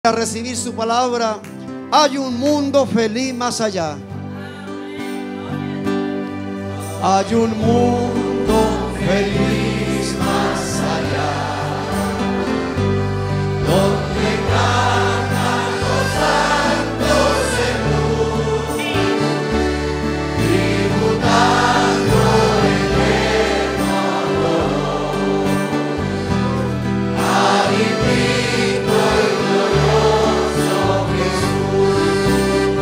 A recibir su palabra. Hay un mundo feliz más allá. Hay un mundo feliz más allá, donde cantan los santos en luz, tributando eterno amor al infinito y glorioso Jesús.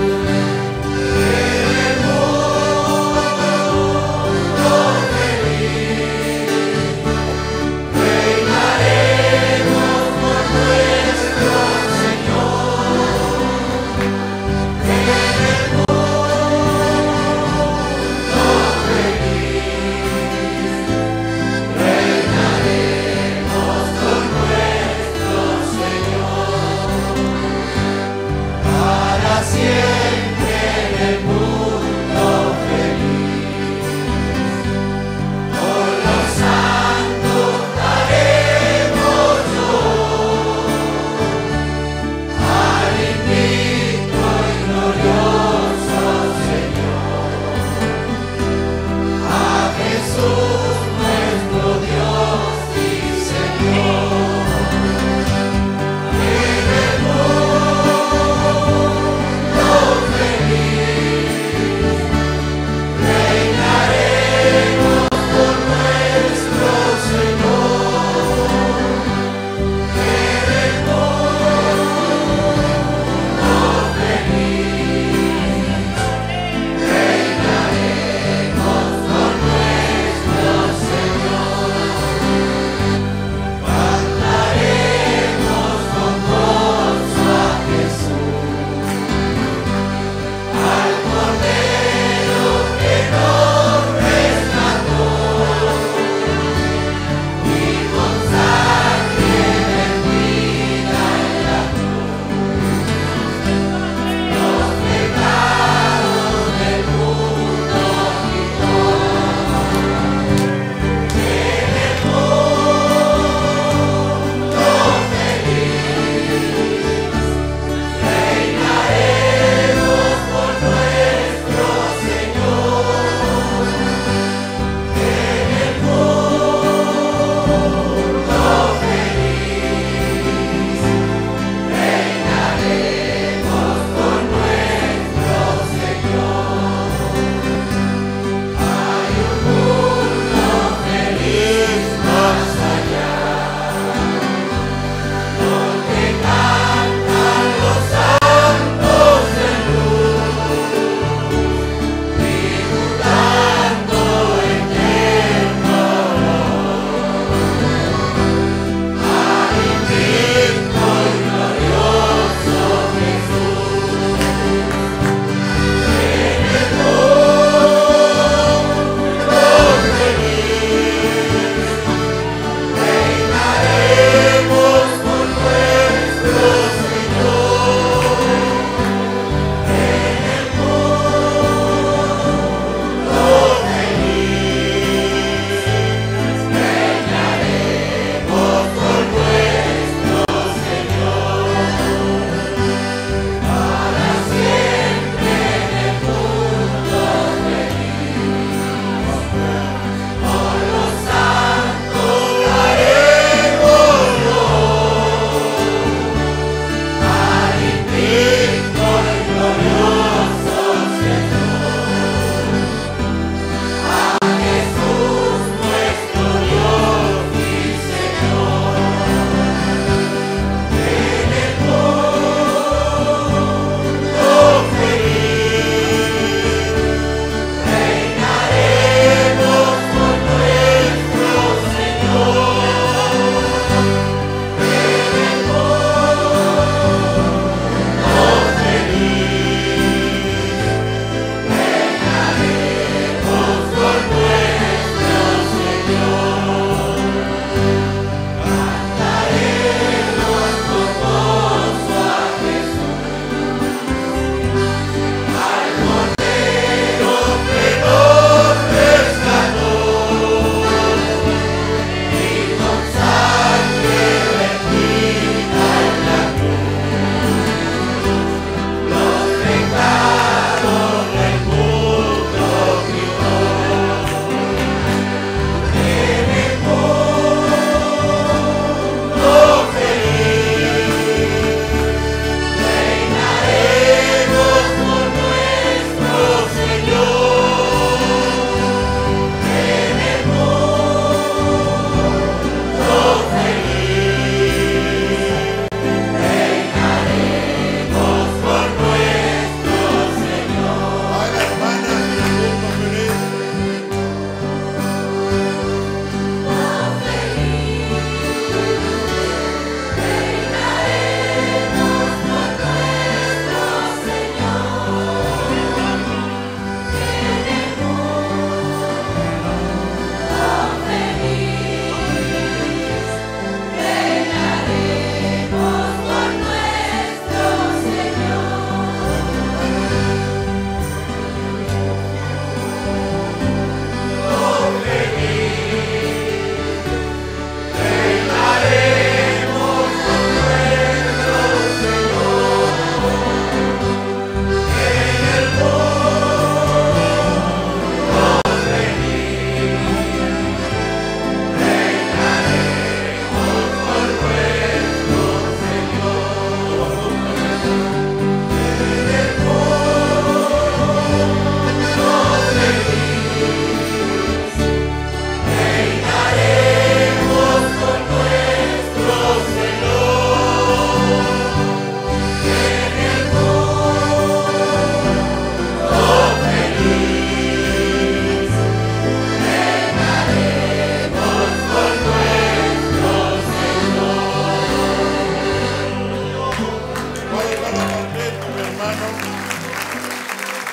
El mundo feliz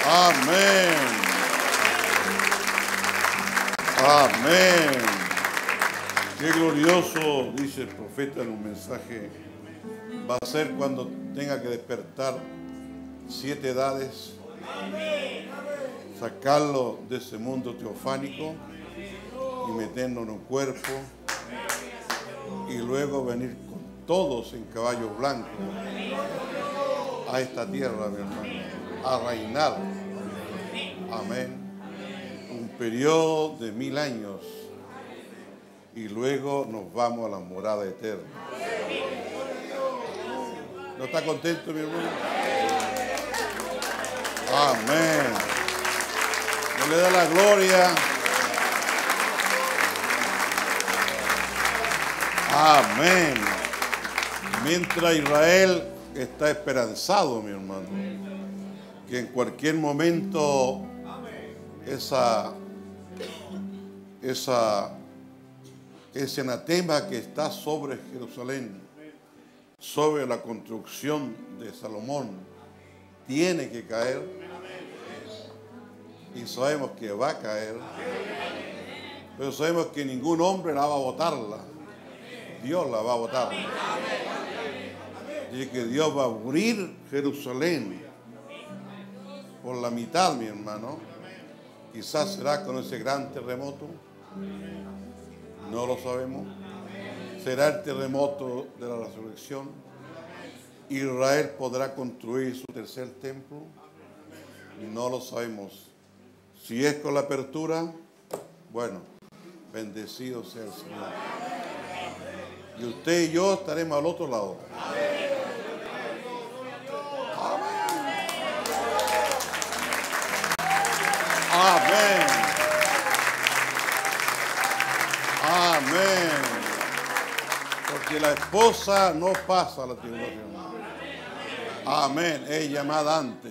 Amén. Amén. Qué glorioso, dice el profeta en un mensaje, va a ser cuando tenga que despertar 7 edades, sacarlo de ese mundo teofánico y meternos en un cuerpo y luego venir con todos en caballos blancos a esta tierra, mi hermano, a reinar. Amén. Un periodo de 1000 años y luego nos vamos a la morada eterna. ¿No está contento, mi hermano? Amén. ¿No le da la gloria? Amén. Mientras Israel está esperanzado, mi hermano, que en cualquier momento ese anatema que está sobre Jerusalén, sobre la construcción de Salomón, tiene que caer, y sabemos que va a caer, pero sabemos que ningún hombre la va a botarla, Dios la va a botar. Y que Dios va a abrir Jerusalén por la mitad, mi hermano. Quizás será con ese gran terremoto, no lo sabemos. Será el terremoto de la resurrección. Israel podrá construir su tercer templo, no lo sabemos. Si es con la apertura, bueno, bendecido sea el Señor. Y usted y yo estaremos al otro lado. Amén. Amén. Porque la esposa no pasa a la tribulación. Amén. Es llamada antes.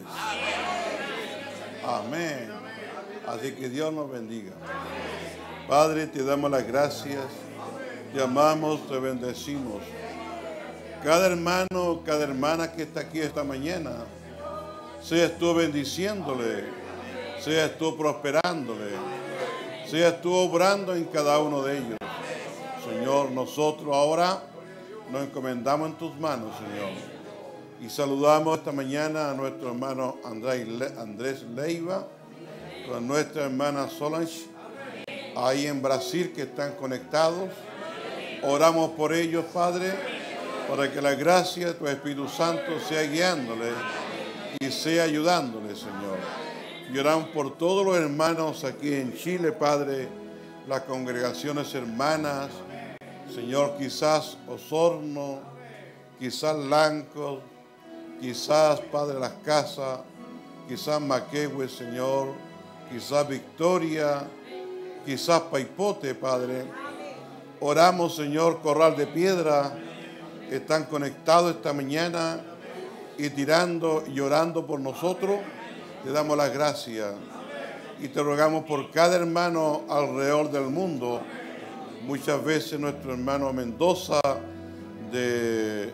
Amén. Así que Dios nos bendiga. Padre, te damos las gracias. Te amamos, te bendecimos. Cada hermano, cada hermana que está aquí esta mañana, seas tú bendiciéndole, seas tú prosperándole, seas tú obrando en cada uno de ellos. Señor, nosotros ahora nos encomendamos en tus manos, Señor. Y saludamos esta mañana a nuestro hermano Andrés Leiva, a nuestra hermana Solange, ahí en Brasil que están conectados. Oramos por ellos, Padre, para que la gracia de tu Espíritu Santo sea guiándole y sea ayudándole, Señor. Y oramos por todos los hermanos aquí en Chile, Padre, las congregaciones hermanas, Señor, quizás Osorno, quizás Lancos, quizás, Padre, Las Casas, quizás Maquehue, Señor, quizás Victoria, quizás Paipote, Padre. Oramos, Señor, Corral de Piedra, están conectados esta mañana y tirando y orando por nosotros. Te damos las gracias y te rogamos por cada hermano alrededor del mundo. Muchas veces nuestro hermano Mendoza de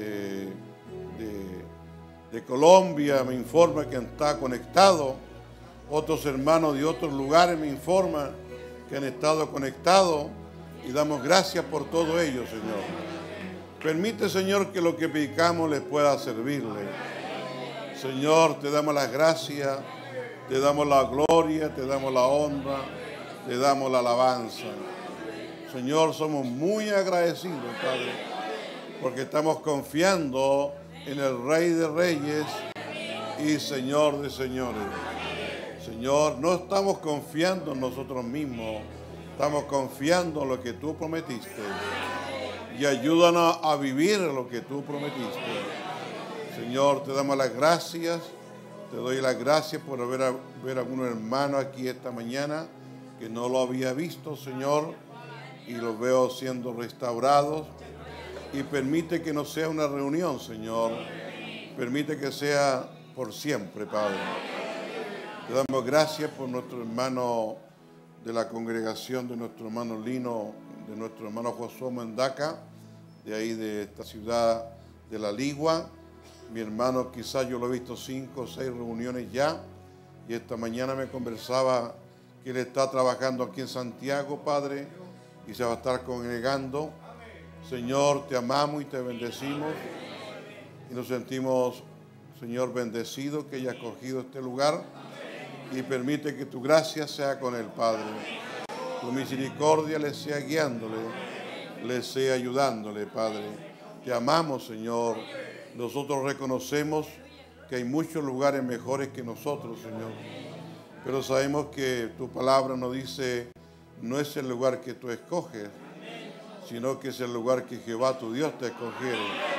Colombia me informa que está conectado. Otros hermanos de otros lugares me informan que han estado conectados y damos gracias por todo ello, Señor. Permite, Señor, que lo que predicamos les pueda servirle. Señor, te damos las gracias, te damos la gloria, te damos la honra, te damos la alabanza. Señor, somos muy agradecidos, Padre, porque estamos confiando en el Rey de Reyes y Señor de Señores. Señor, no estamos confiando en nosotros mismos, estamos confiando en lo que tú prometiste. Y ayúdanos a vivir lo que tú prometiste. Señor, te damos las gracias, te doy las gracias por ver a algunos hermanos aquí esta mañana que no lo había visto, Señor, y los veo siendo restaurados. Y permite que no sea una reunión, Señor, permite que sea por siempre, Padre. Te damos gracias por nuestro hermano de la congregación, de nuestro hermano Lino, de nuestro hermano Josué Mendaca, de ahí de esta ciudad de La Ligua. Mi hermano, quizás yo lo he visto 5 o 6 reuniones ya, Y esta mañana me conversaba que él está trabajando aquí en Santiago, Padre, y se va a estar congregando. Señor, te amamos y te bendecimos. Y nos sentimos, Señor, bendecidos que haya escogido este lugar. Y permite que tu gracia sea con el Padre. Tu misericordia le sea guiándole, le sea ayudándole, Padre. Te amamos, Señor. Nosotros reconocemos que hay muchos lugares mejores que nosotros, Señor. Pero sabemos que tu palabra nos dice, no es el lugar que tú escoges, sino que es el lugar que Jehová tu Dios te escogiere.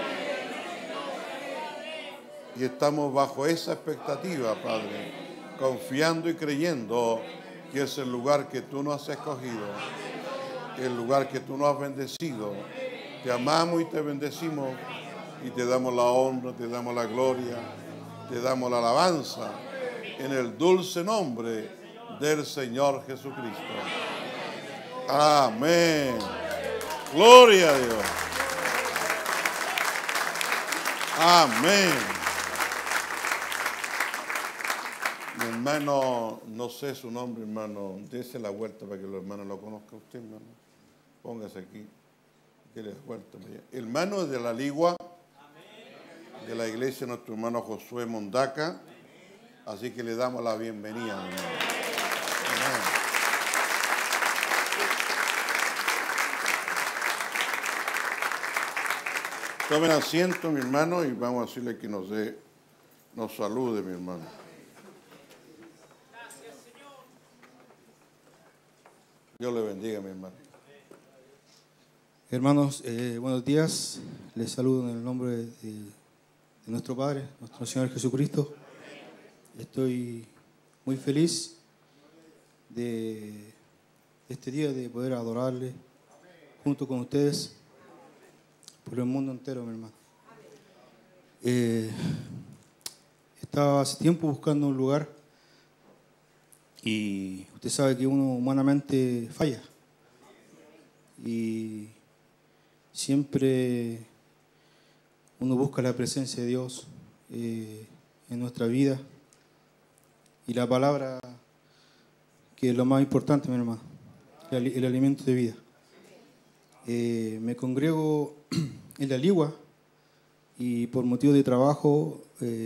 Y estamos bajo esa expectativa, Padre, confiando y creyendo que es el lugar que tú nos has escogido, el lugar que tú nos has bendecido. Te amamos y te bendecimos y te damos la honra, te damos la gloria, te damos la alabanza en el dulce nombre del Señor Jesucristo. Amén. Gloria a Dios. Amén. Mi hermano, no sé su nombre, hermano. Dese la vuelta para que los hermanos lo conozcan usted, hermano. Póngase aquí. Dele la vuelta para allá. Hermano de la Ligua, de la iglesia, nuestro hermano Josué Mondaca. Así que le damos la bienvenida, hermano. Amén. Tomen asiento, mi hermano, y vamos a decirle que nos salude, mi hermano. Dios le bendiga, mi hermano. Hermanos, buenos días. Les saludo en el nombre de nuestro Padre, nuestro Señor Jesucristo. Estoy muy feliz de este día, de poder adorarle junto con ustedes por el mundo entero, mi hermano. Estaba hace tiempo buscando un lugar y usted sabe que uno humanamente falla. Y siempre uno busca la presencia de Dios en nuestra vida. Y la palabra, que es lo más importante, mi hermano, el alimento de vida. Me congrego en La Ligua y por motivo de trabajo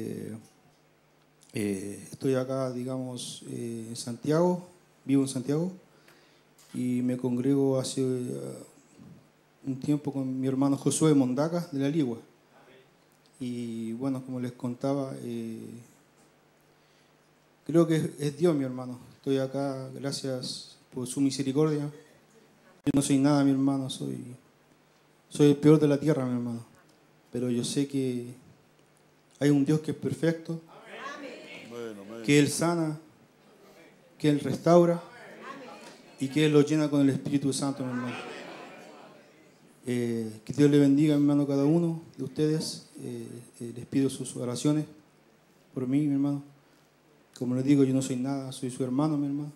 estoy acá, digamos, en Santiago, vivo en Santiago y me congrego hace un tiempo con mi hermano Josué Mondaca de La Ligua. Y bueno, como les contaba, creo que es Dios, mi hermano. Estoy acá gracias por su misericordia. Yo no soy nada, mi hermano, soy el peor de la tierra, mi hermano. Pero yo sé que hay un Dios que es perfecto, que Él sana, que Él restaura y que Él lo llena con el Espíritu Santo, mi hermano. Que Dios le bendiga, mi hermano, a cada uno de ustedes. Les pido sus oraciones por mí, mi hermano. Como les digo, yo no soy nada, soy su hermano, mi hermano.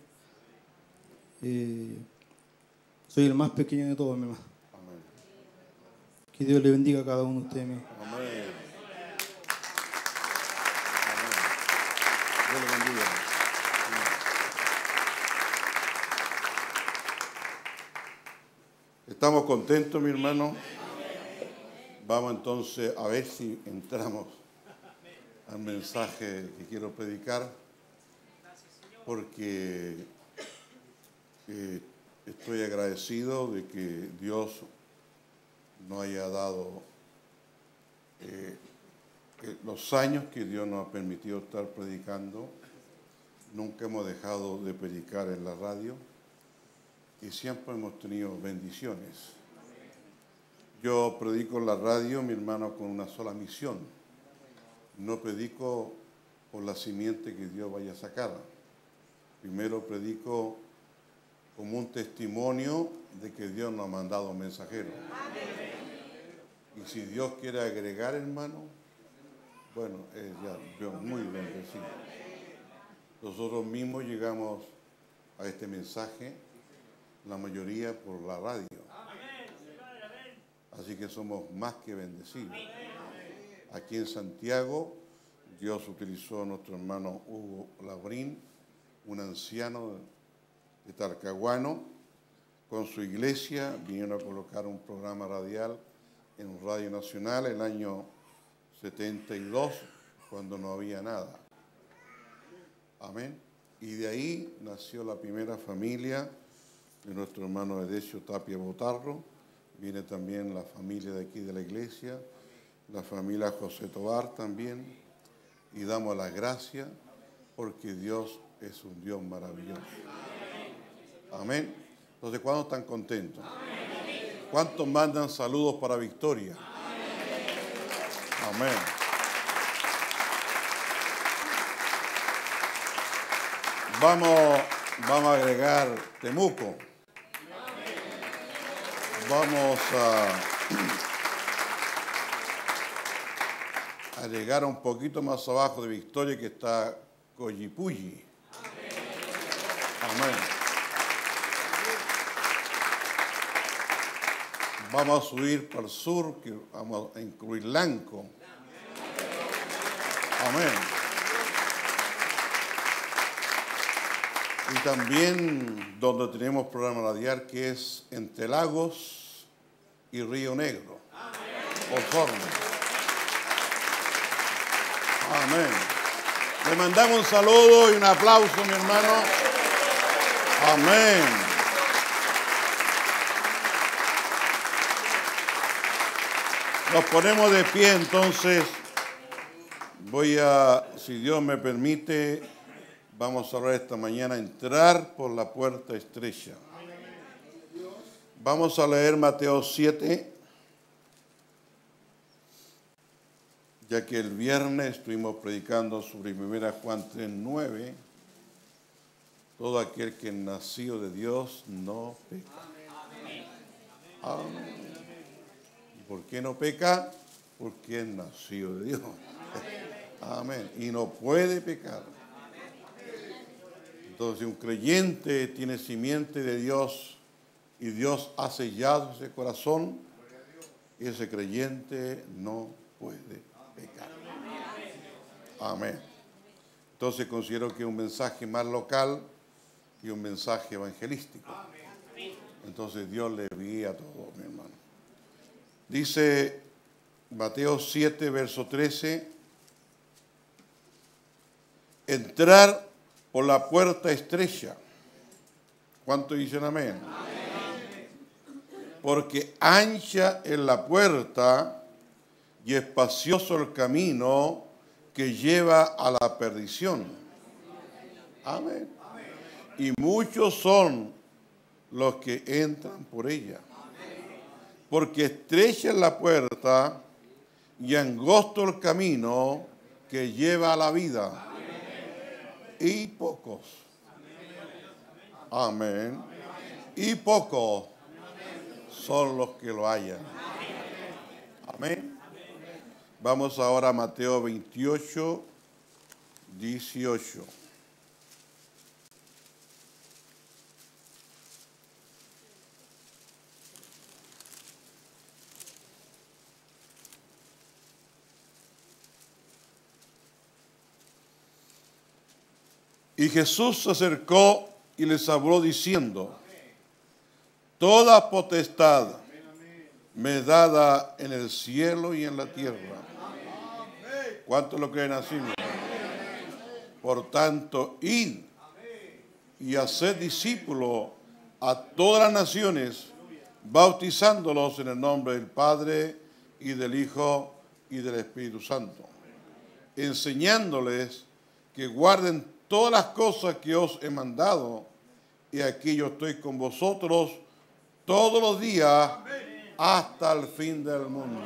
Soy el más pequeño de todos, mi hermano. Amén. Que Dios le bendiga a cada uno de ustedes, mi hermano. Amén. Amén. Dios le bendiga. Estamos contentos, mi hermano. Vamos entonces a ver si entramos al mensaje que quiero predicar, porque estoy agradecido de que Dios nos haya dado los años que Dios nos ha permitido estar predicando. Nunca hemos dejado de predicar en la radio y siempre hemos tenido bendiciones. Yo predico en la radio, mi hermano, con una sola misión. No predico por la simiente que Dios vaya a sacar. Primero predico como un testimonio de que Dios nos ha mandado mensajeros. Y si Dios quiere agregar, hermano, bueno, ya yo muy bendecido. Nosotros mismos llegamos a este mensaje, la mayoría por la radio. Así que somos más que bendecidos. Aquí en Santiago Dios utilizó a nuestro hermano Hugo Labrín, un anciano de Talcahuano, con su iglesia. Vinieron a colocar un programa radial en Radio Nacional el año 72, cuando no había nada. Amén. Y de ahí nació la primera familia de nuestro hermano Edesio Tapia Botarro. Viene también la familia de aquí de la iglesia, la familia José Tobar también. Y damos las gracias porque Dios es un Dios maravilloso. Amén. Entonces, ¿cuántos están contentos? ¿Cuántos mandan saludos para Victoria? Amén. Vamos a agregar Temuco. Vamos a llegar un poquito más abajo de Victoria, que está Collipulli. Amén. Vamos a subir para el sur, que vamos a incluir Lanco. Amén. Y también donde tenemos programa radial, que es entre Lagos y Río Negro. Osorno. Amén. Le mandamos un saludo y un aplauso, mi hermano. Amén. Nos ponemos de pie, entonces. Si Dios me permite, vamos a hablar esta mañana, entrar por la puerta estrecha. Vamos a leer Mateo 7, ya que el viernes estuvimos predicando sobre 1 Juan 3:9. Todo aquel que es nacido de Dios no peca. Amén. ¿Y por qué no peca? Porque es nacido de Dios. Amén. Y no puede pecar. Entonces, si un creyente tiene simiente de Dios y Dios ha sellado ese corazón, ese creyente no puede pecar. Amén. Entonces, considero que es un mensaje más local y un mensaje evangelístico. Entonces, Dios le guía a todos, mi hermano. Dice Mateo 7, verso 13, entrar por la puerta estrecha. ¿Cuántos dicen amén? Amén. Porque ancha es la puerta y espacioso el camino que lleva a la perdición. Amén. Y muchos son los que entran por ella. Porque estrecha es la puerta y angosto el camino que lleva a la vida. Y pocos. Amén. Y pocos son los que lo hallan. Amén. Vamos ahora a Mateo 28, 18. Y Jesús se acercó y les habló diciendo: toda potestad me es dada en el cielo y en la tierra. ¿Cuántos lo creen así? Por tanto, id y haced discípulos a todas las naciones, bautizándolos en el nombre del Padre y del Hijo y del Espíritu Santo, enseñándoles que guarden todas las cosas que os he mandado, y aquí yo estoy con vosotros todos los días hasta el fin del mundo.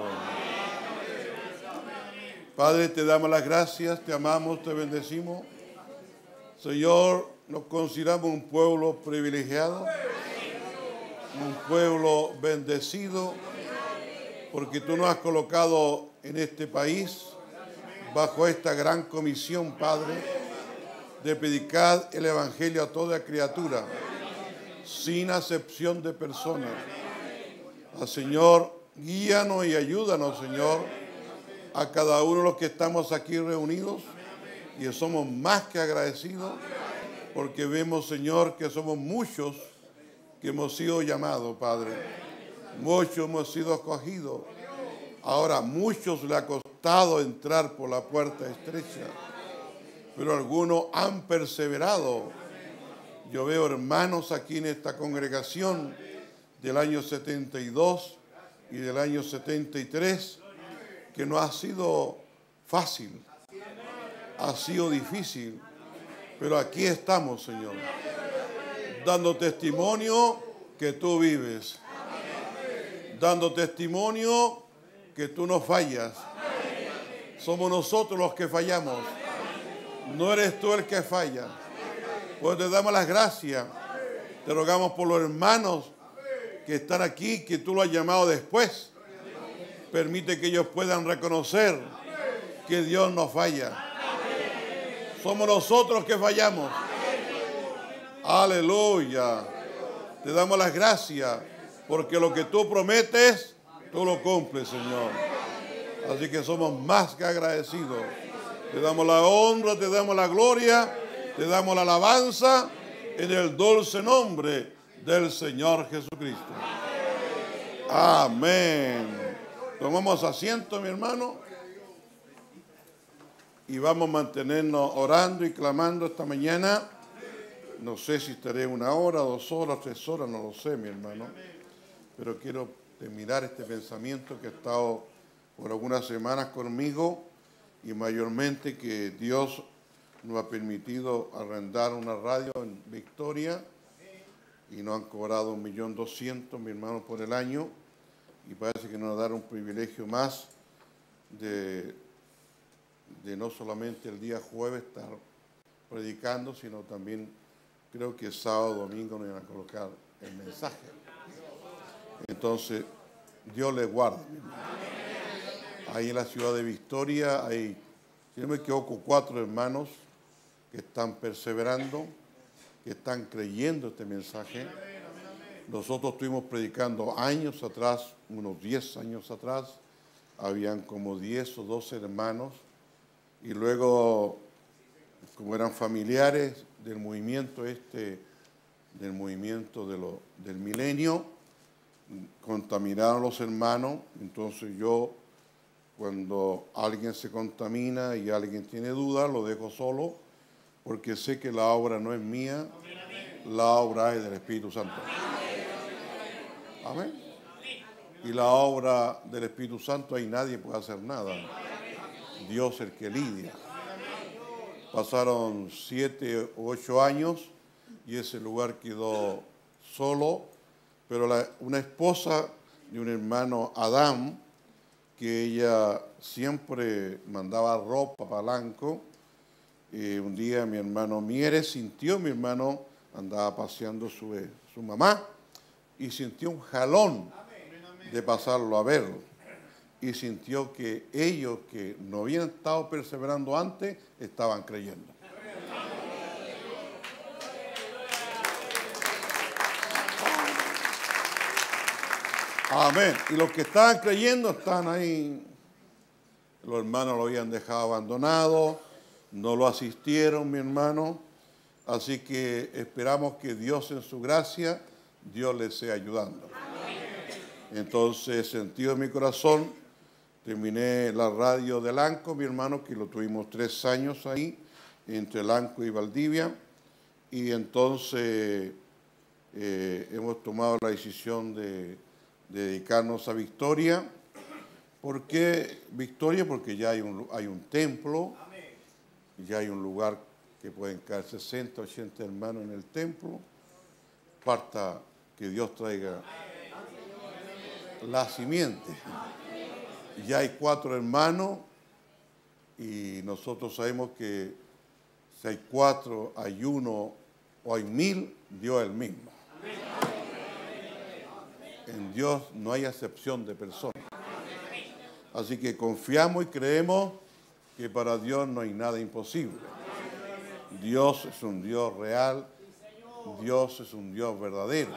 Padre, te damos las gracias, te amamos, te bendecimos. Señor, nos consideramos un pueblo privilegiado, un pueblo bendecido, porque tú nos has colocado en este país bajo esta gran comisión, Padre, de predicar el Evangelio a toda criatura, sin acepción de personas. Señor, guíanos y ayúdanos, Señor, a cada uno de los que estamos aquí reunidos y somos más que agradecidos porque vemos, Señor, que somos muchos que hemos sido llamados, Padre. Muchos hemos sido escogidos. Ahora, muchos le ha costado entrar por la puerta estrecha, pero algunos han perseverado. Yo veo hermanos aquí en esta congregación del año 72 y del año 73, que no ha sido fácil, ha sido difícil, pero aquí estamos, Señor, dando testimonio que tú vives, dando testimonio que tú no fallas. Somos nosotros los que fallamos, no eres tú el que falla. Pues te damos las gracias, te rogamos por los hermanos que están aquí, que tú lo has llamado después. Permite que ellos puedan reconocer que Dios no falla. Somos nosotros que fallamos. Aleluya. Te damos las gracias porque lo que tú prometes, tú lo cumples, Señor. Así que somos más que agradecidos. Te damos la honra, te damos la gloria, te damos la alabanza en el dulce nombre del Señor Jesucristo. Amén. Tomamos asiento, mi hermano, y vamos a mantenernos orando y clamando esta mañana. No sé si estaré 1 hora, 2 horas, 3 horas, no lo sé, mi hermano. Pero quiero terminar este pensamiento que ha estado por algunas semanas conmigo y mayormente que Dios nos ha permitido arrendar una radio en Victoria y nos han cobrado 1.200.000, mi hermano, por el año, y parece que nos va a dar un privilegio más de no solamente el día jueves estar predicando, sino también creo que sábado, domingo nos van a colocar el mensaje. Entonces, Dios les guarde. Ahí en la ciudad de Victoria hay, si no me equivoco, 4 hermanos que están perseverando, que están creyendo este mensaje. Nosotros estuvimos predicando años atrás, unos 10 años atrás, habían como 10 o 12 hermanos, y luego, como eran familiares del movimiento del milenio, contaminaron a los hermanos. Entonces yo, cuando alguien se contamina y alguien tiene dudas, lo dejo solo, porque sé que la obra no es mía, la obra es del Espíritu Santo. Amén. Y la obra del Espíritu Santo, ahí nadie puede hacer nada. Dios el que lidia. Pasaron 7 u 8 años y ese lugar quedó solo, pero una esposa de un hermano Adán, que ella siempre mandaba ropa para Blanco, un día mi hermano Mieres sintió, mi hermano andaba paseando su mamá y sintió un jalón de pasarlo a verlo. Y sintió que ellos que no habían estado perseverando antes, estaban creyendo. Amén. Y los que estaban creyendo están ahí. Los hermanos lo habían dejado abandonado, no lo asistieron, mi hermano. Así que esperamos que Dios en su gracia, Dios les sea ayudando. Entonces, sentido en mi corazón, terminé la radio de Lanco, mi hermano, que lo tuvimos 3 años ahí, entre Lanco y Valdivia. Y entonces hemos tomado la decisión de dedicarnos a Victoria. ¿Por qué Victoria? Porque ya hay un templo, ya hay un lugar que pueden caer 60, 80 hermanos en el templo. Falta que Dios traiga la simiente. Ya hay 4 hermanos y nosotros sabemos que si hay 4, hay 1 o hay 1000, Dios es el mismo. En Dios no hay acepción de personas. Así que confiamos y creemos que para Dios no hay nada imposible. Dios es un Dios real, Dios es un Dios verdadero.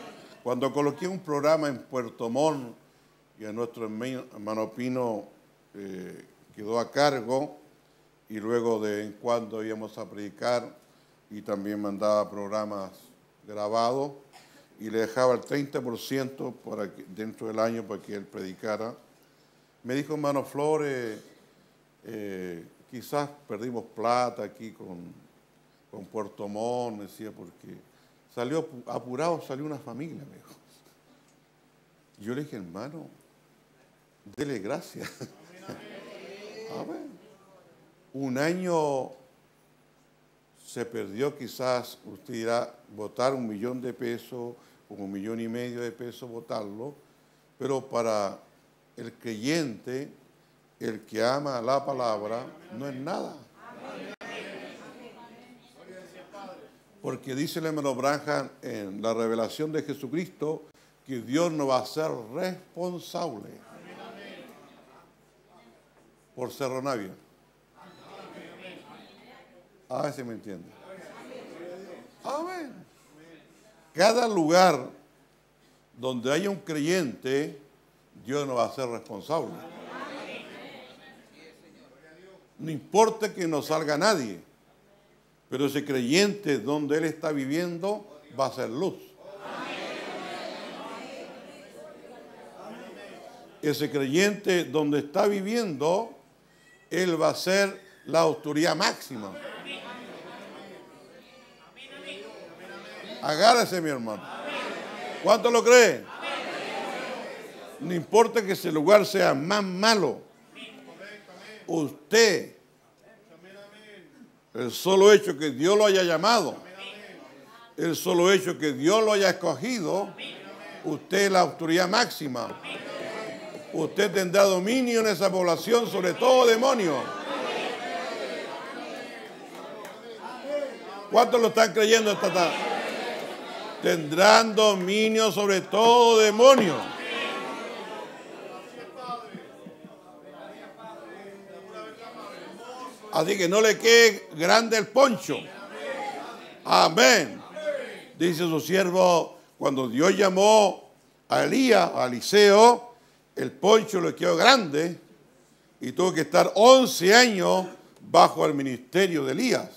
Cuando coloqué un programa en Puerto Montt y a nuestro hermano Pino quedó a cargo y luego de en cuando íbamos a predicar y también mandaba programas grabados y le dejaba el 30% dentro del año para que él predicara. Me dijo, hermano Flores, quizás perdimos plata aquí con Puerto Montt, me decía, porque salió apurado, salió una familia, me dijo. Yo le dije, hermano, dele gracias. Amén. Un año se perdió, quizás usted dirá, botar $1 millón de pesos o $1,5 millones de pesos, botarlo, pero para el creyente, el que ama la palabra, no es nada. Porque dice el hermano Branham en la revelación de Jesucristo que Dios no va a ser responsable por Cerro Navia. A ver si me entiende. Amén. Cada lugar donde haya un creyente, Dios no va a ser responsable. No importa que no salga nadie, pero ese creyente donde él está viviendo va a ser luz. Ese creyente donde está viviendo, él va a ser la autoridad máxima. Agárrese, mi hermano. ¿Cuánto lo cree? No importa que ese lugar sea más malo. Usted, el solo hecho que Dios lo haya llamado, el solo hecho que Dios lo haya escogido, usted es la autoridad máxima. Usted tendrá dominio en esa población sobre todo demonio. ¿Cuántos lo están creyendo esta tarde? Tendrán dominio sobre todo demonio. Así que no le quede grande el poncho. Amén. Dice su siervo, cuando Dios llamó a Elías, a Eliseo, el poncho le quedó grande y tuvo que estar 11 años bajo el ministerio de Elías.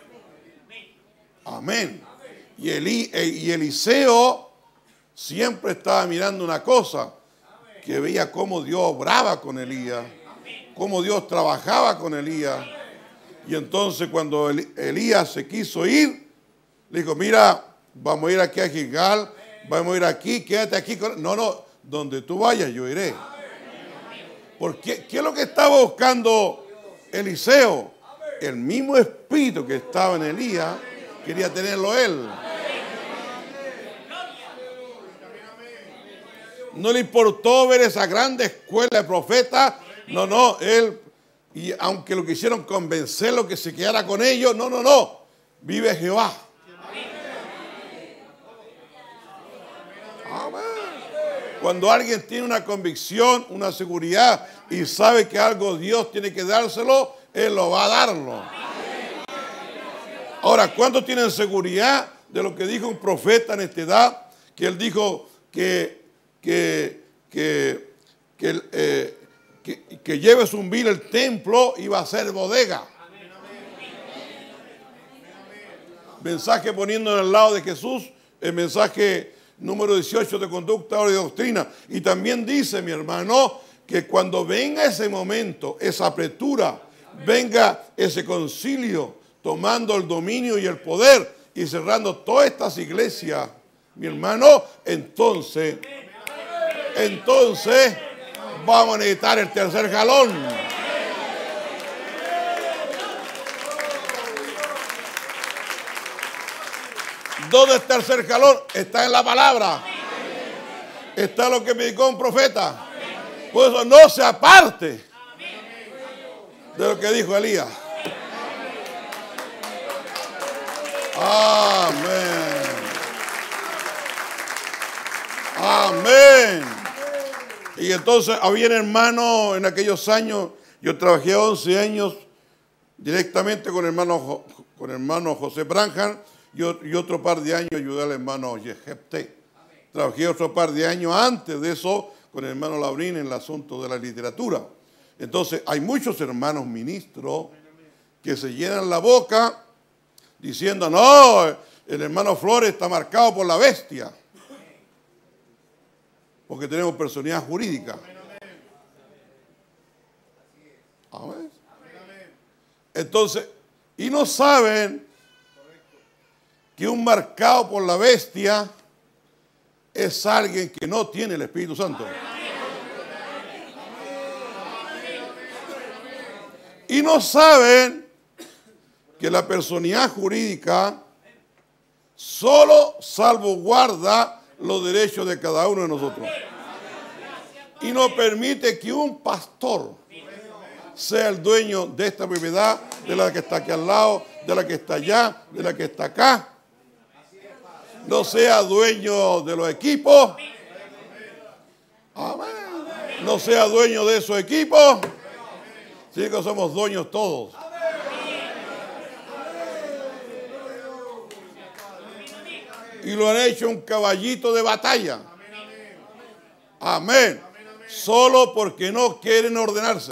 Amén. Y Eliseo siempre estaba mirando una cosa, que veía cómo Dios obraba con Elías, cómo Dios trabajaba con Elías. Y entonces cuando Elías se quiso ir, le dijo, mira, vamos a ir aquí a Gilgal, vamos a ir aquí, quédate aquí. No, donde tú vayas yo iré. Porque ¿qué es lo que estaba buscando Eliseo? El mismo espíritu que estaba en Elías, quería tenerlo él. No le importó ver esa grande escuela de profetas. No, él, y aunque lo quisieron convencerlo que se quedara con ellos, no. Vive Jehová. Amén. Cuando alguien tiene una convicción, una seguridad y sabe que algo Dios tiene que dárselo, Él lo va a darlo. Ahora, ¿cuántos tienen seguridad de lo que dijo un profeta en esta edad? Que él dijo que lleve Zumbir el templo iba a ser bodega. Mensaje poniendo en el lado de Jesús, el mensaje número 18 de conducta, obra y doctrina. Y también dice, mi hermano, que cuando venga ese momento, esa apertura, venga ese concilio, tomando el dominio y el poder y cerrando todas estas iglesias, mi hermano, entonces vamos a necesitar el tercer jalón. ¿Dónde está el tercer jalón? Está en la palabra. Está en lo que predicó un profeta. Por eso no se aparte de lo que dijo Elías. Amén. Amén. Y entonces había un hermano en aquellos años, yo trabajé 11 años directamente con el hermano José Branham y otro par de años ayudé al hermano Yehepte. Trabajé otro par de años antes de eso con el hermano Laurín en el asunto de la literatura. Entonces, hay muchos hermanos ministros que se llenan la boca diciendo, no, el hermano Flores está marcado por la bestia. Porque tenemos personalidad jurídica. Amén. Entonces, y no saben que un marcado por la bestia es alguien que no tiene el Espíritu Santo. Y no saben que la personalidad jurídica solo salvaguarda los derechos de cada uno de nosotros. Y no permite que un pastor sea el dueño de esta propiedad, de la que está aquí al lado, de la que está allá, de la que está acá. No sea dueño de los equipos. Amén. No sea dueño de esos equipos. Sí que somos dueños todos. Y lo han hecho un caballito de batalla. Amén. Solo porque no quieren ordenarse.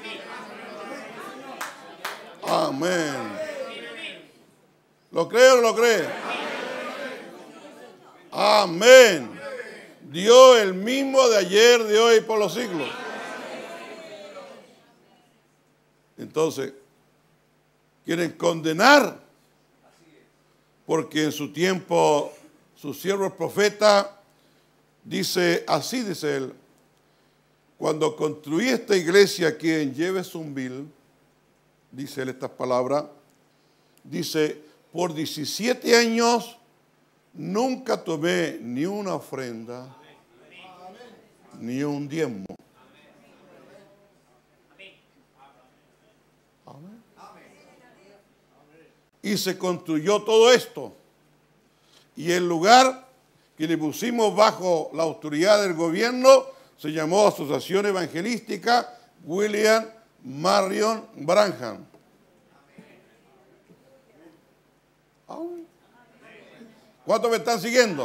Amén. ¿Lo cree o no lo cree? Amén. Dios el mismo de ayer, de hoy y por los siglos. Entonces, quieren condenar porque en su tiempo su siervo el profeta dice, así dice él, cuando construí esta iglesia aquí en Jeffersonville, dice él estas palabras, dice, por 17 años nunca tomé ni una ofrenda, ni un diezmo. Amén. Y se construyó todo esto. Y el lugar que le pusimos bajo la autoridad del gobierno se llamó Asociación Evangelística William Marion Branham. ¿Cuántos me están siguiendo?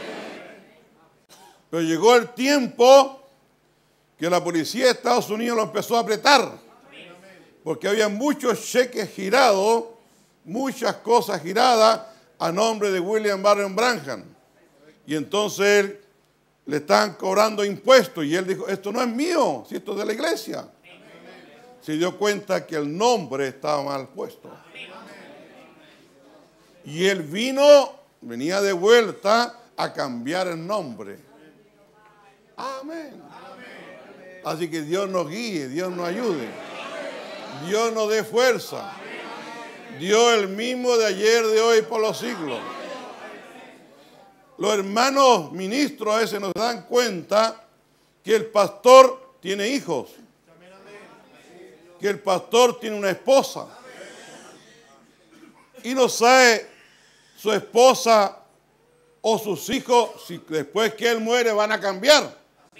Pero llegó el tiempo que la policía de Estados Unidos lo empezó a apretar. Porque había muchos cheques girados, muchas cosas giradas a nombre de William Marion Branham. Y entonces él, le estaban cobrando impuestos y él dijo, esto no es mío, si esto es de la iglesia. Se dio cuenta que el nombre estaba mal puesto. Y él venía de vuelta a cambiar el nombre. Amén. Así que Dios nos guíe, Dios nos ayude. Dios nos dé fuerza. Dios el mismo de ayer, de hoy, por los siglos. Los hermanos ministros a veces nos dan cuenta que el pastor tiene hijos, que el pastor tiene una esposa y no sabe su esposa o sus hijos si después que él muere van a cambiar.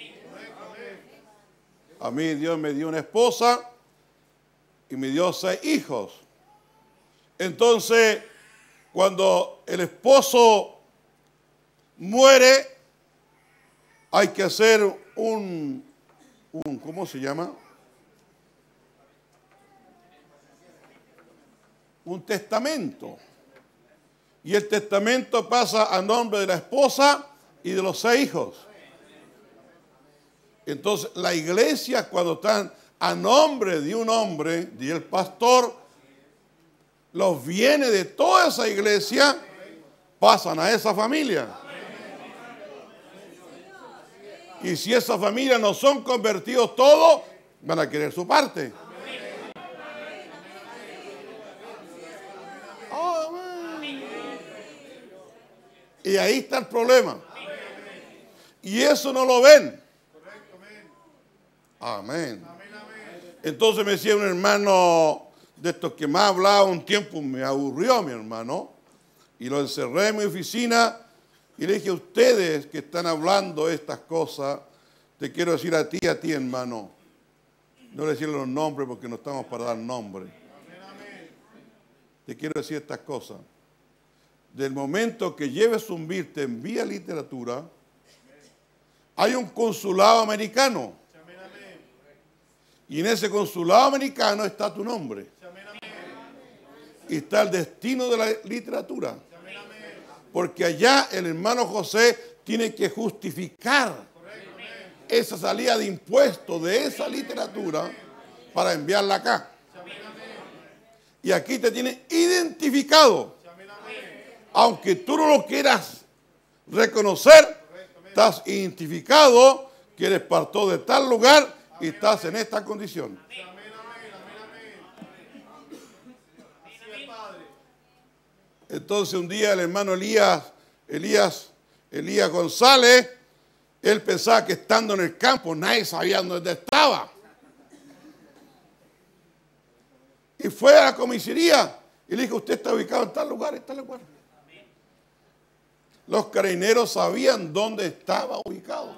A mí Dios me dio una esposa y me dio 6 hijos. Entonces, cuando el esposo muere, hay que hacer ¿cómo se llama? Un testamento. Y el testamento pasa a nombre de la esposa y de los 6 hijos. Entonces, la iglesia, cuando están a nombre de un hombre, y el pastor, los bienes de toda esa iglesia pasan a esa familia. Y si esa familia no son convertidos todos, van a querer su parte. Amén. Y ahí está el problema. Y eso no lo ven. Amén. Entonces me decía un hermano de estos que me ha hablado un tiempo, me aburrió mi hermano, y lo encerré en mi oficina y le dije, ustedes que están hablando estas cosas, te quiero decir a ti, hermano, no le decirle los nombres porque no estamos para dar nombres. Te quiero decir estas cosas. Del momento que Jeffersonville te envía literatura, hay un consulado americano. Y en ese consulado americano está tu nombre. Y está el destino de la literatura. Porque allá el hermano José tiene que justificar esa salida de impuestos de esa literatura para enviarla acá. Y aquí te tiene identificado. Aunque tú no lo quieras reconocer, estás identificado que eres pastor de tal lugar y estás en esta condición. Entonces un día el hermano Elías González, él pensaba que estando en el campo nadie sabía dónde estaba. Y fue a la comisaría y le dijo, usted está ubicado en tal lugar, en tal lugar. Los carabineros sabían dónde estaba ubicado.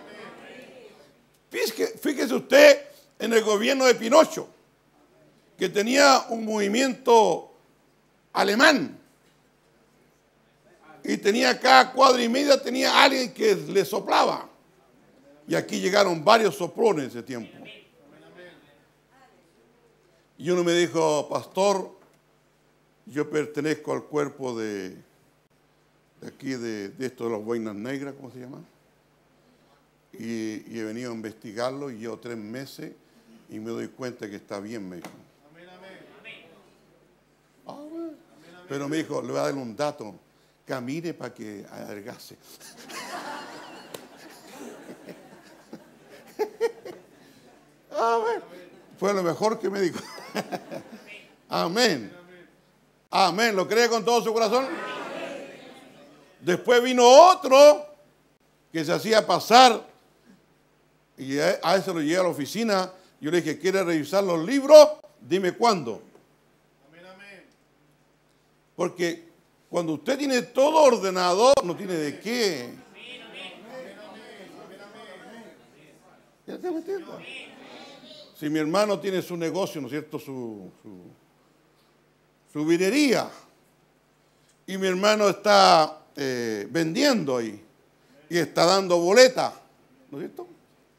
Fíjese usted en el gobierno de Pinocho, que tenía un movimiento alemán. Y tenía cada cuadra y media, tenía alguien que le soplaba. Y aquí llegaron varios soplones en ese tiempo. Y uno me dijo, pastor, yo pertenezco al cuerpo de aquí, de esto de las boinas negras, ¿cómo se llama? Y he venido a investigarlo y llevo 3 meses y me doy cuenta que está bien, me dijo. Amén. Pero me dijo, le voy a dar un dato, camine para que adelgase. Amén. Fue lo mejor que me dijo. Amén. Amén. ¿Lo cree con todo su corazón? Después vino otro que se hacía pasar y a ese lo llevé a la oficina. Yo le dije, ¿quiere revisar los libros? Dime cuándo. Porque cuando usted tiene todo ordenado, no tiene de qué. ¿Ya te entiendes? Si mi hermano tiene su negocio, ¿no es cierto? Su vinería. Y mi hermano está vendiendo ahí. Y está dando boletas, ¿no es cierto?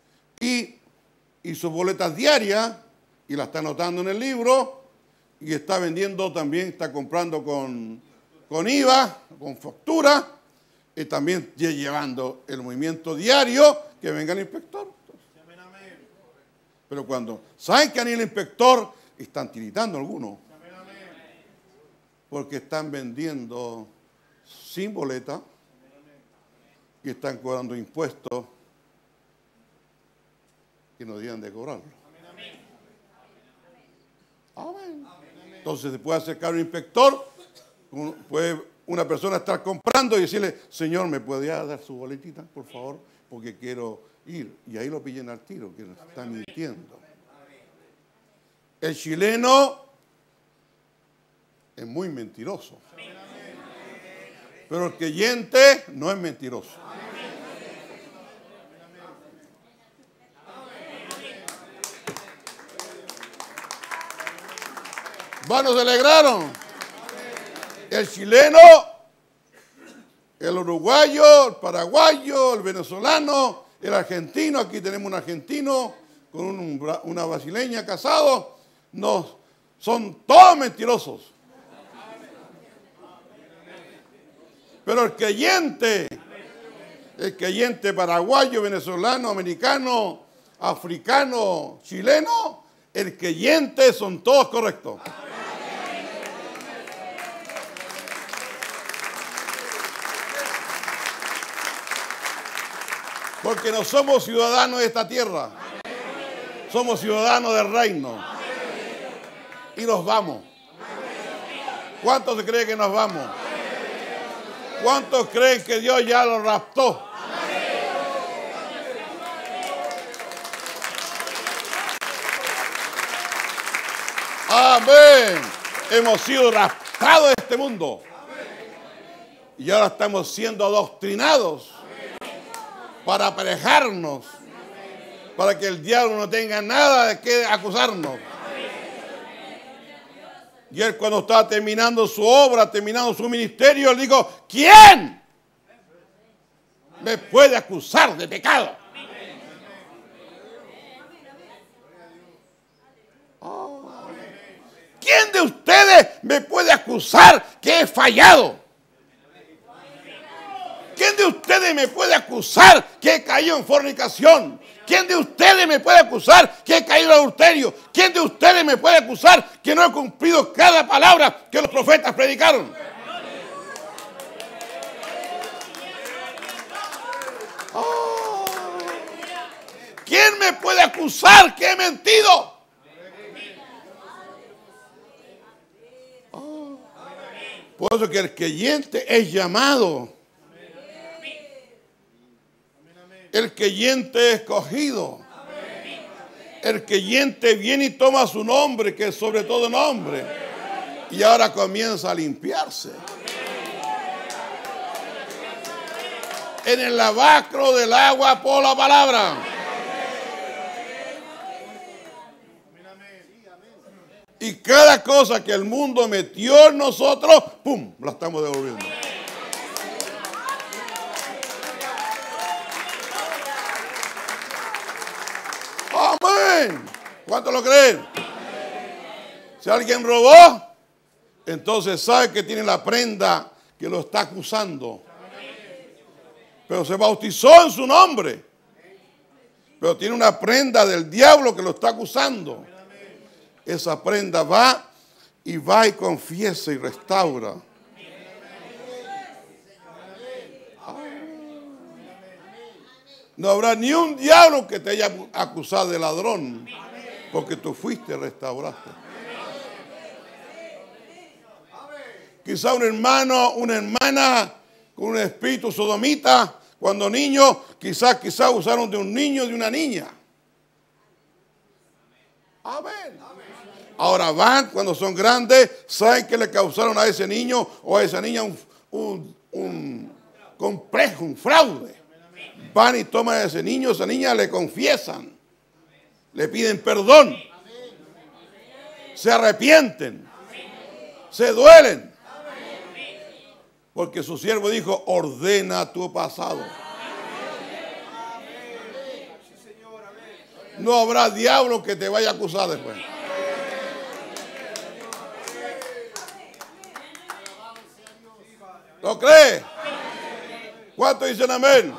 Y sus boletas diarias, y las está anotando en el libro, y está vendiendo también, está comprando con IVA, con factura, y también llevando el movimiento diario, que venga el inspector. Pero cuando saben que han ido el inspector, están tiritando algunos. Porque están vendiendo sin boleta y están cobrando impuestos que no debían de cobrarlo. Amén. Entonces se puede acercar un inspector, puede una persona estar comprando y decirle, señor, ¿me podría dar su boletita, por favor? Porque quiero ir. Y ahí lo pillan al tiro, que nos están mintiendo. El chileno es muy mentiroso. Pero el creyente no es mentiroso. Bueno, se alegraron. El chileno, el uruguayo, el paraguayo, el venezolano, el argentino, aquí tenemos un argentino con una brasileña casado, no, son todos mentirosos. Pero el creyente paraguayo, venezolano, americano, africano, chileno, el creyente son todos correctos. Porque no somos ciudadanos de esta tierra. Somos ciudadanos del reino. Y nos vamos. ¿Cuántos se creen que nos vamos? ¿Cuántos creen que Dios ya lo raptó? Amén. Hemos sido raptados de este mundo. Y ahora estamos siendo adoctrinados para aparejarnos, para que el diablo no tenga nada de qué acusarnos. Y él, cuando estaba terminando su obra, terminando su ministerio, él dijo, ¿quién me puede acusar de pecado? ustedes me puede acusar que he fallado? ¿Quién de ustedes me puede acusar que he caído en fornicación? ¿Quién de ustedes me puede acusar que he caído en adulterio? ¿Quién de ustedes me puede acusar que no he cumplido cada palabra que los profetas predicaron? Oh. ¿Quién me puede acusar que he mentido? Oh. Por eso que el creyente es llamado. El creyente escogido. El creyente viene y toma su nombre, que es sobre todo nombre. Y ahora comienza a limpiarse. En el lavacro del agua por la palabra. Y cada cosa que el mundo metió en nosotros, ¡pum!, la estamos devolviendo. Amén. ¿Cuántos lo creen? Si alguien robó, entonces sabe que tiene la prenda que lo está acusando. Pero se bautizó en su nombre. Pero tiene una prenda del diablo que lo está acusando. Esa prenda va y confiesa y restaura. No habrá ni un diablo que te haya acusado de ladrón, porque tú fuiste y restauraste. Quizá un hermano, una hermana con un espíritu sodomita, cuando niños, quizá usaron de un niño, de una niña. Amén. Ahora van, cuando son grandes, saben que le causaron a ese niño o a esa niña un complejo, un fraude. Van y toman a ese niño, a esa niña, le confiesan, le piden perdón, se arrepienten, se duelen, porque su siervo dijo, ordena tu pasado. No habrá diablo que te vaya a acusar después. ¿Lo crees? ¿Cuántos dicen amén?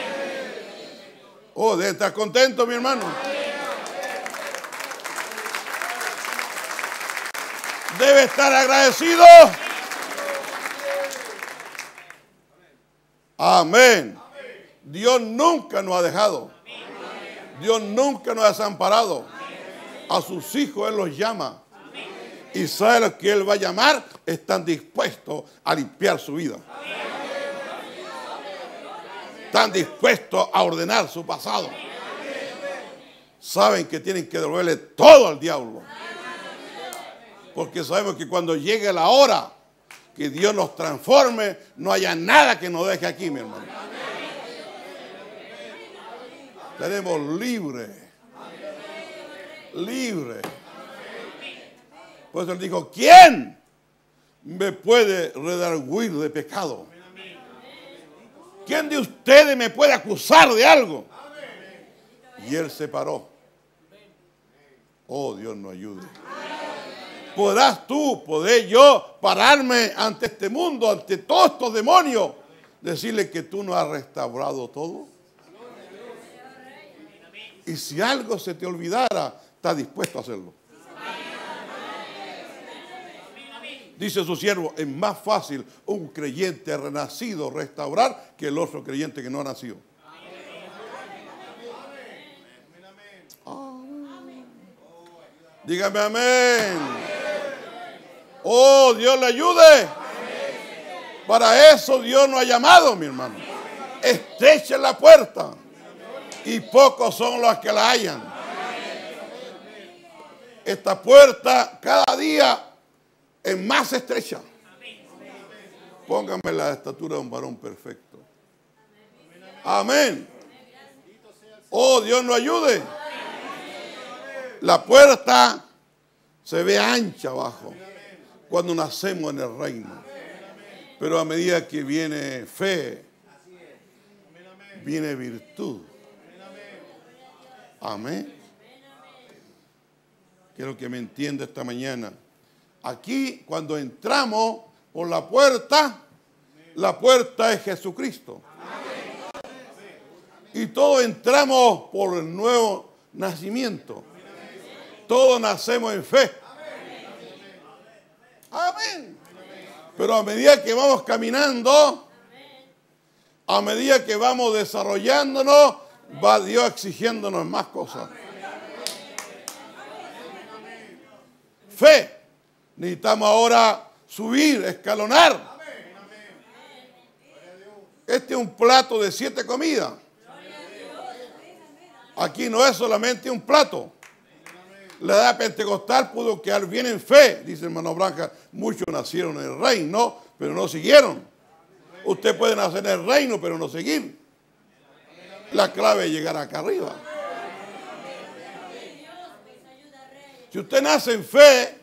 Oh, debe estar contento, mi hermano. Debe estar agradecido. Amén. Dios nunca nos ha dejado. Dios nunca nos ha desamparado. A sus hijos Él los llama. Y sabe lo que Él va a llamar. Están dispuestos a limpiar su vida. Están dispuestos a ordenar su pasado. Saben que tienen que devolverle todo al diablo. Porque sabemos que cuando llegue la hora que Dios nos transforme, no haya nada que nos deje aquí, mi hermano. Tenemos libre. Libre. Por eso Él dijo, ¿quién me puede redarguir de pecado? ¿Quién de ustedes me puede acusar de algo? Y Él se paró. Oh, Dios nos ayude. ¿Podrás tú, podré yo pararme ante este mundo, ante todos estos demonios, decirle que tú no has restaurado todo? Y si algo se te olvidara, ¿estás dispuesto a hacerlo? Dice su siervo, es más fácil un creyente renacido restaurar que el otro creyente que no ha nacido. Dígame amén. Oh, Dios le ayude. Para eso Dios nos ha llamado, mi hermano. Estrecha la puerta y pocos son los que la hallan. Esta puerta cada día es más estrecha. Póngame la estatura de un varón perfecto. Amén. Oh, Dios nos ayude. La puerta se ve ancha abajo cuando nacemos en el reino. Pero a medida que viene fe, viene virtud. Amén. Quiero que me entienda esta mañana. Aquí, cuando entramos por la puerta es Jesucristo. Y todos entramos por el nuevo nacimiento. Todos nacemos en fe. Amén. Pero a medida que vamos caminando, a medida que vamos desarrollándonos, va Dios exigiéndonos más cosas. Fe. Necesitamos ahora subir, escalonar. Este es un plato de 7 comidas. Aquí no es solamente un plato. La edad pentecostal pudo quedar bien en fe, dice el hermano Branca. Muchos nacieron en el reino, pero no siguieron. Usted puede nacer en el reino, pero no seguir. La clave es llegar acá arriba. Si usted nace en fe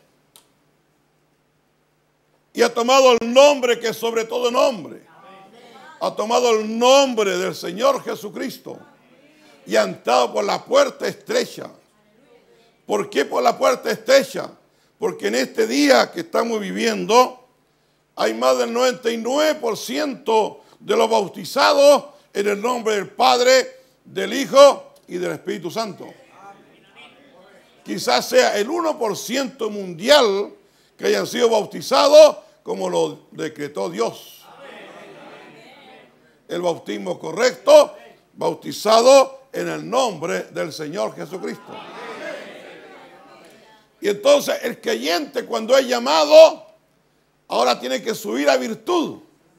y ha tomado el nombre que es sobre todo nombre, ha tomado el nombre del Señor Jesucristo y ha entrado por la puerta estrecha. ¿Por qué por la puerta estrecha? Porque en este día que estamos viviendo hay más del 99% de los bautizados en el nombre del Padre, del Hijo y del Espíritu Santo. Quizás sea el 1% mundial que hayan sido bautizados como lo decretó Dios. El bautismo correcto, bautizado en el nombre del Señor Jesucristo. Y entonces el creyente, cuando es llamado, ahora tiene que subir a virtud.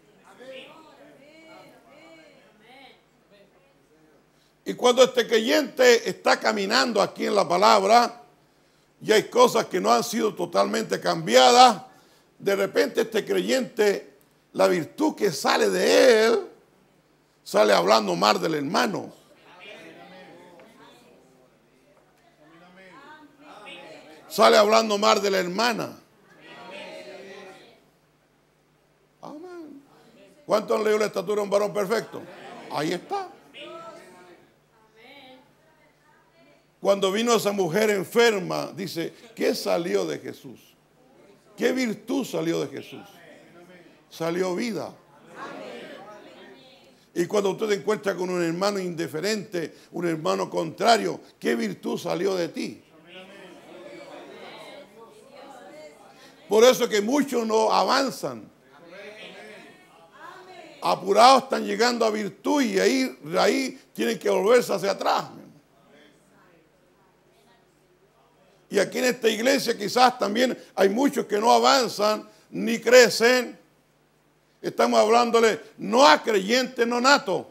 Y cuando este creyente está caminando aquí en la palabra y hay cosas que no han sido totalmente cambiadas, de repente este creyente, la virtud que sale de él, sale hablando mal del hermano. Sale hablando mal de la hermana. Amén. ¿Cuántos han leído la estatura de un varón perfecto? Ahí está. Cuando vino esa mujer enferma, dice, ¿qué salió de Jesús? ¿Qué virtud salió de Jesús? Salió vida. Y cuando usted se encuentra con un hermano indiferente, un hermano contrario, ¿qué virtud salió de ti? Por eso que muchos no avanzan. Apurados están llegando a virtud y ahí tienen que volverse hacia atrás. Y aquí en esta iglesia quizás también hay muchos que no avanzan ni crecen. Estamos hablándole no a creyentes no natos.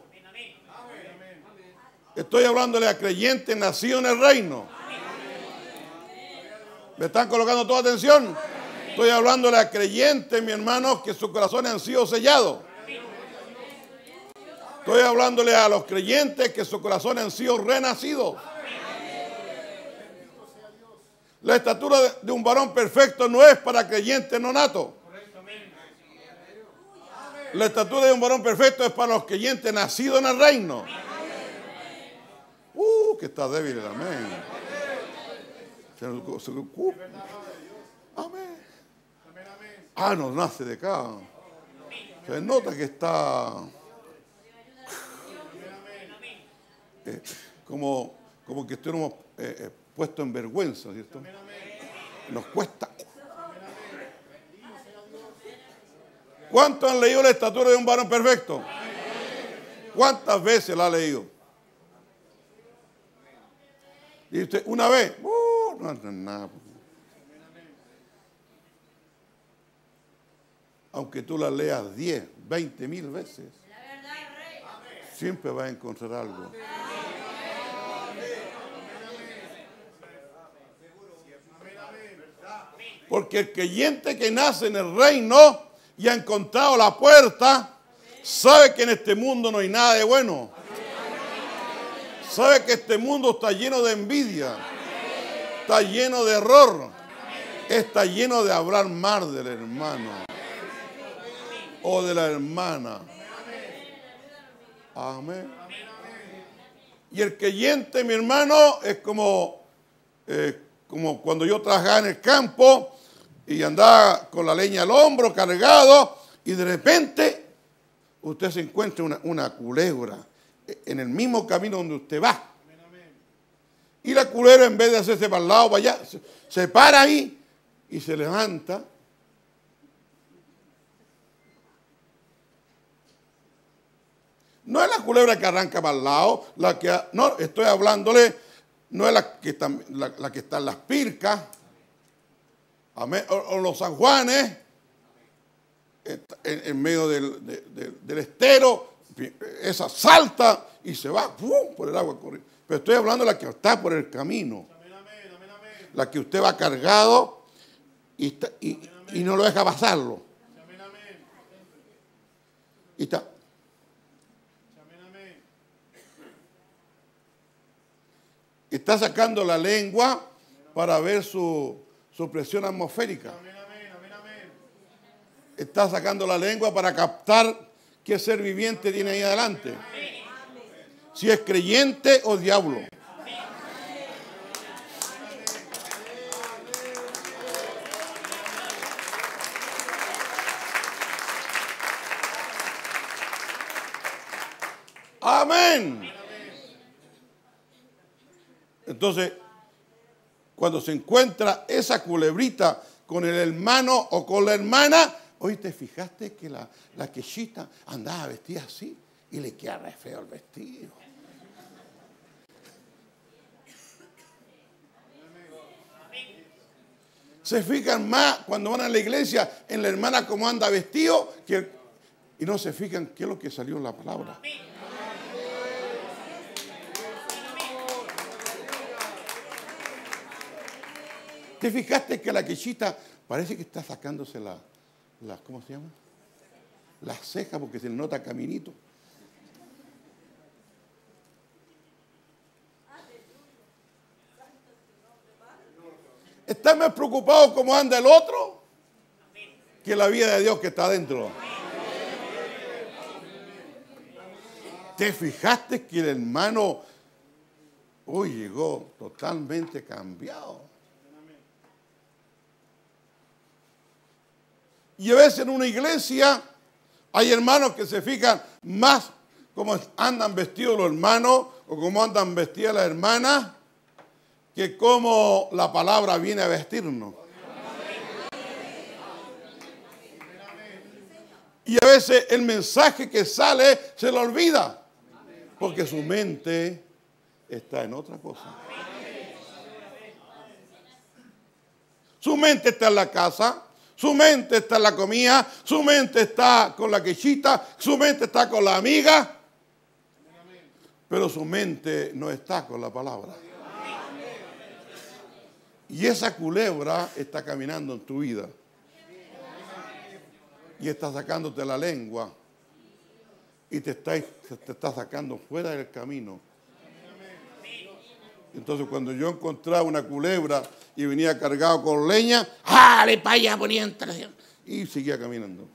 Estoy hablándole a creyentes nacidos en el reino. ¿Me están colocando toda atención? Estoy hablándole a creyentes, mi hermano, que sus corazones han sido sellados. Estoy hablándole a los creyentes que sus corazones han sido renacidos. La estatura de un varón perfecto no es para creyentes no natos. La estatura de un varón perfecto es para los creyentes nacidos en el reino. Que está débil el amén. Amén. No nace de acá. Se nota que está como que estuviéramos puesto en vergüenza, ¿cierto? Nos cuesta. ¿Cuántos han leído la estatura de un varón perfecto? ¿Cuántas veces la ha leído? Y usted, una vez, no es nada. Aunque tú la leas 10, 20 mil veces, siempre vas a encontrar algo. Porque el creyente que nace en el reino y ha encontrado la puerta, sabe que en este mundo no hay nada de bueno. Sabe que este mundo está lleno de envidia, está lleno de error, está lleno de hablar mal del hermano o de la hermana. Amén. Y el creyente, mi hermano, es como cuando yo trabajaba en el campo y andaba con la leña al hombro, cargado, y de repente usted se encuentra una culebra en el mismo camino donde usted va. Y la culebra, en vez de hacerse para el lado, para allá, se para ahí y se levanta. No es la culebra que arranca para el lado, no, estoy hablándole, no es la que está en las Pircas, o los San Juanes, en medio del estero, esa salta y se va por el agua corriendo. Pero estoy hablando de la que está por el camino, la que usted va cargado y no lo deja pasarlo. Y está. Está sacando la lengua para ver su presión atmosférica. Está sacando la lengua para captar qué ser viviente tiene ahí adelante. Si es creyente o diablo. Amén. Entonces, cuando se encuentra esa culebrita con el hermano o con la hermana, oye, ¿te fijaste que la quechita andaba vestida así y le queda re feo el vestido? Se fijan más cuando van a la iglesia en la hermana cómo anda vestido y no se fijan qué es lo que salió en la palabra. ¿Te fijaste que la quechita parece que está sacándose ¿cómo se llama? Las cejas porque se le nota caminito. ¿Está más preocupado cómo anda el otro que la vida de Dios que está adentro? ¿Te fijaste que el hermano hoy llegó totalmente cambiado? Y a veces en una iglesia hay hermanos que se fijan más cómo andan vestidos los hermanos o cómo andan vestidas las hermanas que cómo la palabra viene a vestirnos. Y a veces el mensaje que sale se lo olvida porque su mente está en otra cosa. Su mente está en la casa. Su mente está en la comida, su mente está con la quechita, su mente está con la amiga, pero su mente no está con la palabra. Y esa culebra está caminando en tu vida y está sacándote la lengua y te está sacando fuera del camino. Entonces cuando yo encontraba una culebra y venía cargado con leña, ¡jale para allá, poniente! Y seguía caminando.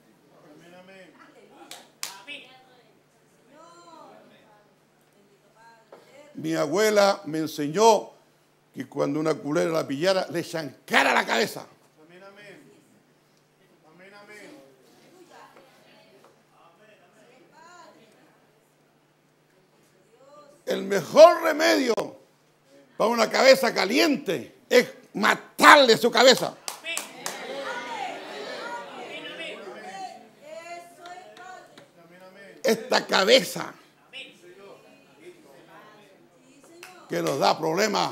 Mi abuela me enseñó que cuando una culebra la pillara, le chancara la cabeza. El mejor remedio para una cabeza caliente es matarle su cabeza. Esta cabeza que nos da problemas.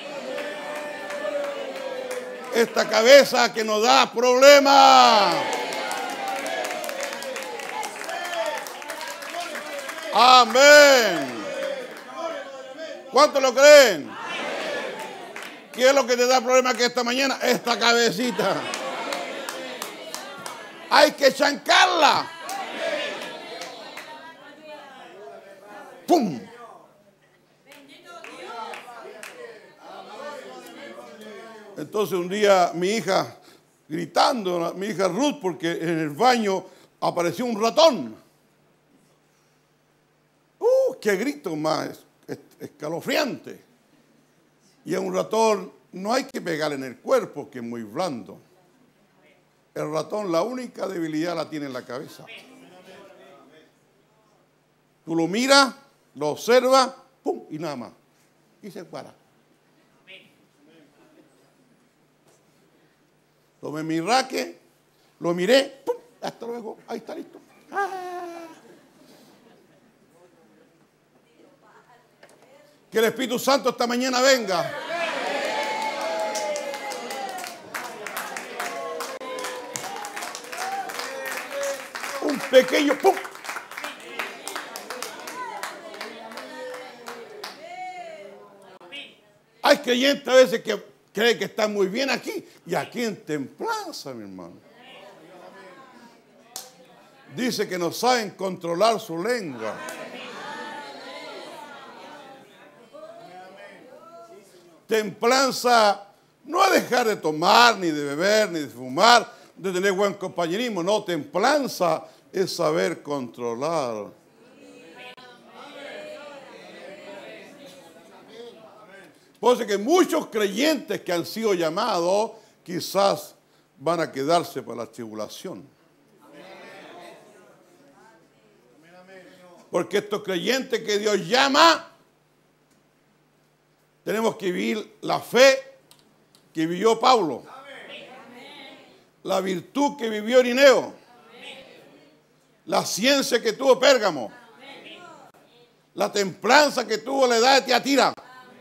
Esta cabeza que nos da problemas. Amén. ¿Cuántos lo creen? ¿Qué es lo que te da problema que esta mañana? Esta cabecita. Hay que chancarla. ¡Pum! Entonces un día mi hija gritando, mi hija Ruth, porque en el baño apareció un ratón. ¡Qué grito más escalofriante! Y a un ratón no hay que pegarle en el cuerpo, que es muy blando. El ratón la única debilidad la tiene en la cabeza. Tú lo miras, lo observas, ¡pum! Y nada más. Y se para. Tomé mi raque, lo miré, ¡pum! Hasta luego, ahí está listo. Que el Espíritu Santo esta mañana venga. Un pequeño ¡pum! Hay creyentes a veces que creen que están muy bien aquí y aquí en templanza, mi hermano. Dice que no saben controlar su lengua. Templanza no es dejar de tomar, ni de beber, ni de fumar, de tener buen compañerismo. No, templanza es saber controlar. Por eso que muchos creyentes que han sido llamados quizás van a quedarse para la tribulación. Porque estos creyentes que Dios llama, tenemos que vivir la fe que vivió Pablo, la virtud que vivió Irineo, la ciencia que tuvo Pérgamo, la templanza que tuvo la edad de Tiatira,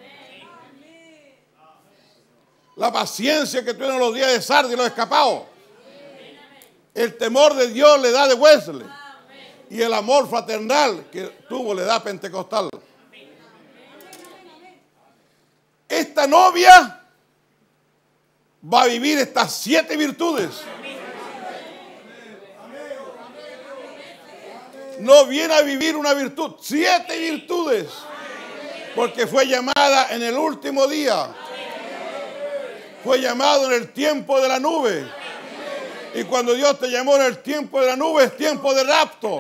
la paciencia que tuvieron los días de Sardis y los escapados, el temor de Dios la edad de Wesley y el amor fraternal que tuvo la edad pentecostal. Esta novia va a vivir estas 7 virtudes. No viene a vivir una virtud, 7 virtudes. Porque fue llamada en el último día. Fue llamado en el tiempo de la nube. Y cuando Dios te llamó en el tiempo de la nube es tiempo de rapto.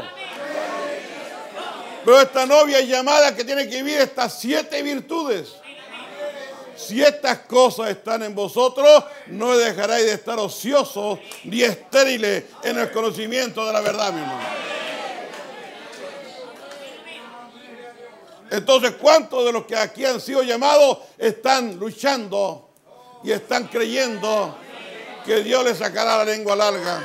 Pero esta novia es llamada que tiene que vivir estas 7 virtudes. Si estas cosas están en vosotros, no dejaréis de estar ociosos ni estériles en el conocimiento de la verdad, mi hermano. Entonces, ¿cuántos de los que aquí han sido llamados están luchando y están creyendo que Dios les sacará la lengua larga?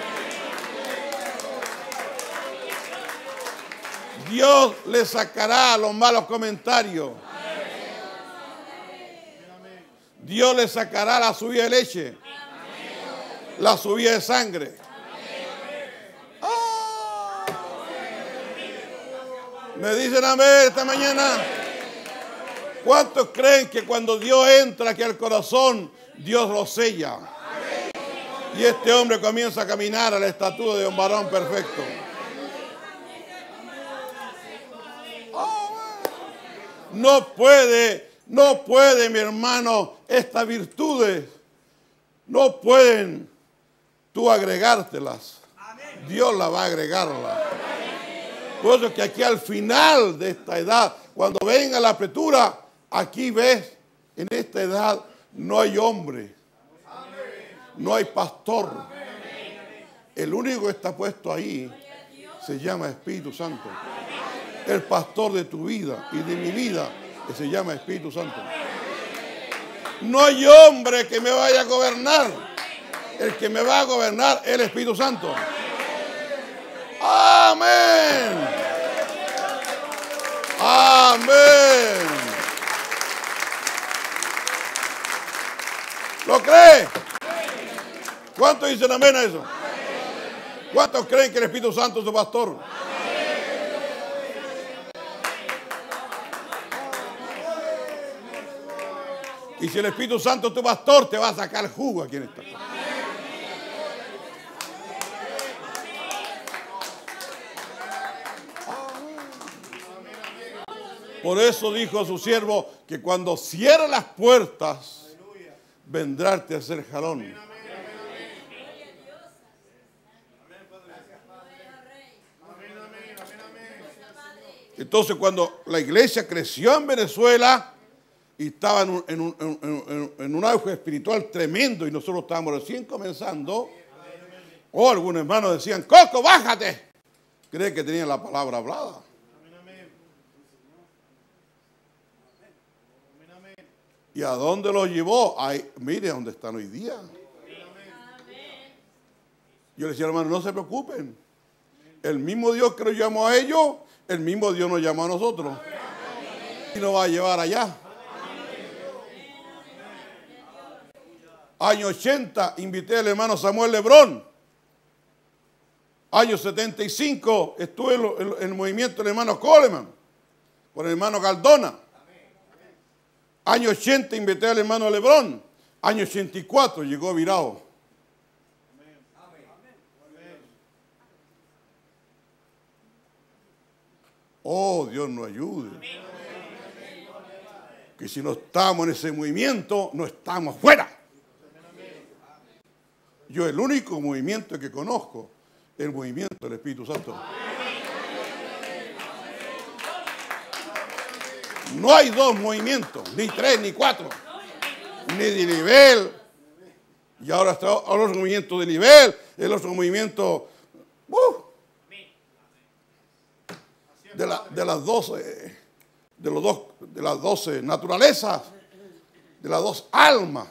Dios les sacará los malos comentarios. Dios le sacará la subida de leche, la subida de sangre. ¡Ah! Me dicen amén esta mañana. ¿Cuántos creen que cuando Dios entra aquí al corazón, Dios lo sella? Y este hombre comienza a caminar a la estatura de un varón perfecto. No puede, mi hermano, estas virtudes no pueden tú agregártelas. Dios la va a agregarla. Por eso es que aquí al final de esta edad, cuando venga la apretura, aquí ves, en esta edad no hay hombre, no hay pastor. El único que está puesto ahí se llama Espíritu Santo. El pastor de tu vida y de mi vida, que se llama Espíritu Santo. No hay hombre que me vaya a gobernar. El que me va a gobernar es el Espíritu Santo. Amén. Amén. ¿Lo cree? ¿Cuántos dicen amén a eso? ¿Cuántos creen que el Espíritu Santo es su pastor? Y si el Espíritu Santo es tu pastor, te va a sacar jugo aquí en esta cosa. Por eso dijo a su siervo que cuando cierre las puertas, vendrá el tercer jalón. Entonces, cuando la iglesia creció en Venezuela, y estaba en un auge espiritual tremendo y nosotros estábamos recién comenzando, O algunos hermanos decían, Coco, bájate. Cree que tenían la palabra hablada. ¿Y a dónde los llevó? Ay, mire dónde están hoy día. Yo le decía, hermano, no se preocupen. El mismo Dios que los llamó a ellos, el mismo Dios nos llamó a nosotros. Y nos va a llevar allá. Año 80, invité al hermano Samuel Lebrón. Año 75, estuve en el movimiento del hermano Coleman, con el hermano Cardona. Año 80, invité al hermano Lebrón. Año 84, llegó Virao. Oh, Dios nos ayude. Que si no estamos en ese movimiento, no estamos fuera. Yo el único movimiento que conozco es el movimiento del Espíritu Santo. No hay dos movimientos, ni tres, ni cuatro, ni de nivel. Y ahora está el otro movimiento de nivel, el otro movimiento de las 12, de las 12 naturalezas, de las dos almas.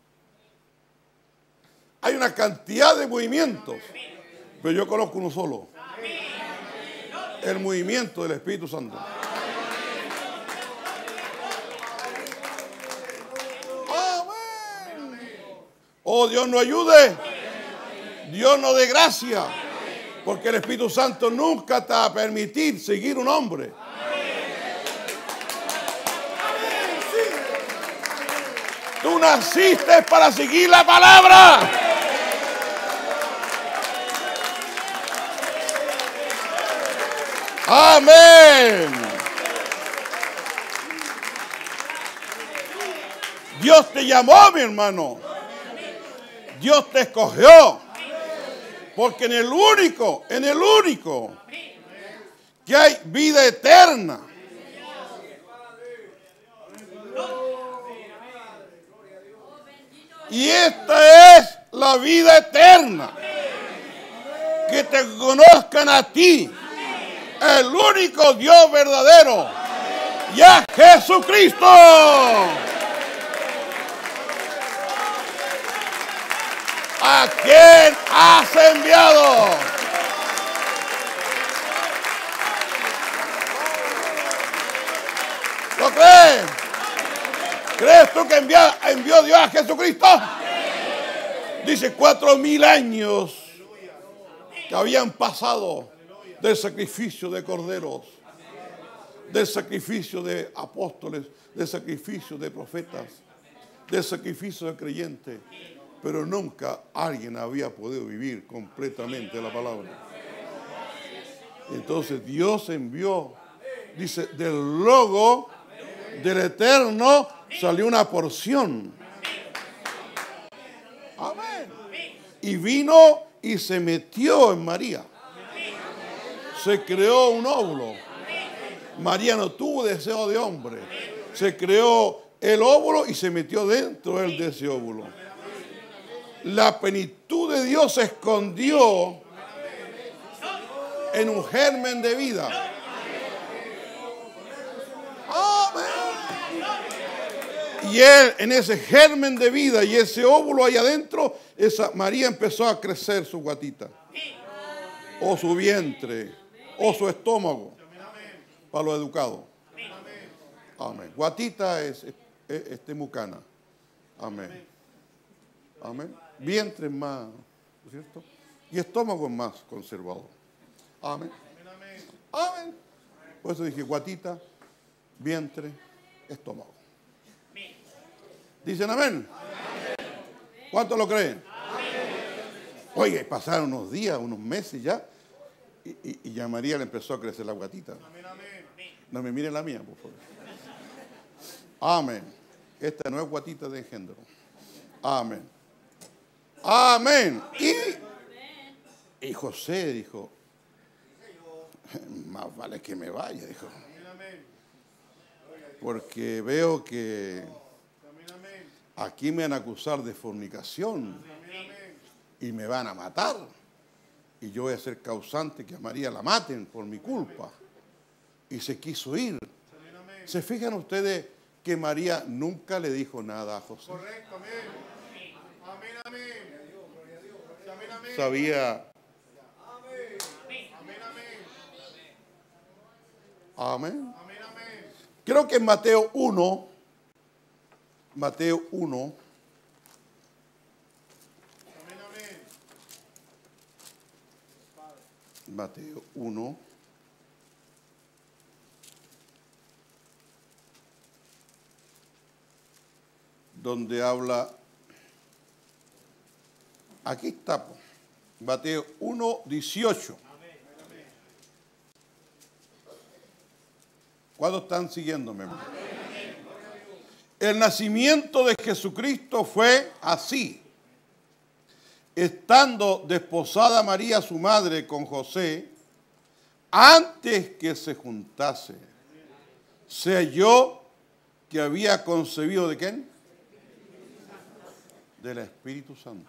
Hay una cantidad de movimientos, pero yo conozco uno solo. El movimiento del Espíritu Santo. Amén. Oh, Dios nos ayude. Dios nos dé gracia. Porque el Espíritu Santo nunca te va a permitir seguir un hombre. Tú naciste para seguir la palabra. Amén. Dios te llamó, mi hermano. Dios te escogió. Porque en el único que hay vida eterna. Y esta es la vida eterna. Que te conozcan a ti. El único Dios verdadero. Y a Jesucristo. ¿A quién has enviado? ¿Lo crees? ¿Crees tú que envió Dios a Jesucristo? Dice 4,000 años que habían pasado del sacrificio de corderos, del sacrificio de apóstoles, del sacrificio de profetas, del sacrificio de creyentes. Pero nunca alguien había podido vivir completamente la palabra. Entonces Dios envió, dice, del logo del Eterno salió una porción. Amén. Y vino y se metió en María. Se creó un óvulo. María no tuvo deseo de hombre. Se creó el óvulo y se metió dentro de ese óvulo. La plenitud de Dios se escondió en un germen de vida. Amén. Y él, en ese germen de vida y ese óvulo ahí adentro, María empezó a crecer su guatita, o su vientre, o su estómago, para los educados. Amén. Guatita es temucana. Amén. Amén. Vientre es más, ¿cierto? Y estómago es más conservador. Amén. Amén. Por eso dije guatita, vientre, estómago. ¿Dicen amén? ¿Cuántos lo creen? Oye, pasaron unos días, unos meses ya, y ya a María le empezó a crecer la guatita. No me miren la mía, por favor. Amén. Esta no es guatita de engendro. Amén. Amén. Y José dijo, más vale que me vaya, dijo. Porque veo que aquí me van a acusar de fornicación y me van a matar. y yo voy a ser causante que a María la maten por mi culpa. Y se quiso ir. ¿Se fijan ustedes que María nunca le dijo nada a José? Correcto, amén. Amén, amén. Sabía. Amén. Creo que en Mateo 1, Mateo 1, donde habla, aquí está, Mateo 1, 18. ¿Cuántos están siguiéndome? El nacimiento de Jesucristo fue así. Estando desposada María, su madre, con José, antes que se juntase, se halló que había concebido ¿de quién? Del Espíritu Santo.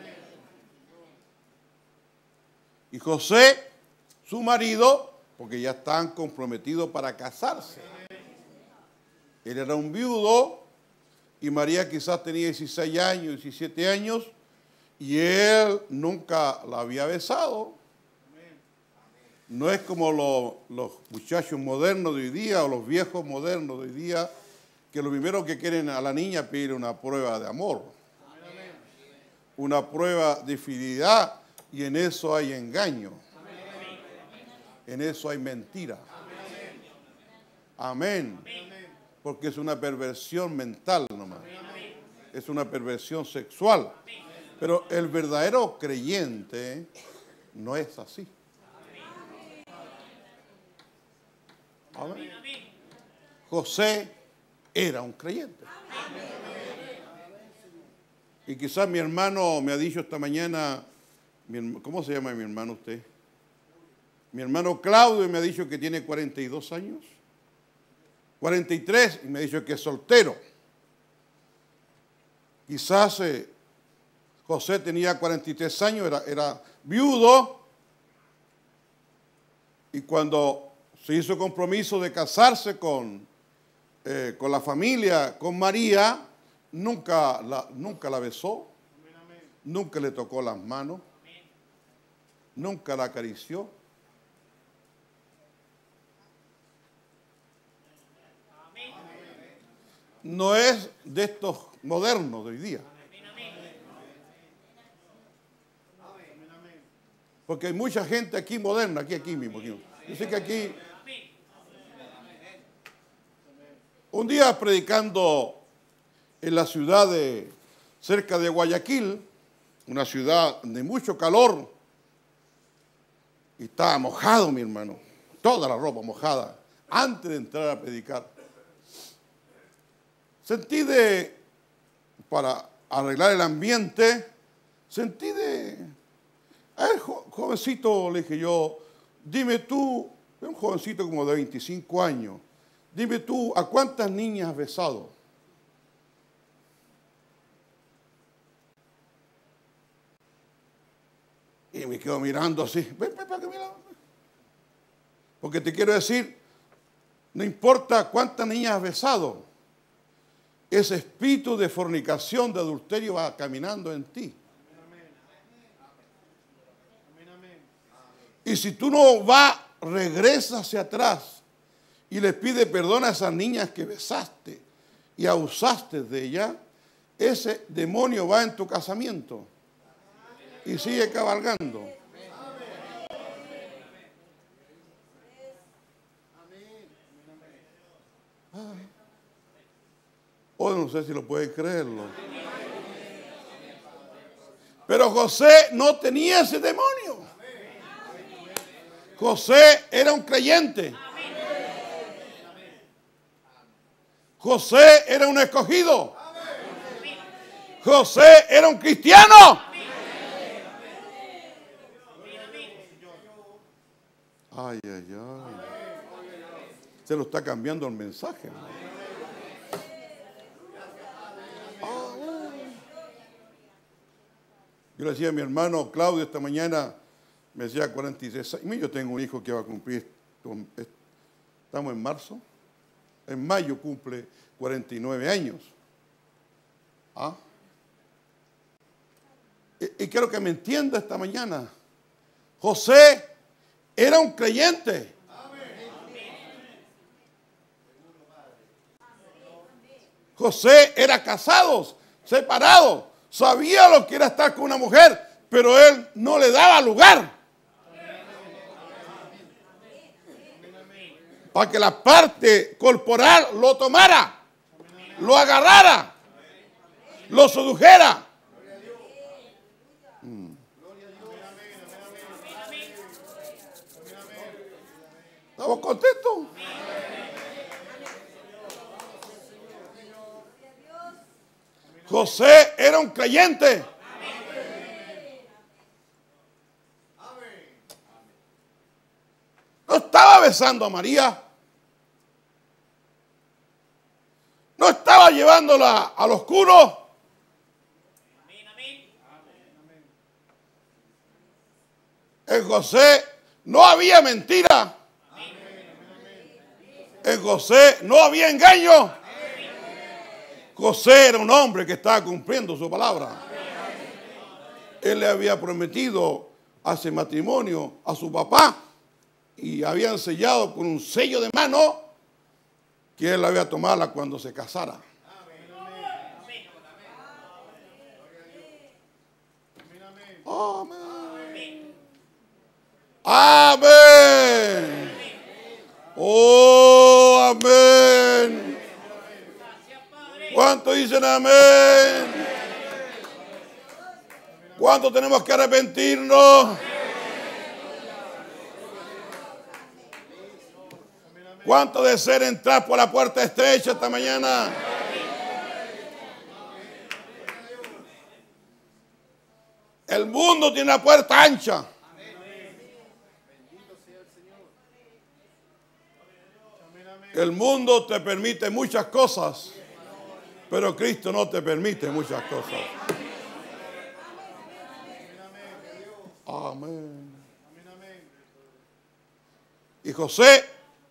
Y José, su marido, porque ya estaban comprometidos para casarse. Él era un viudo y María quizás tenía 16 años, 17 años, y él nunca la había besado. No es como los muchachos modernos de hoy día o los viejos modernos de hoy día, que lo primero que quieren a la niña pedir una prueba de amor, una prueba de fidelidad, y en eso hay engaño, en eso hay mentira. Amén. Porque es una perversión mental nomás, es una perversión sexual. Pero el verdadero creyente no es así. Amén. José era un creyente. Y quizás mi hermano me ha dicho esta mañana, ¿cómo se llama mi hermano usted? Mi hermano Claudio me ha dicho que tiene 42 años, 43, y me ha dicho que es soltero. Quizás José tenía 43 años, era viudo, y cuando se hizo compromiso de casarse con la familia, con María, nunca la besó, nunca le tocó las manos, nunca la acarició. No es de estos modernos de hoy día. Porque hay mucha gente aquí moderna, aquí mismo. Yo sé que aquí, un día predicando en la ciudad cerca de Guayaquil, una ciudad de mucho calor, y estaba mojado mi hermano, toda la ropa mojada, antes de entrar a predicar. Sentí para arreglar el ambiente, a ver, jovencito, le dije yo, dime tú, un jovencito como de 25 años, dime tú, ¿a cuántas niñas has besado? Y me quedo mirando así, ven, para que mira. Porque te quiero decir, no importa cuántas niñas has besado, ese espíritu de fornicación, de adulterio va caminando en ti. Y si tú no regresas hacia atrás y le pides perdón a esas niñas que besaste y abusaste de ellas, ese demonio va en tu casamiento y sigue cabalgando. Hoy no sé si lo pueden creerlo. Pero José no tenía ese demonio. José era un creyente. José era un escogido. José era un cristiano. Ay, ay, ay. Se lo está cambiando el mensaje. Yo le decía a mi hermano Claudio esta mañana, Me decía 46 años. Yo tengo un hijo que va a cumplir, estamos en marzo, en mayo cumple 49 años. ¿Ah? Y quiero que me entienda esta mañana. José era un creyente. José era casado, separado, sabía lo que era estar con una mujer, pero él no le daba lugar para que la parte corporal lo tomara, lo agarrara, lo sedujera. ¿Estamos contentos? José era un creyente. No estaba besando a María. No estaba llevándola al oscuro. En José no había mentira. En José no había engaño. José era un hombre que estaba cumpliendo su palabra. Él le había prometido hace matrimonio a su papá y habían sellado con un sello de mano que él la iba a tomarla cuando se casara. Amén. Amén. Oh, amén. ¿Cuántos dicen amén? ¿Cuántos tenemos que arrepentirnos? ¿Cuántos desean entrar por la puerta estrecha esta mañana? El mundo tiene una puerta ancha. El mundo te permite muchas cosas, pero Cristo no te permite muchas cosas. Amén. Y José,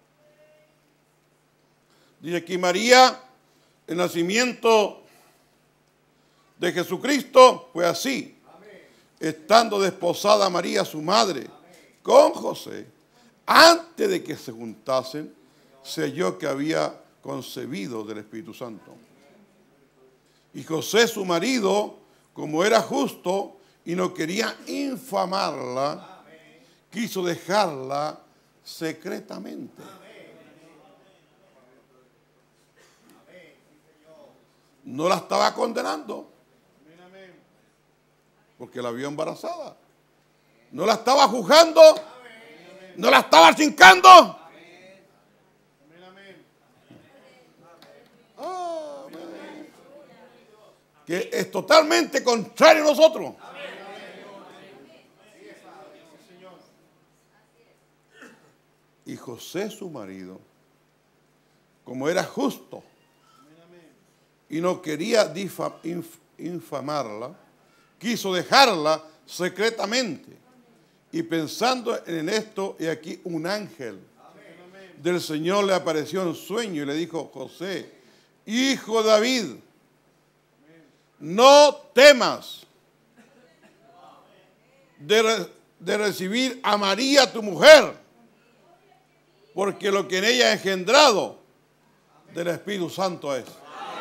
dice aquí María, el nacimiento de Jesucristo fue así. Estando desposada María, su madre, con José, antes de que se juntasen, se halló que había concebido del Espíritu Santo. Y José, su marido, como era justo y no quería infamarla, quiso dejarla secretamente. No la estaba condenando, porque la vio embarazada. No la estaba juzgando, no la estaba chincando. Que es totalmente contrario a nosotros. Y José, su marido, como era justo y no quería infamarla, quiso dejarla secretamente. Y pensando en esto, y aquí un ángel del Señor le apareció en sueño y le dijo: José, hijo de David, no temas de recibir a María tu mujer, porque lo que en ella ha engendrado del Espíritu Santo es.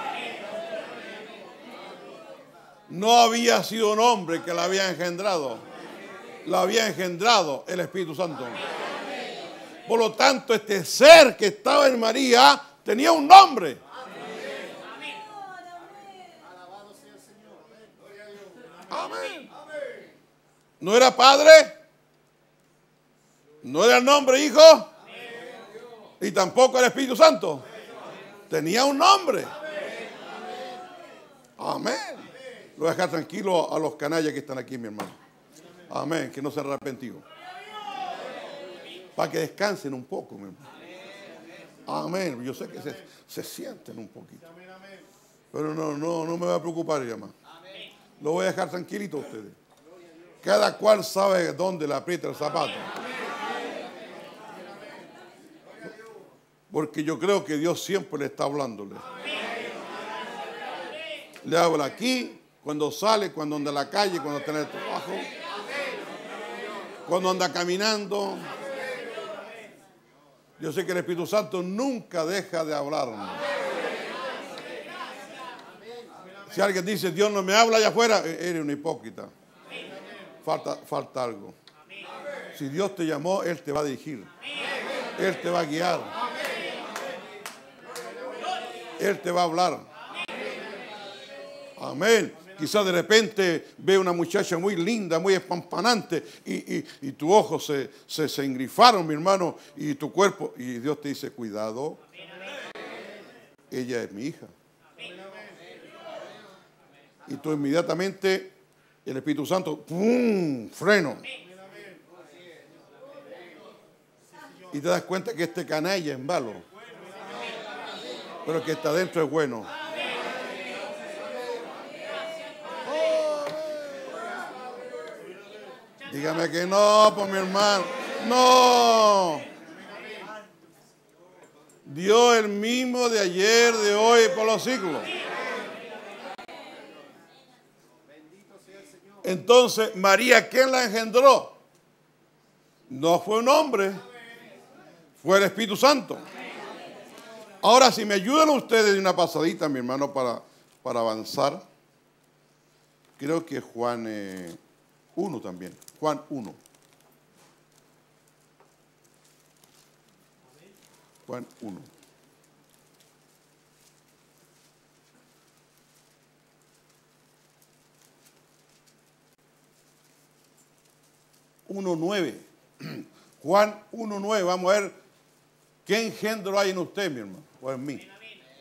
No había sido un hombre que la había engendrado, la había engendrado el Espíritu Santo. Por lo tanto, este ser que estaba en María tenía un nombre. Amén. ¿No era padre? ¿No era el nombre hijo? Y tampoco el Espíritu Santo. Tenía un nombre. Amén. Lo voy a dejar tranquilo a los canallas que están aquí, mi hermano. Amén. Que no se han arrepentido. Para que descansen un poco, mi hermano. Amén. Yo sé que se sienten un poquito. Pero no me va a preocupar, hermano. Lo voy a dejar tranquilito a ustedes. Cada cual sabe dónde le aprieta el zapato. Porque yo creo que Dios siempre le está hablándole. Le habla aquí, cuando sale, cuando anda en la calle, cuando está en el trabajo, cuando anda caminando. Yo sé que el Espíritu Santo nunca deja de hablarnos. Si alguien dice, Dios no me habla allá afuera, eres un hipócrita. Falta algo. Si Dios te llamó, Él te va a dirigir. Él te va a guiar. Él te va a hablar. Amén. Quizás de repente ve una muchacha muy linda, muy espampanante y tus ojos se engrifaron, mi hermano, y tu cuerpo. Y Dios te dice, cuidado, ella es mi hija. Y tú inmediatamente, el Espíritu Santo, ¡pum!, freno. Y te das cuenta que este canalla es malo, pero que está dentro es bueno. Dígame que no, pues mi hermano. No. Dios el mismo de ayer, de hoy y por los siglos. Entonces, María, ¿quién la engendró? No fue un hombre, fue el Espíritu Santo. Ahora, si me ayudan ustedes de una pasadita, mi hermano, para avanzar. Creo que Juan 1 también. Juan 1. Juan 1. Juan 1:9. Vamos a ver qué engendro hay en usted, mi hermano, o en mí.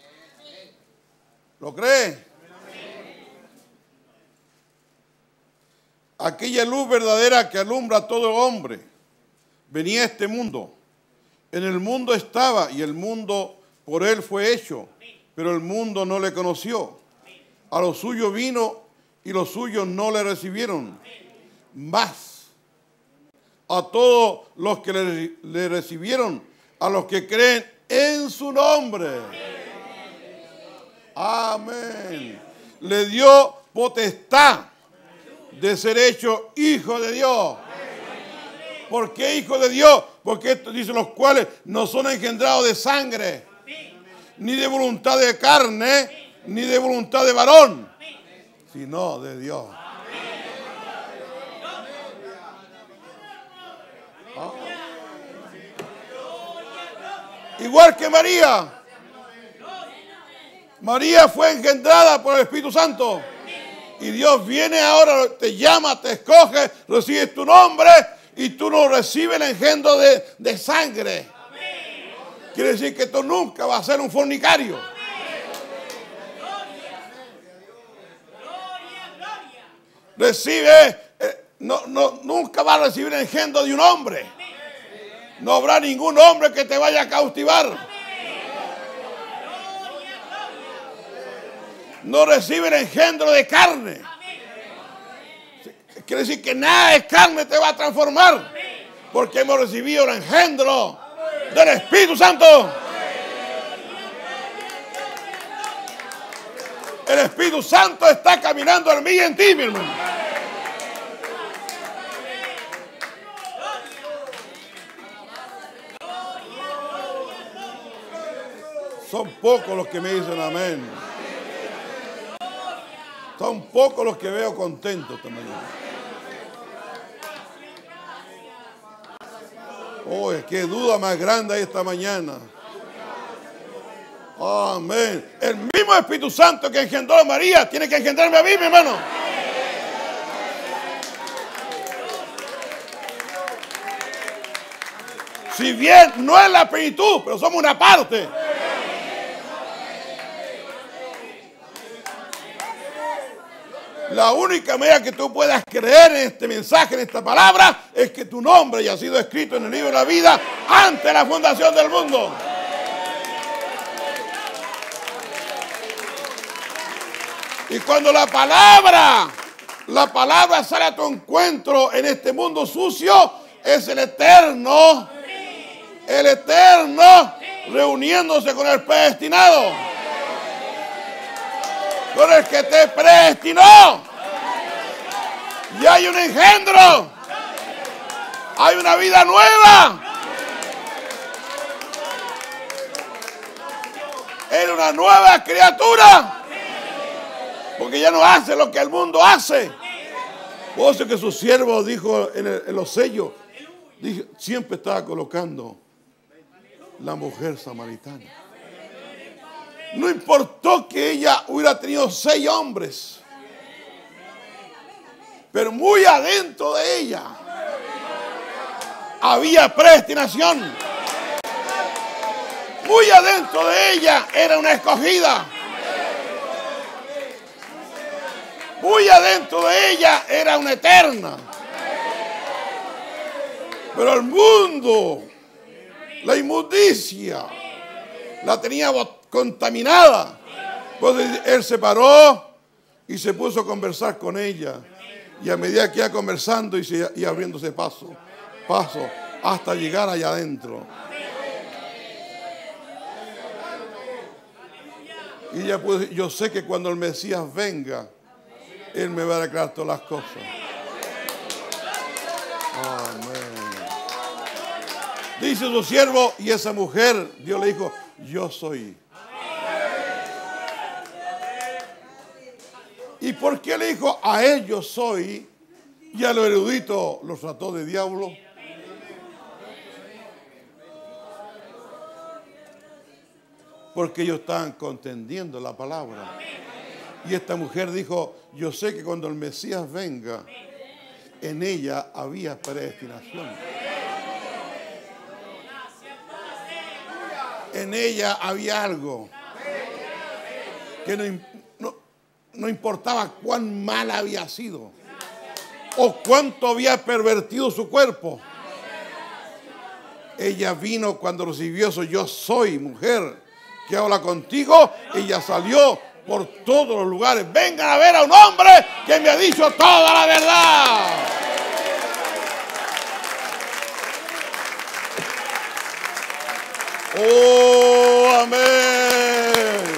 ¿Lo cree? Aquella luz verdadera que alumbra a todo hombre venía a este mundo. En el mundo estaba y el mundo por él fue hecho, pero el mundo no le conoció. A los suyos vino y los suyos no le recibieron. Mas a todos los que le recibieron, a los que creen en su nombre. Amén. Le dio potestad de ser hecho hijo de Dios. ¿Por qué hijo de Dios? Porque esto dicen los cuales no son engendrados de sangre, ni de voluntad de carne, ni de voluntad de varón, sino de Dios. ¿Ah? Igual que María. María fue engendrada por el Espíritu Santo. Y Dios viene ahora, te llama, te escoge, recibes tu nombre y tú no recibes el engendro de sangre. Quiere decir que tú nunca vas a ser un fornicario. Recibe, nunca vas a recibir el engendro de un hombre. No habrá ningún hombre que te vaya a cautivar. No recibe el engendro de carne. Quiere decir que nada de carne te va a transformar, porque hemos recibido el engendro del Espíritu Santo. El Espíritu Santo está caminando en mí y en ti, mi hermano. Son pocos los que me dicen amén. Son pocos los que veo contentos esta mañana. Oh, qué duda más grande hay esta mañana. Amén. El mismo Espíritu Santo que engendró a María tiene que engendrarme a mí, mi hermano. Si bien no es la plenitud, pero somos una parte. La única manera que tú puedas creer en este mensaje, en esta palabra, es que tu nombre haya sido escrito en el libro de la vida antes de la fundación del mundo. Y cuando la palabra la palabra sale a tu encuentro en este mundo sucio, es el Eterno reuniéndose con el predestinado, con el que te predestinó. Y hay un engendro, hay una vida nueva. Era una nueva criatura, porque ya no hace lo que el mundo hace. Por eso que su siervo dijo en los sellos, siempre estaba colocando la mujer samaritana. No importó que ella hubiera tenido 6 hombres, pero muy adentro de ella había predestinación. Muy adentro de ella era una escogida. Muy adentro de ella era una eterna. Pero el mundo, la inmundicia, la tenía contaminada. Entonces él se paró y se puso a conversar con ella. Y a medida que iba conversando y abriéndose paso, hasta llegar allá adentro. Y ella pudo decir, yo sé que cuando el Mesías venga, Él me va a declarar todas las cosas. Amén. Dice su siervo, y esa mujer, Dios le dijo, yo soy. ¿Y por qué le dijo a él yo soy? Y a los eruditos los trató de diablo. Porque ellos estaban contendiendo la palabra. Y esta mujer dijo, yo sé que cuando el Mesías venga, en ella había predestinación. En ella había algo que no importaba cuán mal había sido o cuánto había pervertido su cuerpo. Ella vino cuando recibió eso, yo soy mujer que habla contigo. Ella salió por todos los lugares. Vengan a ver a un hombre que me ha dicho toda la verdad. Oh, amén.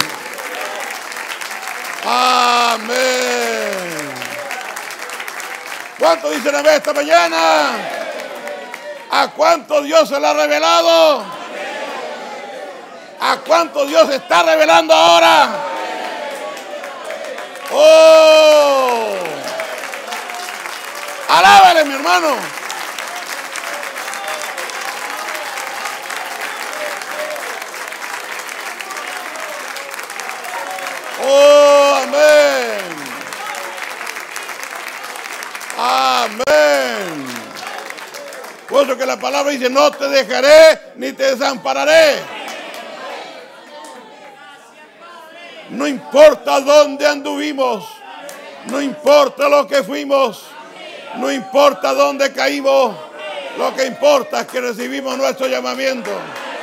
Amén. ¿Cuántos dicen amén esta mañana? ¿A cuánto Dios se le ha revelado? ¿A cuánto Dios se está revelando ahora? ¡Oh! ¡Alábale, mi hermano! ¡Oh, amén! ¡Amén! Por eso que la palabra dice, no te dejaré ni te desampararé. No importa dónde anduvimos, no importa lo que fuimos, no importa dónde caímos, lo que importa es que recibimos nuestro llamamiento.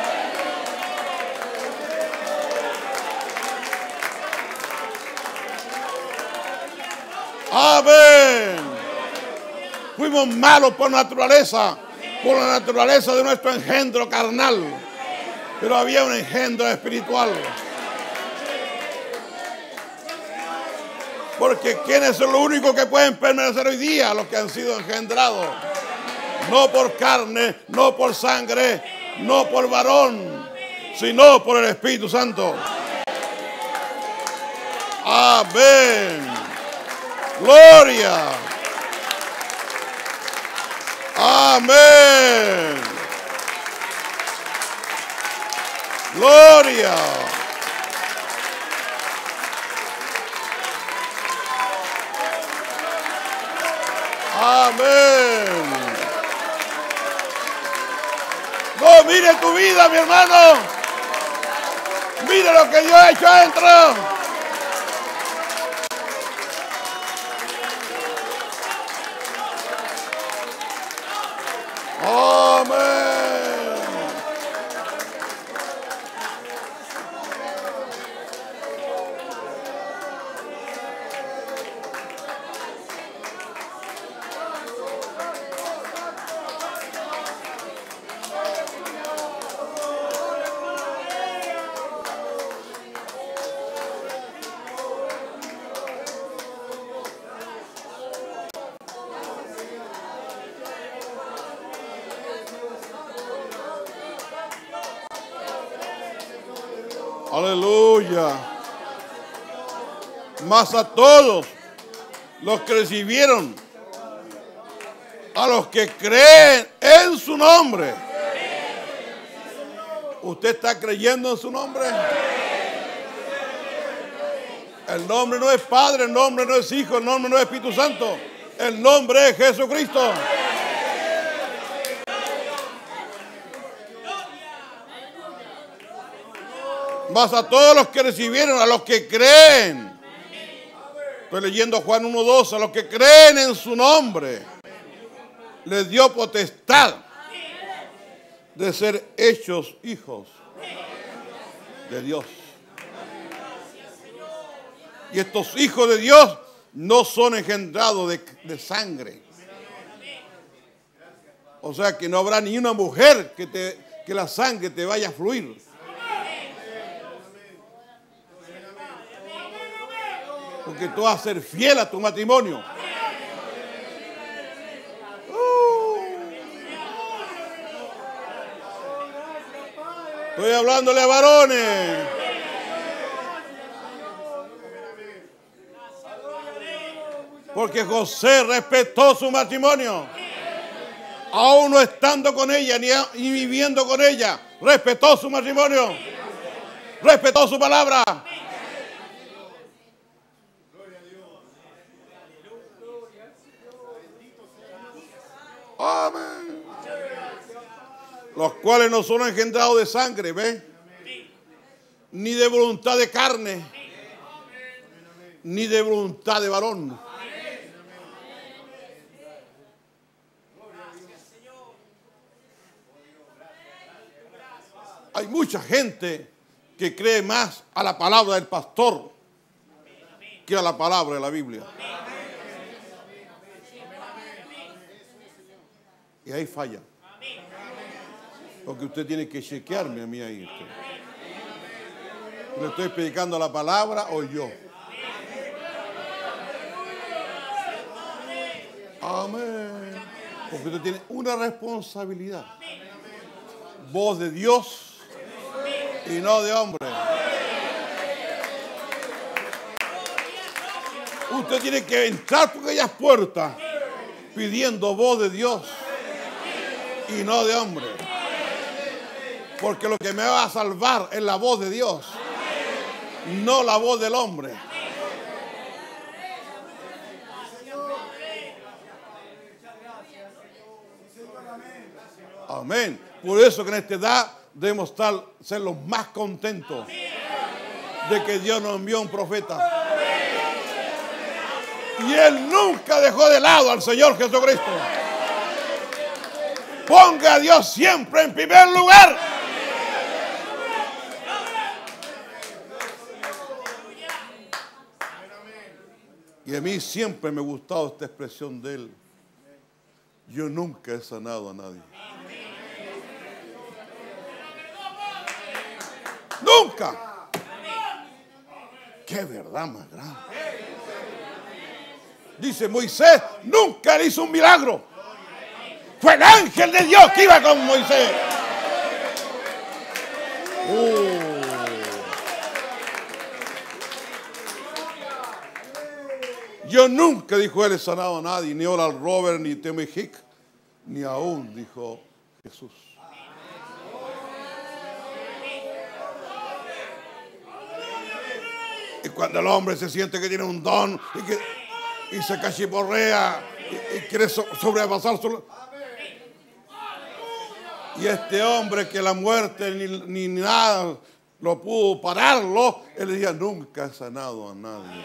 Amén. Fuimos malos por naturaleza de nuestro engendro carnal, pero había un engendro espiritual. Porque ¿quiénes son los únicos que pueden permanecer hoy día? Los que han sido engendrados. No por carne, no por sangre, no por varón, sino por el Espíritu Santo. Amén. Gloria. Amén. Gloria. Amén. No, mire tu vida, mi hermano. Mire lo que Dios ha hecho adentro. Amén. Aleluya. Mas a todos los que recibieron, a los que creen en su nombre. ¿Usted está creyendo en su nombre? El nombre no es Padre, el nombre no es Hijo, el nombre no es Espíritu Santo. El nombre es Jesucristo. Mas a todos los que recibieron, a los que creen. Estoy leyendo Juan 1:2, a los que creen en su nombre, les dio potestad de ser hechos hijos de Dios. Y estos hijos de Dios no son engendrados de sangre. O sea que no habrá ni una mujer que la sangre te vaya a fluir. Porque tú vas a ser fiel a tu matrimonio. Estoy hablándole a varones. Porque José respetó su matrimonio. Aún no estando con ella ni viviendo con ella, respetó su matrimonio. Respetó su palabra. Amén. Los cuales no son engendrados de sangre, ¿ves? Ni de voluntad de carne, ni de voluntad de varón. Hay mucha gente que cree más a la palabra del pastor que a la palabra de la Biblia. Y ahí falla. Porque usted tiene que chequearme a mí ahí. ¿Le estoy predicando la palabra o yo? Amén. Porque usted tiene una responsabilidad. Voz de Dios y no de hombre. Usted tiene que entrar por aquellas puertas pidiendo voz de Dios y no de hombre. Porque lo que me va a salvar es la voz de Dios, no la voz del hombre. Amén. Por eso que en esta edad debemos ser los más contentos de que Dios nos envió un profeta. Y Él nunca dejó de lado al Señor Jesucristo. Ponga a Dios siempre en primer lugar. Y a mí siempre me ha gustado esta expresión de Él. Yo nunca he sanado a nadie. Nunca. Qué verdad más grande. Dice Moisés, nunca le hizo un milagro. Fue el ángel de Dios que iba con Moisés. Yo nunca, dijo él, he sanado a nadie, ni Oral Robert, ni Timmy Hick, ni aún, dijo Jesús. Y cuando el hombre se siente que tiene un don y se cachiporrea y quiere sobrepasar y este hombre que la muerte ni nada lo pudo pararlo, él decía, nunca he sanado a nadie.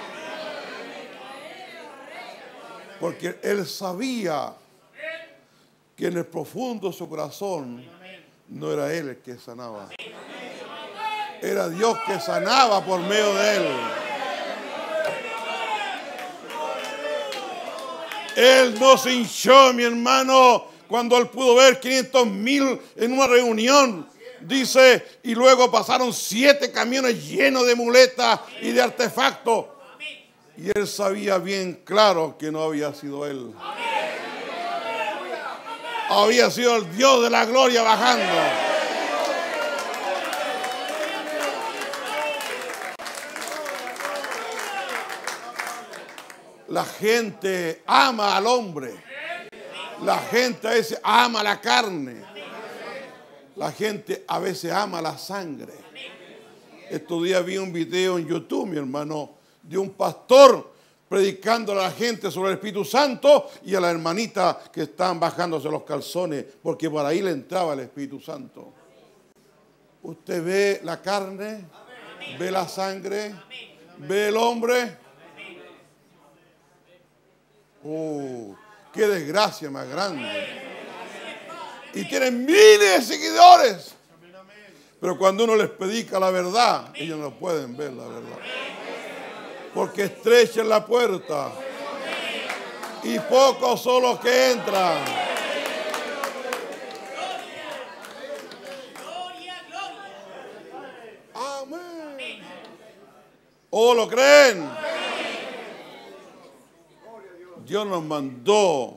Porque él sabía que en el profundo de su corazón no era él el que sanaba. Era Dios que sanaba por medio de él. Él no se hinchó, mi hermano, cuando él pudo ver 500,000 en una reunión. Dice, y luego pasaron 7 camiones llenos de muletas y de artefactos. Y él sabía bien claro que no había sido él. Había sido el Dios de la gloria bajando. La gente ama al hombre. La gente a veces ama la carne. La gente a veces ama la sangre. Estos días vi un video en YouTube, mi hermano, de un pastor predicando a la gente sobre el Espíritu Santo y a la hermanita que están bajándose los calzones porque por ahí le entraba el Espíritu Santo. Usted ve la carne, ve la sangre, ve el hombre. Oh, qué desgracia más grande. Y tienen miles de seguidores. Pero cuando uno les predica la verdad, ellos no pueden ver la verdad. Porque estrecha es la puerta. Y pocos son los que entran. Amén. ¿O lo creen? Dios nos mandó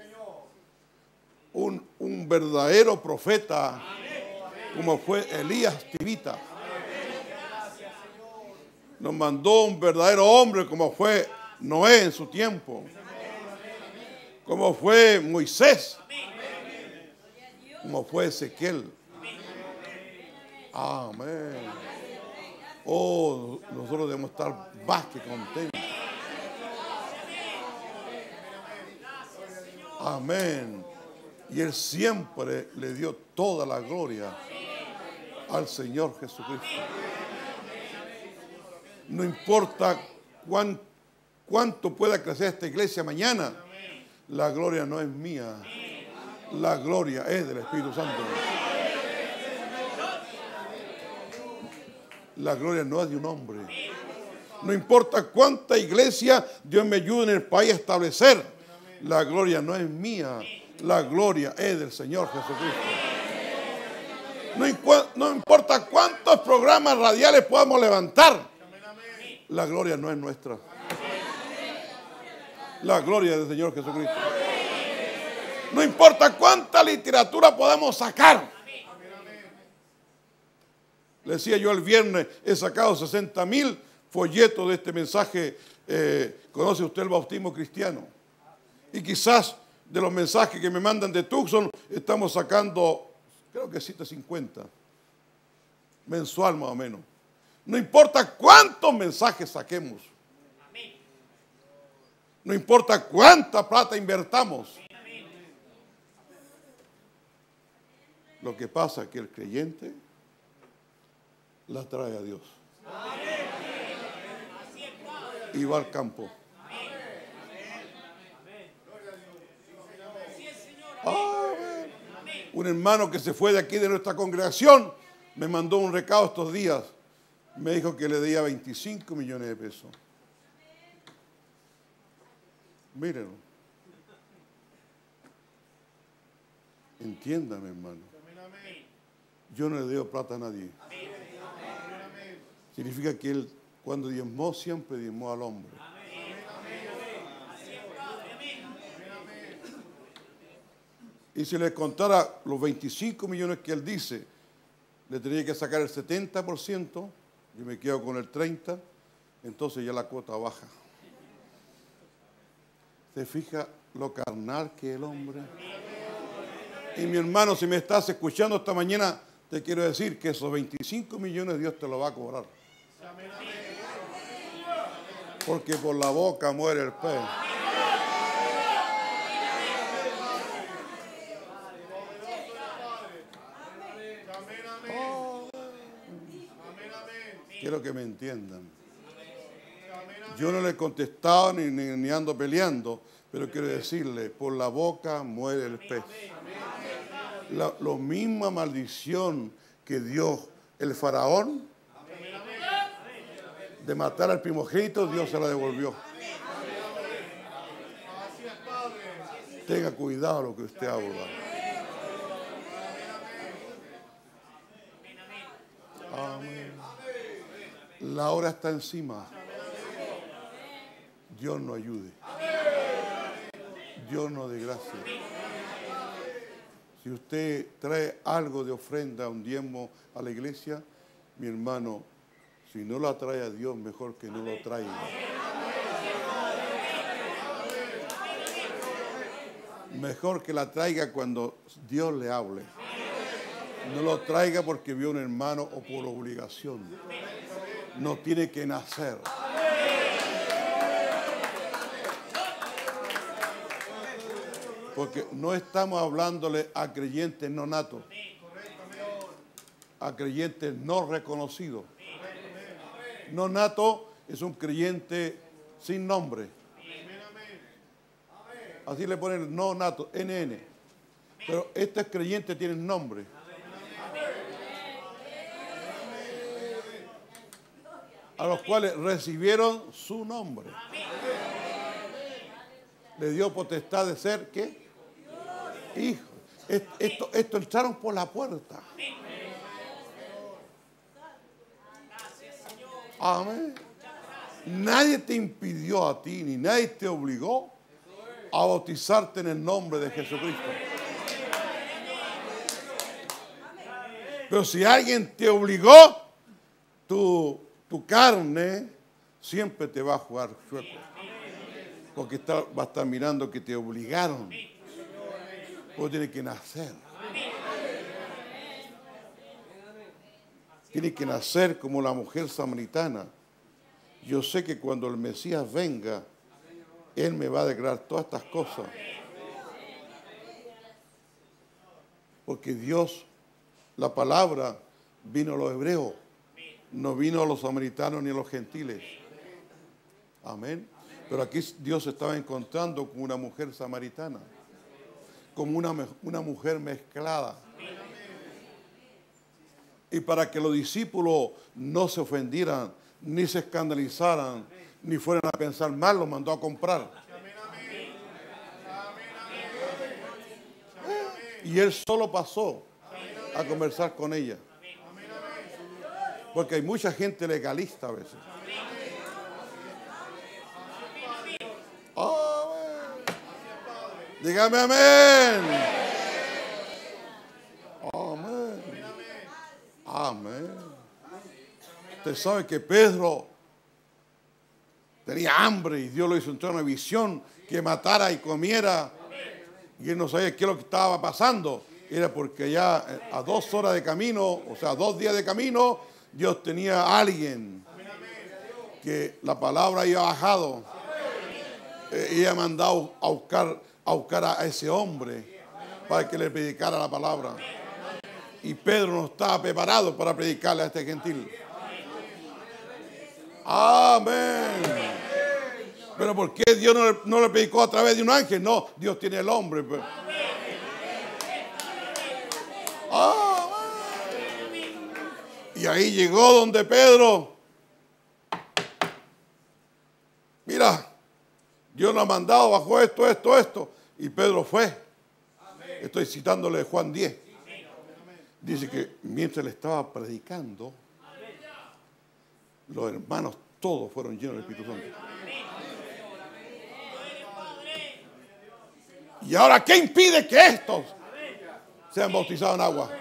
un verdadero profeta como fue Elías Tibita. Nos mandó un verdadero hombre como fue Noé en su tiempo, como fue Moisés, como fue Ezequiel. Amén. Oh, nosotros debemos estar más que contentos. Amén. Y Él siempre le dio toda la gloria al Señor Jesucristo. No importa cuánto pueda crecer esta iglesia mañana, la gloria no es mía. La gloria es del Espíritu Santo. La gloria no es de un hombre. No importa cuánta iglesia Dios me ayude en el país a establecer, la gloria no es mía. La gloria es del Señor Jesucristo. No importa cuántos programas radiales podamos levantar, la gloria no es nuestra. La gloria es del Señor Jesucristo. No importa cuánta literatura podamos sacar. Le decía yo el viernes, he sacado 60,000 folletos de este mensaje. ¿Conoce usted el bautismo cristiano? Y quizás de los mensajes que me mandan de Tucson, estamos sacando, creo que 750, mensual más o menos. No importa cuántos mensajes saquemos. No importa cuánta plata invertamos. Lo que pasa es que el creyente la trae a Dios. Y va al campo. Un hermano que se fue de aquí de nuestra congregación me mandó un recado estos días. Me dijo que le debía 25 millones de pesos. Mírenlo. Entiéndame, hermano. Yo no le debo plata a nadie. Significa que él, cuando diezmó, siempre diezmó al hombre. Y si le contara los 25 millones que él dice, le tendría que sacar el 70%, yo me quedo con el 30%, entonces ya la cuota baja. ¿Se fija lo carnal que es el hombre? Y mi hermano, si me estás escuchando esta mañana, te quiero decir que esos 25 millones Dios te lo va a cobrar. Porque por la boca muere el pez. Quiero que me entiendan. Yo no le he contestado ni ando peleando, pero quiero decirle, por la boca muere el pez. La misma maldición que dio el faraón de matar al primogénito, Dios se la devolvió. Tenga cuidado lo que usted habla. Amén. La hora está encima. Dios nos ayude. Dios nos dé gracia. Si usted trae algo de ofrenda, un diezmo a la iglesia, mi hermano, si no la trae a Dios, mejor que no lo traiga. Mejor que la traiga cuando Dios le hable. No lo traiga porque vio un hermano o por obligación. No tiene que nacer. Porque no estamos hablándole a creyentes no natos, a creyentes no reconocidos. No nato es un creyente sin nombre. Así le ponen no nato, NN. Pero estos creyentes tienen nombre. A los cuales recibieron su nombre. Le dio potestad de ser, ¿qué? Hijo. Esto entraron por la puerta. Amén. Nadie te impidió a ti, ni nadie te obligó a bautizarte en el nombre de Jesucristo. Pero si alguien te obligó, tu carne siempre te va a jugar chueco. Porque va a estar mirando que te obligaron. Vos tienes que nacer. Tienes que nacer como la mujer samaritana. Yo sé que cuando el Mesías venga, Él me va a declarar todas estas cosas. Porque Dios, la palabra, vino a los hebreos. No vino a los samaritanos ni a los gentiles. Amén. Pero aquí Dios se estaba encontrando con una mujer samaritana. Como una mujer mezclada. Y para que los discípulos no se ofendieran, ni se escandalizaran, ni fueran a pensar mal, los mandó a comprar. Y él solo pasó a conversar con ella. Porque hay mucha gente legalista a veces. Amén. Dígame amén. Amén. Amén. Usted sabe que Pedro tenía hambre y Dios lo hizo entrar en una visión que matara y comiera. Y él no sabía qué es lo que estaba pasando. Era porque ya a 2 horas de camino, o sea, 2 días de camino, Dios tenía a alguien que la palabra había bajado y había mandado a buscar a ese hombre para que le predicara la palabra. Y Pedro no estaba preparado para predicarle a este gentil. Amén. Pero ¿por qué Dios no le predicó a través de un ángel? No, Dios tiene el hombre. Amén. Y ahí llegó donde Pedro. Mira, Dios nos ha mandado bajo esto. Y Pedro fue. Estoy citándole de Juan 10. Dice que mientras le estaba predicando, los hermanos todos fueron llenos del Espíritu Santo. Y ahora, ¿qué impide que estos sean bautizados en agua?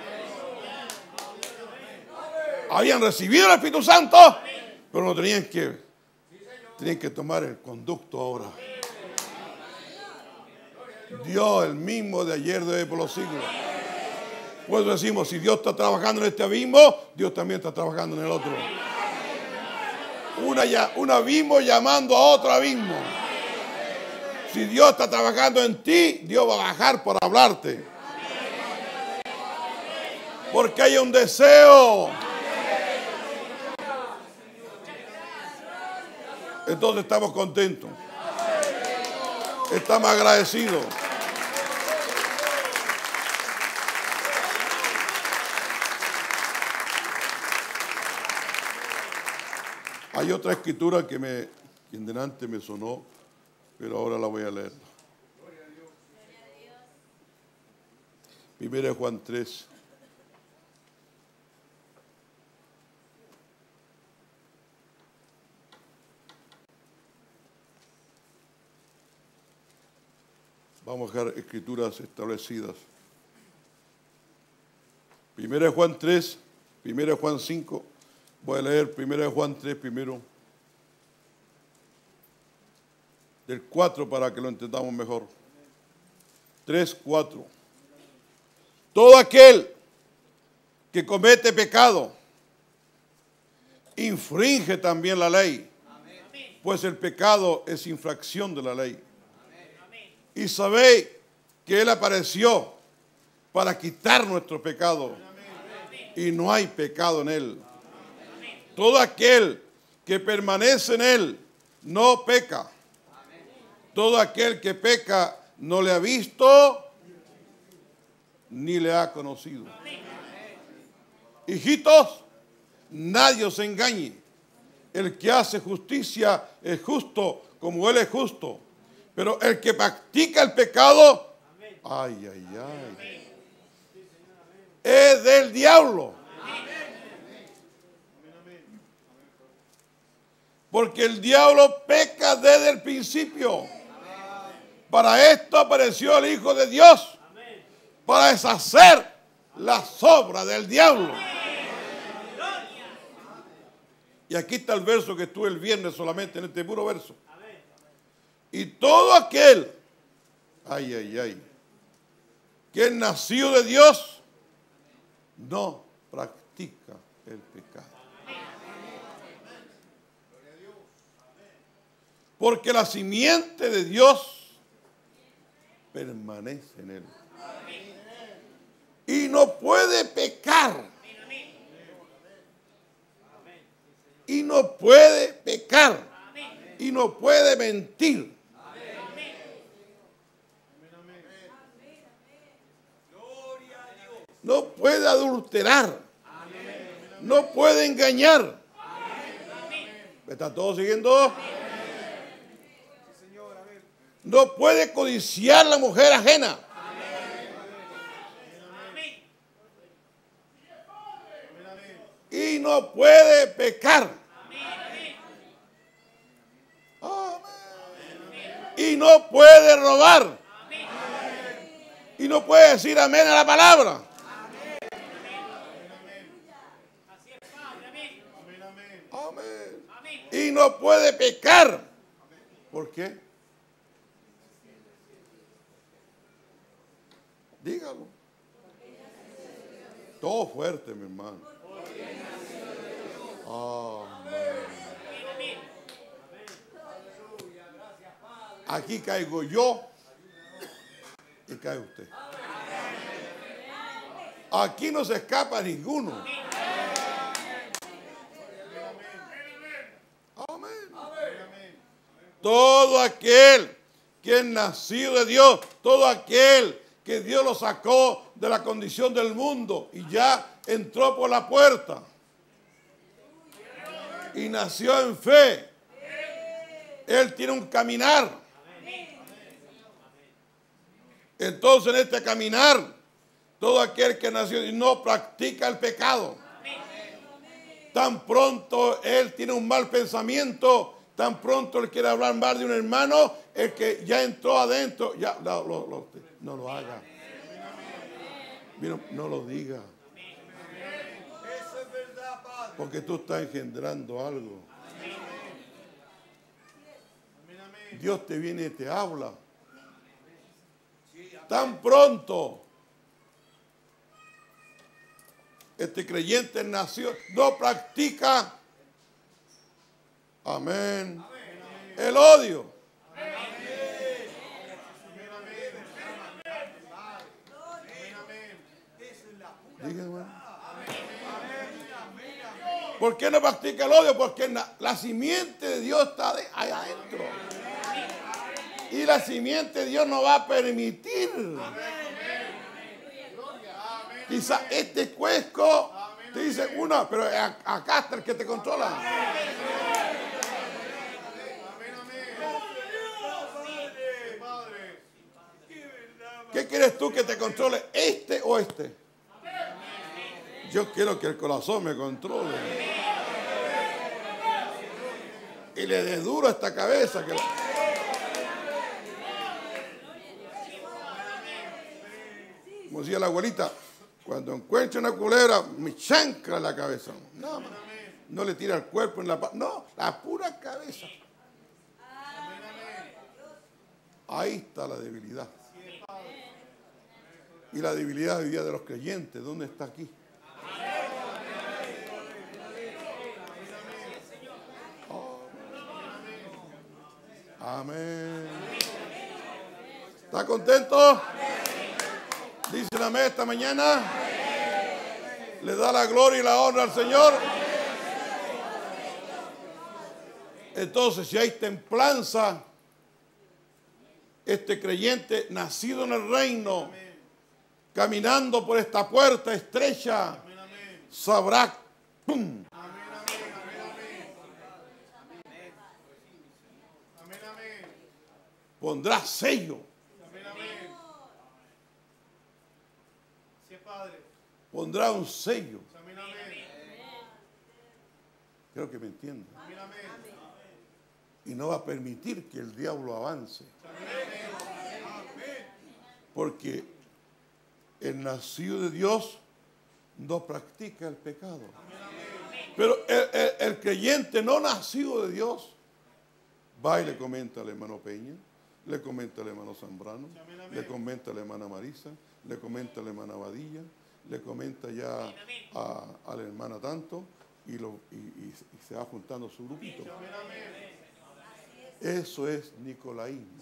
Habían recibido el Espíritu Santo, pero no tenían que tomar el conducto ahora. Dios el mismo de ayer, de hoy, por los siglos. Pues decimos, si Dios está trabajando en este abismo, Dios también está trabajando en el otro. Un abismo llamando a otro abismo. Si Dios está trabajando en ti, Dios va a bajar para hablarte. Porque hay un deseo. Entonces estamos contentos. Estamos agradecidos. Hay otra escritura que en delante me sonó, pero ahora la voy a leer. 1 Juan 3. Vamos a dejar escrituras establecidas. 1 Juan 3, 1 Juan 5. Voy a leer 1 Juan 3 primero. Del 4 para que lo entendamos mejor. 3:4. Todo aquel que comete pecado infringe también la ley, pues el pecado es infracción de la ley. Y sabéis que Él apareció para quitar nuestro pecado, y no hay pecado en Él. Todo aquel que permanece en Él no peca. Todo aquel que peca no le ha visto ni le ha conocido. Hijitos, nadie os engañe. El que hace justicia es justo como Él es justo. Pero el que practica el pecado, ay, ay, ay, es del diablo. Porque el diablo peca desde el principio. Para esto apareció el Hijo de Dios, para deshacer las obras del diablo. Y aquí está el verso que estuve el viernes solamente, en este puro verso. Y todo aquel, ay, ay, ay, que es nacido de Dios, no practica el pecado. Porque la simiente de Dios permanece en él. Y no puede pecar. Y no puede pecar. Y no puede mentir. No puede adulterar. No puede engañar. ¿Me está todo siguiendo? No puede codiciar la mujer ajena. Y no puede pecar. Y no puede robar. Y no puede decir amén a la palabra. Amén. Y no puede pecar. ¿Por qué? Dígalo. Todo fuerte, mi hermano. Amén. Aquí caigo yo y cae usted. Aquí no se escapa ninguno. Amén. Todo aquel que es nacido de Dios, todo aquel que Dios lo sacó de la condición del mundo y ya entró por la puerta y nació en fe. Él tiene un caminar. Entonces en este caminar, todo aquel que nació y no practica el pecado, tan pronto él tiene un mal pensamiento, tan pronto él quiere hablar mal de un hermano, el que ya entró adentro, ya no lo haga. Mira, no lo diga. Porque tú estás engendrando algo. Dios te viene y te habla. Tan pronto este creyente nació, no practica, amén, el odio. Dígame. ¿Por qué no practica el odio? Porque la simiente de Dios está ahí adentro. Y la simiente de Dios no va a permitir. Quizá este cuesco te dice una, pero acá está el que te controla. ¿Qué quieres tú que te controle? ¿Este o este? Yo quiero que el corazón me controle. Y le dé duro a esta cabeza. Como decía la abuelita, cuando encuentra una culebra, me chancla la cabeza. No, no le tira el cuerpo en la no, la pura cabeza. Ahí está la debilidad. Y la debilidad hoy día de los creyentes, ¿dónde está aquí? Amén. ¿Está contento? Dice la amén esta mañana. Le da la gloria y la honra al Señor. Entonces, si hay templanza, este creyente nacido en el reino, caminando por esta puerta estrecha, sabrá, ¡pum!, pondrá sello. Pondrá un sello. Creo que me entienden. Y no va a permitir que el diablo avance. Porque el nacido de Dios no practica el pecado. Pero el creyente no nacido de Dios va y le comenta al hermano Peña, le comenta al hermano Zambrano, le comenta a la hermana Marisa, le comenta a la hermana Badilla, le comenta ya a la hermana tanto y se va juntando su grupito. Eso es nicolaísmo.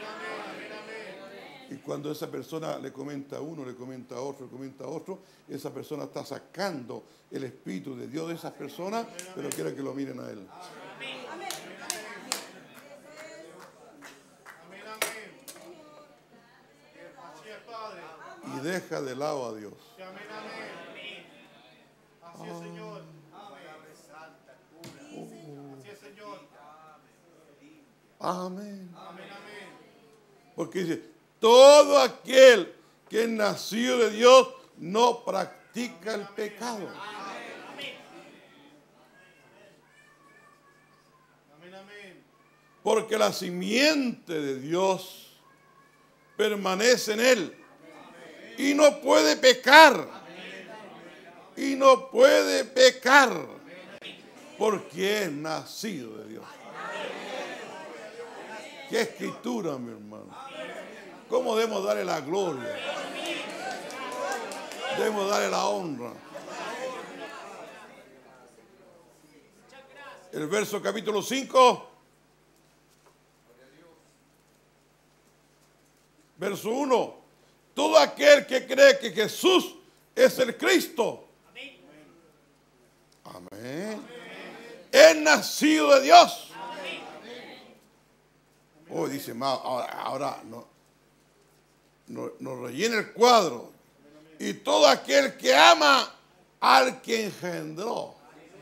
Y cuando esa persona le comenta a uno, le comenta a otro, le comenta a otro, esa persona está sacando el Espíritu de Dios de esas personas, pero quiere que lo miren a él. Y deja de lado a Dios. Así es, Señor. Así es, Señor. Amén. Amén, amén. Porque dice, todo aquel que es nacido de Dios no practica el pecado. Amén, amén. Porque la simiente de Dios permanece en él. Y no puede pecar. Y no puede pecar. Porque es nacido de Dios. Qué escritura, mi hermano. ¿Cómo debemos darle la gloria? Debemos darle la honra. El verso capítulo 5. Verso 1. Todo aquel que cree que Jesús es el Cristo. Amén. Es nacido de Dios. Oh, dice, ahora no rellena el cuadro. Y todo aquel que ama al que engendró.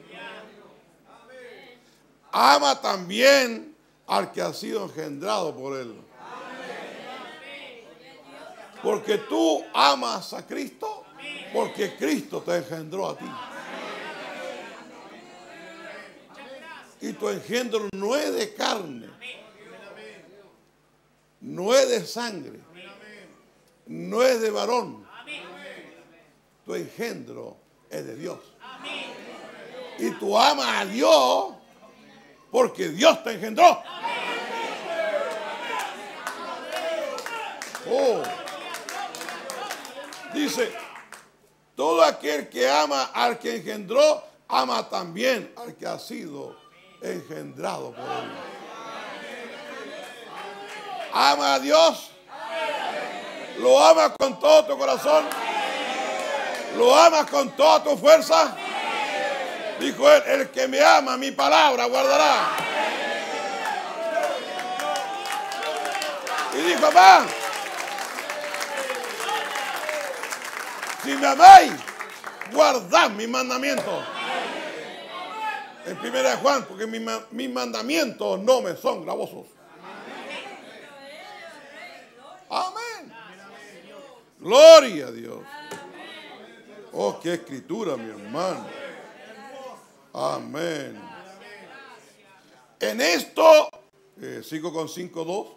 Ama también al que ha sido engendrado por él. Porque tú amas a Cristo, porque Cristo te engendró a ti. Y tu engendro no es de carne, no es de sangre, no es de varón. Tu engendro es de Dios. Y tú amas a Dios porque Dios te engendró. Oh. Dice, todo aquel que ama al que engendró, ama también al que ha sido engendrado por él. Ama a Dios. Lo amas con todo tu corazón. Lo amas con toda tu fuerza. Dijo él, el que me ama, mi palabra guardará. Y dijo, papá, si me amáis, guardad mis mandamientos. En 1 Juan, porque mis mandamientos no me son gravosos. Amén. Gloria a Dios. Oh, qué escritura, mi hermano. Amén. En esto, sigo con 5:2.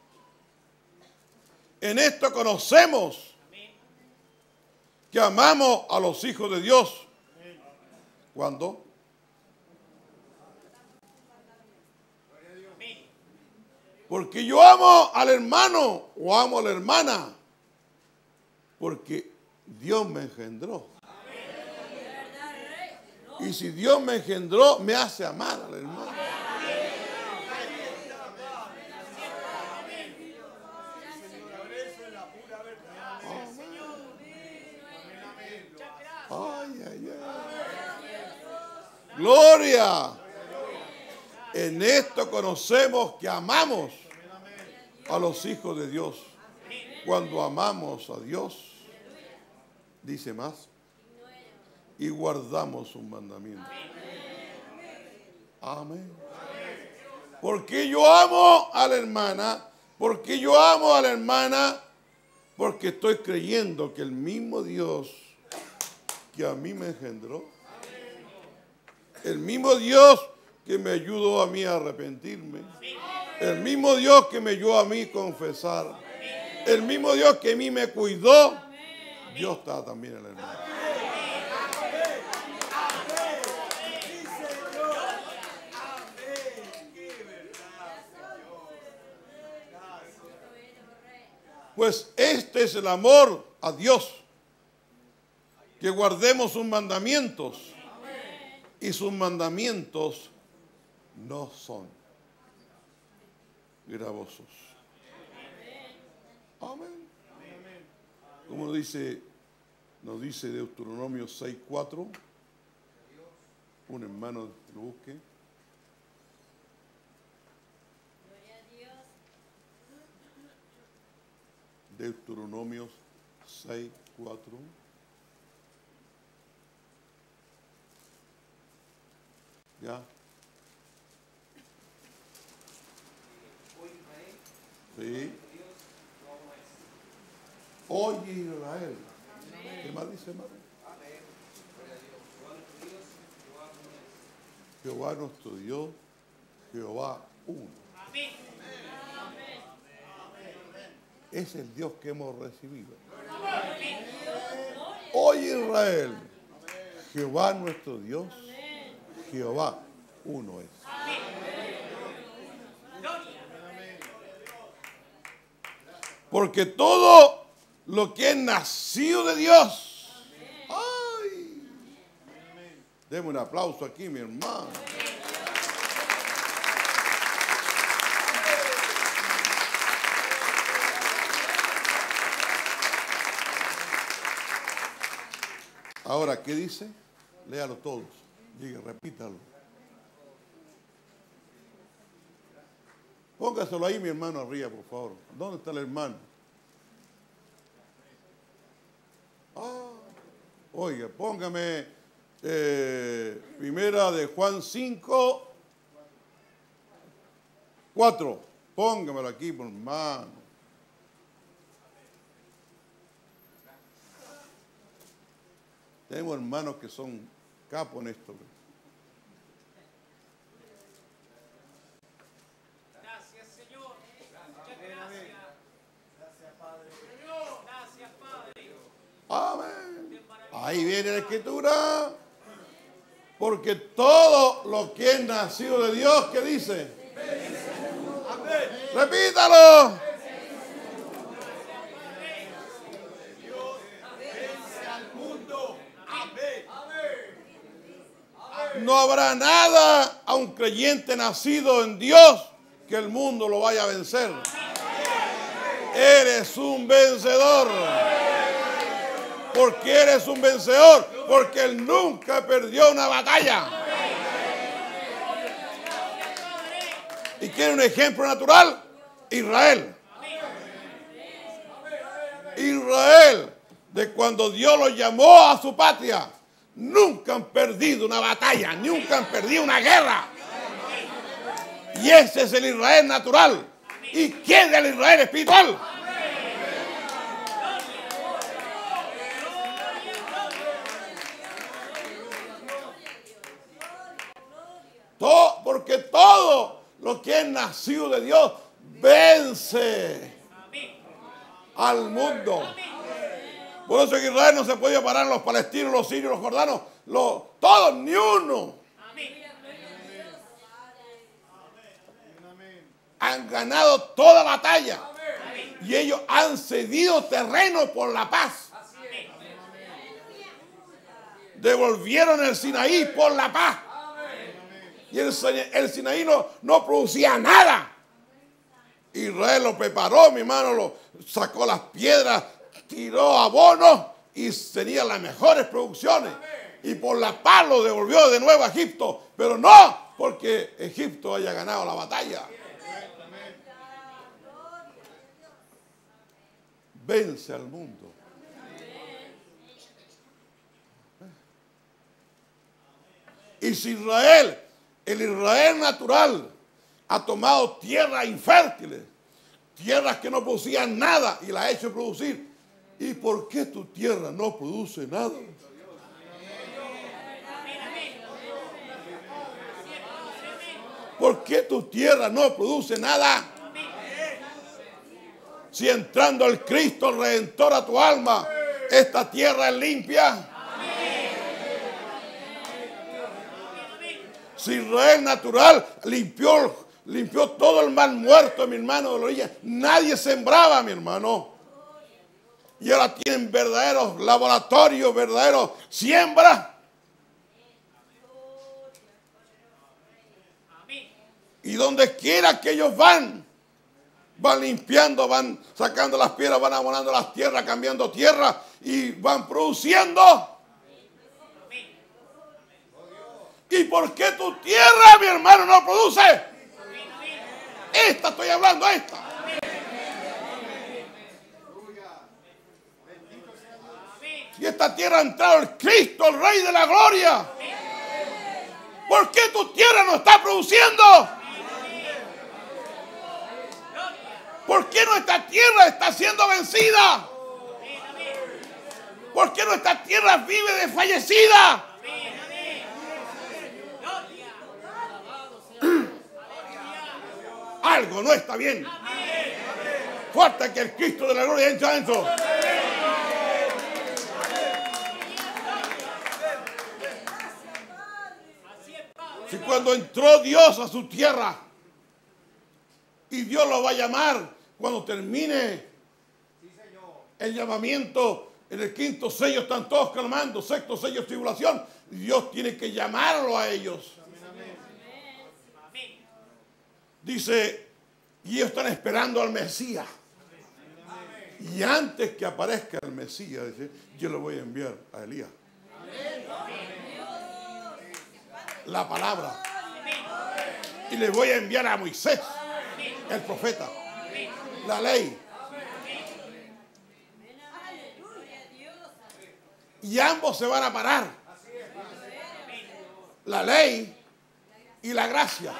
En esto conocemos que amamos a los hijos de Dios. ¿Cuándo? Porque yo amo al hermano o amo a la hermana Porque Dios me engendró. Y si Dios me engendró, me hace amar al hermano. Ay, ay, ay. Gloria. En esto conocemos que amamos a los hijos de Dios. Cuando amamos a Dios, dice más, y guardamos sus mandamientos. Amén. Porque yo amo a la hermana, porque yo amo a la hermana, porque estoy creyendo que el mismo Dios que a mí me engendró, el mismo Dios que me ayudó a mí a arrepentirme, el mismo Dios que me ayudó a mí a confesar, el mismo Dios que a mí me cuidó, Dios está también en la hermana. Pues este es el amor a Dios, que guardemos sus mandamientos, y sus mandamientos no son gravosos. Amén. Como nos dice Deuteronomio 6:4, un hermano lo busque. Deuteronomio 6:4. ¿Ya? Sí. Oye Israel. ¿Qué más dice, hermano? Jehová nuestro Dios, Jehová uno. Es el Dios que hemos recibido. Oye Israel, Jehová nuestro Dios, Jehová uno es. Porque todo lo que es nacido de Dios. ¡Ay! Deme un aplauso aquí, mi hermano. Ahora, ¿qué dice? Léalo todos. Diga, repítalo. Póngaselo ahí, mi hermano, arriba, por favor. ¿Dónde está el hermano? Oiga, póngame primera de Juan 5:4. Póngamelo aquí, por hermano. Tengo hermanos que son capos en esto. Gracias, Señor. Muchas gracias. Gracias, Padre. Gracias, Padre. Amén. Ahí viene la escritura. Porque todo lo que es nacido de Dios, ¿qué dice? Amén. Repítalo. No habrá nada a un creyente nacido en Dios que el mundo lo vaya a vencer. Eres un vencedor. ¿Por qué eres un vencedor? Porque Él nunca perdió una batalla. ¿Y quiere un ejemplo natural? Israel. Israel, de cuando Dios lo llamó a su patria, nunca han perdido una batalla, nunca han perdido una guerra. Y ese es el Israel natural. ¿Y quién es el Israel espiritual? Porque todo lo que es nacido de Dios vence al mundo. Por eso en Israel no se podía parar los palestinos, los sirios, los jordanos, todos, ni uno. Han ganado toda batalla. Y ellos han cedido terreno por la paz. devolvieron el Sinaí por la paz. Y el Sinaí no producía nada. Israel lo preparó, mi hermano, lo sacó las piedras, tiró abono y tenía las mejores producciones. Y por la paz lo devolvió de nuevo a Egipto. Pero no porque Egipto haya ganado la batalla. Vence al mundo. Y si Israel, el Israel natural, ha tomado tierras infértiles, tierras que no producían nada y las ha hecho producir, ¿y por qué tu tierra no produce nada? ¿Por qué tu tierra no produce nada? Si entrando el Cristo Redentor a tu alma, esta tierra es limpia. Si Israel natural limpió todo el mal muerto, mi hermano, de la orilla, nadie sembraba, mi hermano. Y ahora tienen verdaderos laboratorios, verdaderos siembras. Y donde quiera que ellos van limpiando, van sacando las piedras, van abonando las tierras, cambiando tierra y van produciendo. ¿Y por qué tu tierra, mi hermano, no produce? Esta estoy hablando, esta. Y esta tierra ha entrado el Cristo, el Rey de la Gloria. ¿Por qué tu tierra no está produciendo? ¿Por qué nuestra tierra está siendo vencida? ¿Por qué nuestra tierra vive desfallecida? Algo no está bien. Fuerte que el Cristo de la Gloria entra adentro. Si cuando entró Dios a su tierra y Dios lo va a llamar cuando termine el llamamiento, en el quinto sello están todos clamando, sexto sello tribulación, Dios tiene que llamarlo a ellos. Dice, y ellos están esperando al Mesías. Y antes que aparezca el Mesías, dice, yo le voy a enviar a Elías. La palabra. Y le voy a enviar a Moisés, el profeta. La ley. Y ambos se van a parar. La ley y la gracia.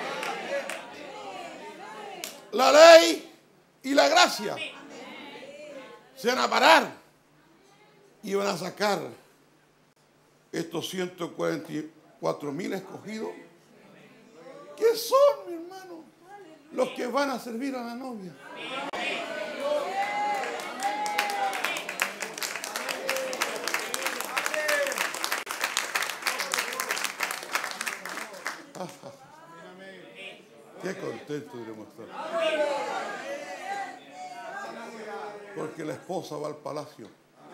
La ley y la gracia se van a parar y van a sacar estos 144,000 escogidos. ¿Qué son, mi hermano? Los que van a servir a la novia. Qué contento debemos estar. Porque la esposa va al palacio.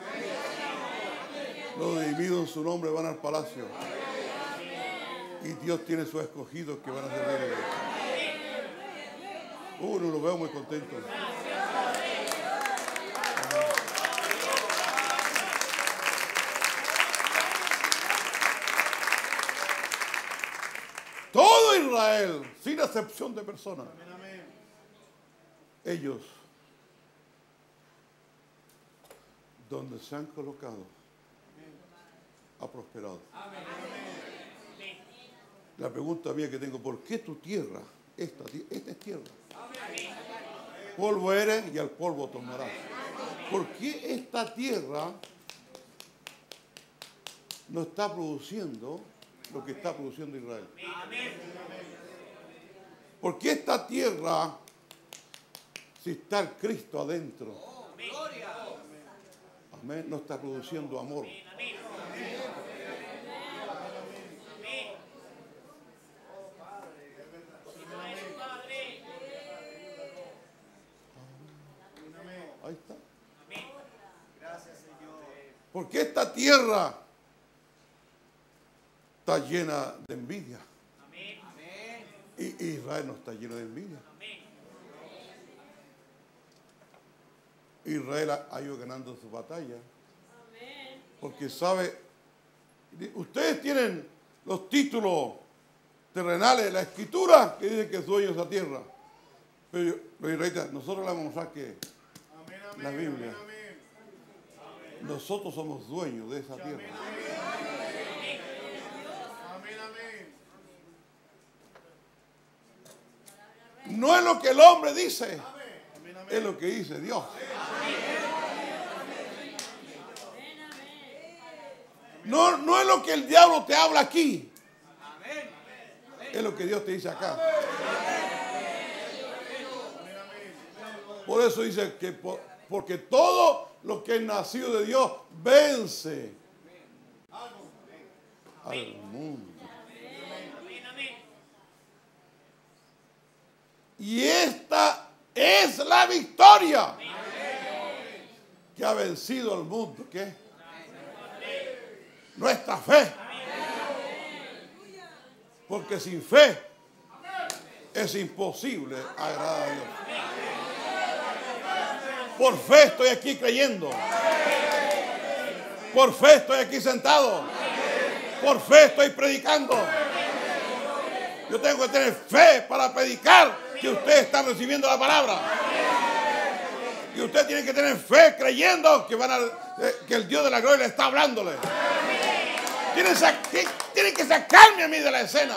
Los redimidos en su nombre van al palacio. Y Dios tiene sus escogidos que van a servir. Uno lo veo muy contento. Todo Israel, sin excepción de personas, ellos, donde se han colocado, ha prosperado. La pregunta mía que tengo, ¿por qué tu tierra, esta es tierra? Polvo eres y al polvo tornarás. ¿Por qué esta tierra no está produciendo lo que está produciendo Israel? ¿Por qué esta tierra, si está el Cristo adentro, amén, no está produciendo amor? Ahí está. Porque esta tierra está llena de envidia. Amén. Y Israel no está lleno de envidia. Amén. Israel ha ido ganando su batalla. Porque sabe, ustedes tienen los títulos terrenales de la escritura que dicen que es dueño de esa tierra. Pero israelitas, nosotros le vamos a mostrar que la Biblia, nosotros somos dueños de esa tierra. No es lo que el hombre dice, es lo que dice Dios. No es lo que el diablo te habla aquí, es lo que Dios te dice acá. Por eso dice que porque todo lo que es nacido de Dios vence al mundo. Y esta es la victoria que ha vencido al mundo. ¿Qué? Nuestra fe. Porque sin fe es imposible agradar a Dios. Por fe estoy aquí creyendo. Por fe estoy aquí sentado. Por fe estoy predicando. Yo tengo que tener fe para predicar que ustedes están recibiendo la palabra. Y usted tiene que tener fe creyendo que el Dios de la gloria le está hablándole. Tienen que sacarme a mí de la escena.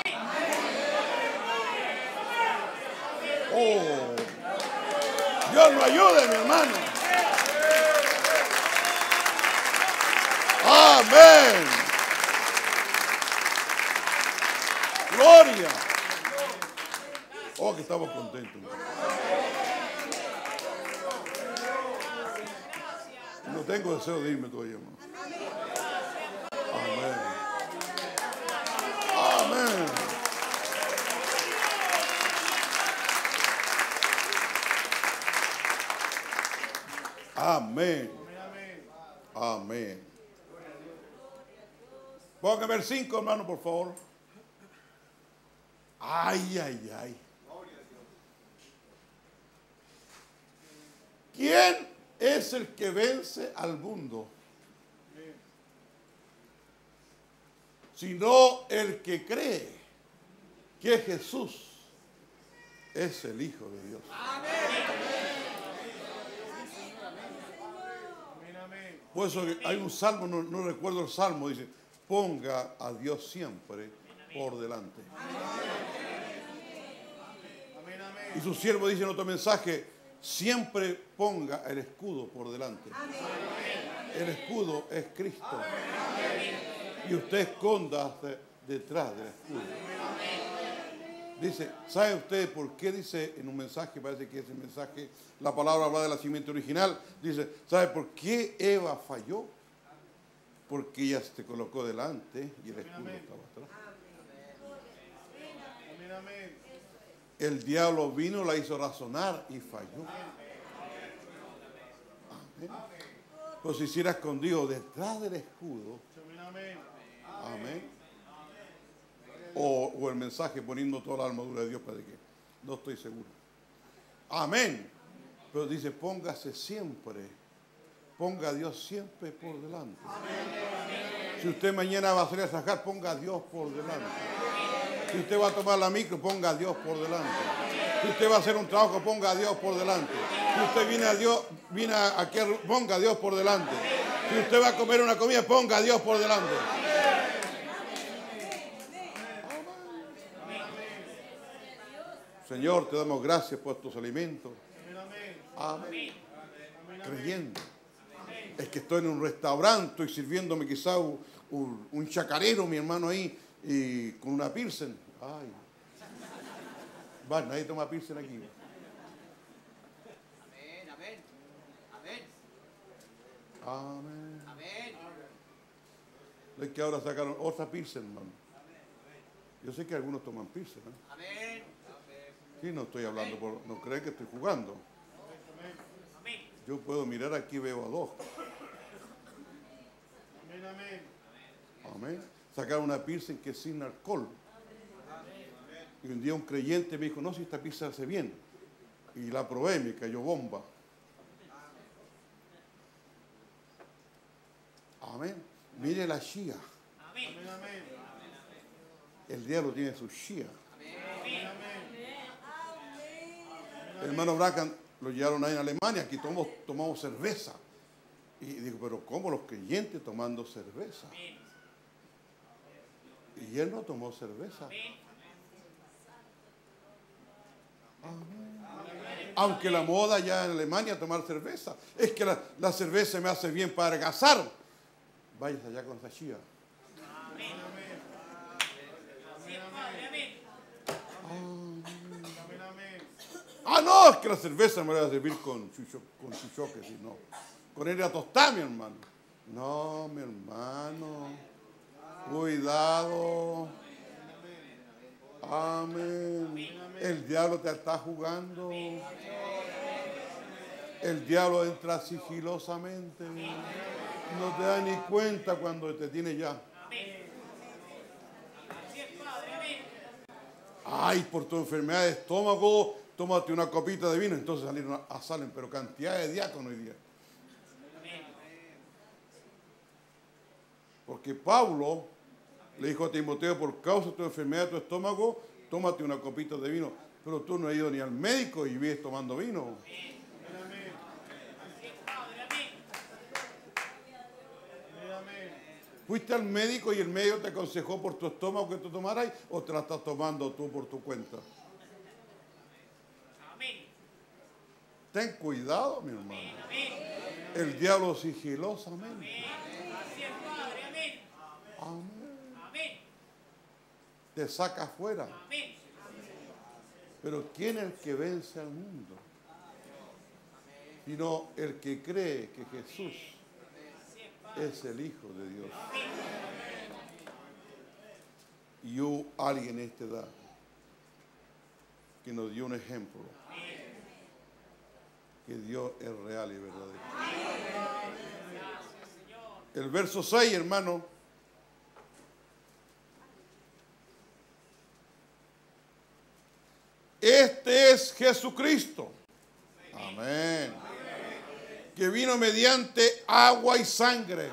Oh, Dios nos ayude, mi hermano. Amén. Gloria. Oh, que estamos contentos. No tengo deseo de irme todavía, hermano. Amén. Amén. Amén. Amén. Póngame el 5, hermano, por favor. Ay, ay, ay. ¿Quién es el que vence al mundo? Sino el que cree que Jesús es el Hijo de Dios. Por eso hay un salmo, no recuerdo el salmo, dice, ponga a Dios siempre por delante. Y su siervo dice en otro mensaje, siempre ponga el escudo por delante. El escudo es Cristo. Y usted escóndase detrás del escudo. Dice, ¿sabe usted por qué dice en un mensaje, parece que ese mensaje, la palabra habla de la simiente original, dice, ¿sabe por qué Eva falló? Porque ella se colocó delante y el escudo estaba atrás. El diablo vino, la hizo razonar y falló. Amén. Pues si era escondido detrás del escudo, amén. O el mensaje poniendo toda la armadura de Dios para que no estoy seguro. Amén. Pero dice, póngase siempre, ponga a Dios siempre por delante. Si usted mañana va a salir a sacar, ponga a Dios por delante. Si usted va a tomar la micro, ponga a Dios por delante. Si usted va a hacer un trabajo, ponga a Dios por delante. Si usted viene aquí, ponga a Dios por delante. Si usted va a comer una comida, ponga a Dios por delante. Señor, te damos gracias por estos alimentos. Amén. Creyendo. Es que estoy en un restaurante y sirviéndome quizá un chacarero, mi hermano ahí, y con una pilsen. Ay. Va, nadie toma pilsen aquí. Amén, amén. Amén. Amén. Amén. Es que ahora sacaron otra pilsen, hermano. Yo sé que algunos toman pilsen, ¿eh? Amén. Sí, no estoy hablando no creen que estoy jugando. Yo puedo mirar aquí, veo a dos. Amén. sacar una pilsen que es sin alcohol. Y un día un creyente me dijo, no, si esta pizza hace bien. Y la probé, me cayó bomba. Amén. Mire la chía. El diablo tiene su chía. El hermano Bracan lo llevaron ahí en Alemania, aquí tomamos cerveza. Y digo, pero ¿cómo los creyentes tomando cerveza? Y él no tomó cerveza. Aunque la moda ya en Alemania es tomar cerveza. Es que la cerveza me hace bien para adelgazar. Váyase allá con esa chía. Ah, no, es que la cerveza me va a servir con chuchoque, si no. Con él a tostar, mi hermano. No, mi hermano. Cuidado. Amén. El diablo te está jugando. El diablo entra sigilosamente. No te da ni cuenta cuando te tiene ya. Ay, por tu enfermedad de estómago, tómate una copita de vino. Entonces salen, pero cantidad de diáconos hoy día. Porque Pablo le dijo a Timoteo, por causa de tu enfermedad de tu estómago, tómate una copita de vino. Pero tú no has ido ni al médico y vives tomando vino. ¿Fuiste al médico y el médico te aconsejó por tu estómago que tú tomaras o te la estás tomando tú por tu cuenta? Ten cuidado, mi hermano. El diablo sigilosamente. Amén. Te saca afuera. Pero ¿quién es el que vence al mundo? Sino el que cree que Jesús es el Hijo de Dios. Y hubo alguien en esta edad que nos dio un ejemplo. Que Dios es real y verdadero. El verso 6, hermano. Este es Jesucristo. Amén. Que vino mediante agua y sangre.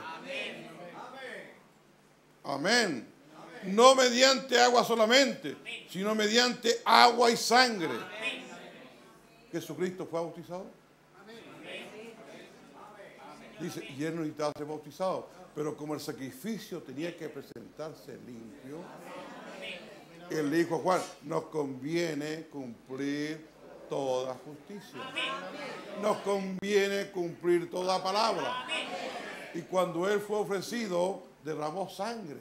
Amén. No mediante agua solamente, sino mediante agua y sangre. Jesucristo fue bautizado. Dice, y él no necesitaba ser bautizado, pero como el sacrificio tenía que presentarse limpio, él le dijo a Juan, nos conviene cumplir toda justicia. Nos conviene cumplir toda palabra. Y cuando él fue ofrecido, derramó sangre.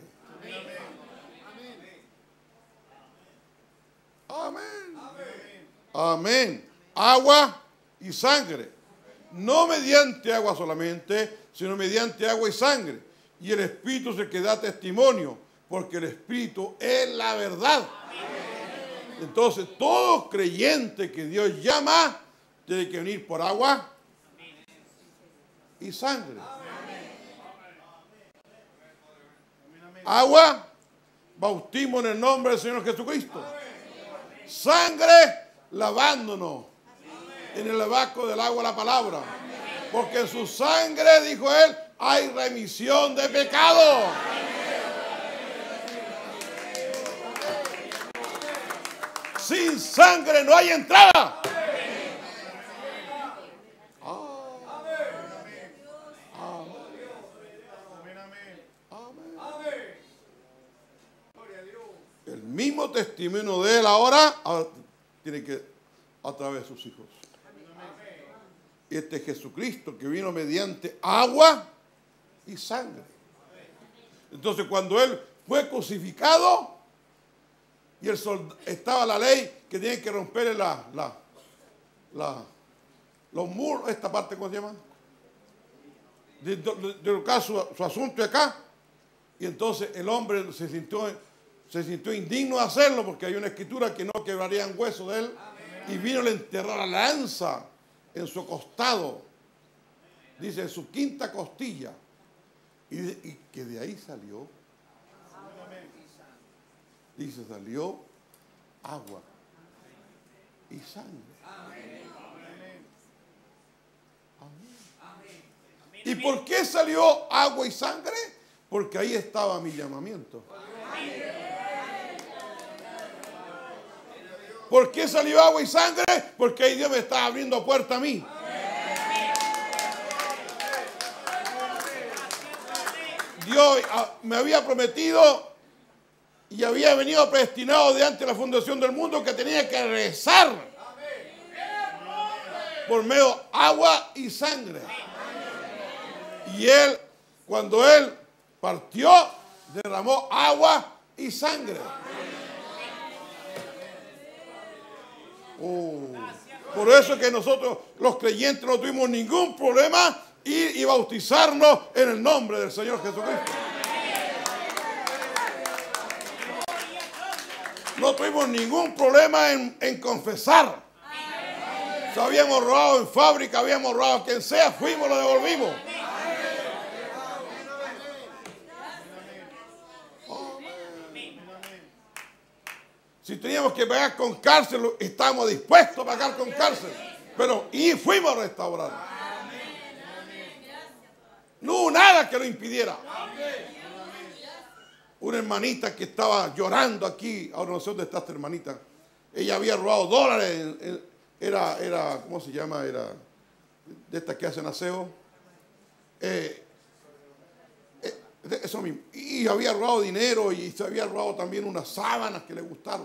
Amén. Amén. Agua y sangre. No mediante agua solamente, sino mediante agua y sangre. Y el Espíritu es el que da testimonio, porque el Espíritu es la verdad. Entonces, todo creyente que Dios llama, tiene que venir por agua y sangre. Agua, bautismo en el nombre del Señor Jesucristo. Sangre, lavándonos en el lavacro del agua la palabra. Porque en su sangre, dijo él, hay remisión de pecado. Sin sangre no hay entrada. El mismo testimonio de él ahora tiene que a través de sus hijos. Este Jesucristo que vino mediante agua y sangre. Entonces cuando él fue crucificado y estaba la ley que tienen que romper los muros, esta parte, ¿cómo se llama? De caso, su asunto acá. Y entonces el hombre se sintió indigno de hacerlo porque hay una escritura que no quebrarían hueso de él. Y vino a enterrar la lanza en su costado, dice en su quinta costilla, y que de ahí salió Dice, salió agua y sangre. Amén. ¿Y por qué salió agua y sangre? Porque ahí estaba mi llamamiento. ¿Por qué salió agua y sangre? Porque ahí Dios me estaba abriendo puerta a mí. Dios me había prometido y había venido predestinado de antes de la fundación del mundo que tenía que rezar por medio de agua y sangre. Y Él, cuando Él partió, derramó agua y sangre. Por eso que nosotros los creyentes no tuvimos ningún problema ir y bautizarnos en el nombre del Señor Jesucristo. No tuvimos ningún problema en confesar. Si habíamos robado en fábrica, habíamos robado a quien sea, fuimos, lo devolvimos. Si teníamos que pagar con cárcel, estábamos dispuestos a pagar con cárcel. Pero y fuimos a restaurar. No hubo nada que lo impidiera. Una hermanita que estaba llorando aquí, ahora no sé dónde está esta hermanita. Ella había robado dólares. Era, ¿cómo se llama? Era de estas que hacen aseo. Eso mismo. Y había robado dinero y se había robado también unas sábanas que le gustaron.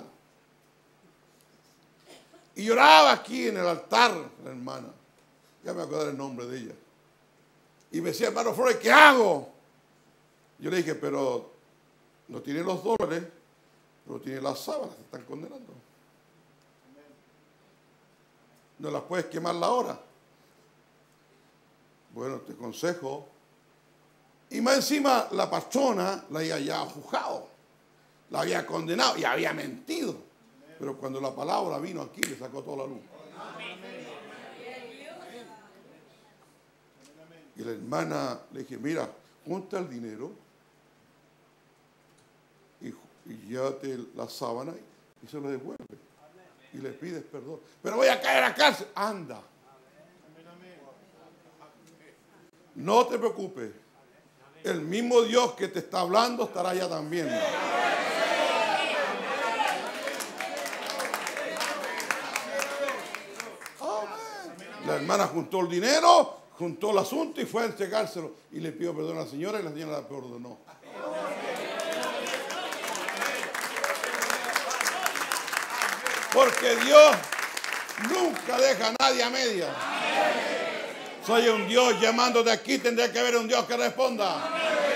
Y lloraba aquí en el altar, la hermana. Ya me acuerdo el nombre de ella. Y me decía, hermano Flores, ¿qué hago? Yo le dije, pero no tiene los dólares, pero tiene las sábanas, te están condenando. No las puedes quemar la hora. Bueno, te aconsejo. Y más encima la patrona la había ya juzgado, la había condenado y había mentido. Pero cuando la palabra vino aquí, le sacó toda la luz. Y la hermana le dije, mira, junta el dinero y llévate la sábana y se lo devuelve. Y le pides perdón. Pero voy a caer a la cárcel. Anda. No te preocupes. El mismo Dios que te está hablando estará allá también. La hermana juntó el dinero, juntó el asunto y fue a entregárselo. Y le pidió perdón a la señora y la señora la perdonó. Porque Dios nunca deja a nadie a media. Soy un Dios llamándote aquí, tendría que haber un Dios que responda.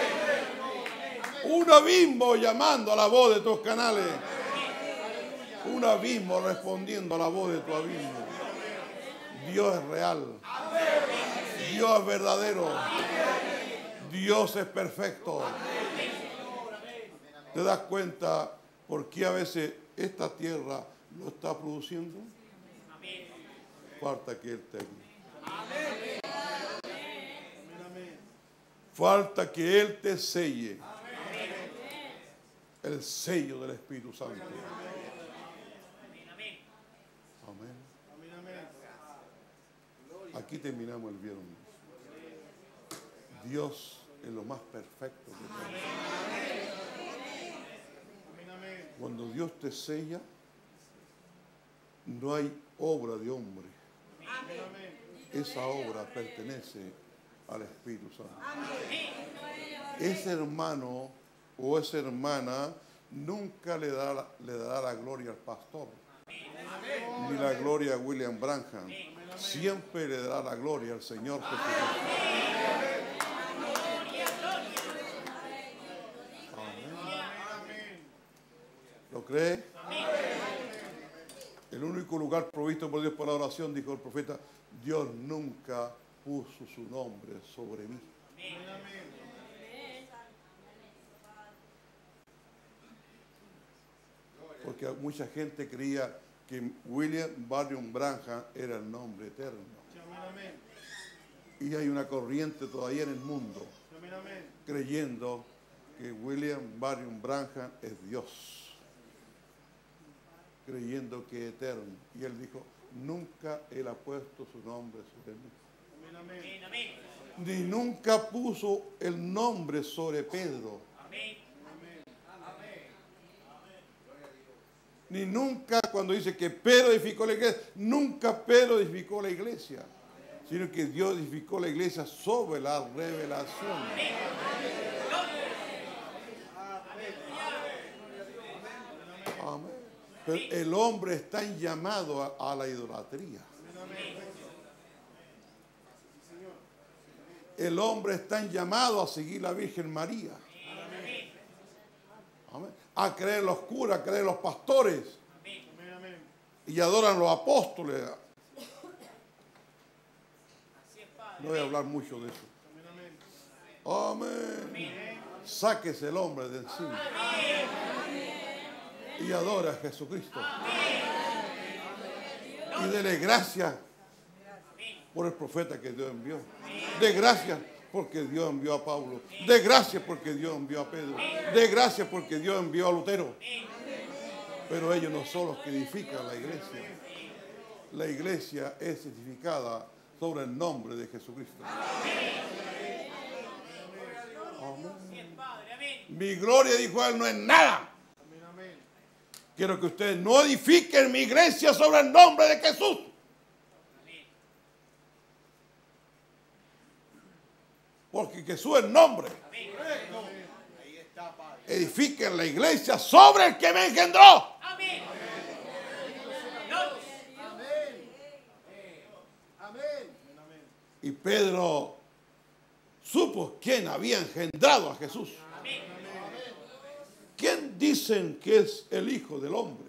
Un abismo llamando a la voz de tus canales. Un abismo respondiendo a la voz de tu abismo. Dios es real. Dios es verdadero. Dios es perfecto. ¿Te das cuenta por qué a veces esta tierra no está produciendo? Falta que Él te guíe. Falta que Él te selle. El sello del Espíritu Santo. Amén. Aquí terminamos el viernes. Dios es lo más perfecto que tenemos. Cuando Dios te sella, no hay obra de hombre. Esa obra pertenece al Espíritu Santo. Ese hermano o esa hermana nunca le dará la gloria al pastor, ni la gloria a William Branham. Siempre le dará la gloria al Señor Jesucristo. Amén. ¿Lo cree? El único lugar provisto por Dios para la oración, dijo el profeta, Dios nunca puso su nombre sobre mí. Porque mucha gente creía que William Marion Branham era el nombre eterno. Y hay una corriente todavía en el mundo creyendo que William Marion Branham es Dios. creyendo que es eterno. Y él dijo, nunca él ha puesto su nombre sobre mí. Amén, amén. Ni nunca puso el nombre sobre Pedro. Amén. Ni nunca, cuando dice que Pedro edificó la iglesia, nunca Pedro edificó la iglesia, sino que Dios edificó la iglesia sobre la revelación. Amén. Pero el hombre está llamado a la idolatría. El hombre está llamado a seguir la Virgen María. Amén. A creer en los curas, a creer en los pastores. Y adoran a los apóstoles. No voy a hablar mucho de eso. Amén. Sáquese el hombre de encima. Y adora a Jesucristo. Y dele gracias por el profeta que Dios envió. De gracias porque Dios envió a Pablo. De gracias porque Dios envió a Pedro. De gracias porque Dios envió a Lutero. Pero ellos no son los que edifican la iglesia. La iglesia es edificada sobre el nombre de Jesucristo. Amén. Mi gloria, dijo él, no es nada. Quiero que ustedes no edifiquen mi iglesia sobre el nombre de Jesús. Porque Jesús es el nombre. Edifiquen la iglesia sobre el que me engendró. Amén. Y Pedro supo quién había engendrado a Jesús. ¿Quién dicen que es el Hijo del Hombre?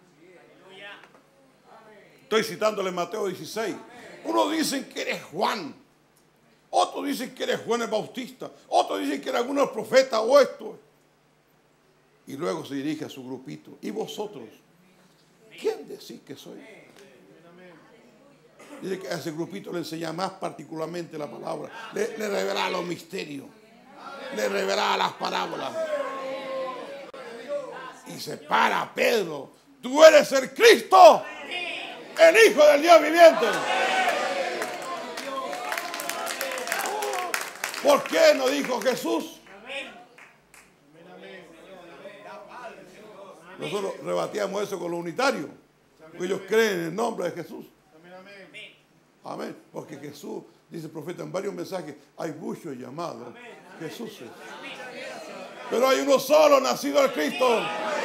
Estoy citándole Mateo 16. Unos dicen que eres Juan. Otros dicen que eres Juan el Bautista. Otros dicen que eres alguno de los profetas o esto. Y luego se dirige a su grupito. ¿Y vosotros? ¿Quién decís que soy? Dice que a ese grupito le enseña más particularmente la palabra. Le revela los misterios. Le revela las parábolas. Y se para Pedro. Tú eres el Cristo, el Hijo del Dios viviente. ¿Por qué no dijo Jesús? Nosotros rebatíamos eso con los unitarios. Porque ellos creen en el nombre de Jesús. Amén. Porque Jesús, dice el profeta en varios mensajes, hay muchos llamados Jesús. Pero hay uno solo nacido el Cristo.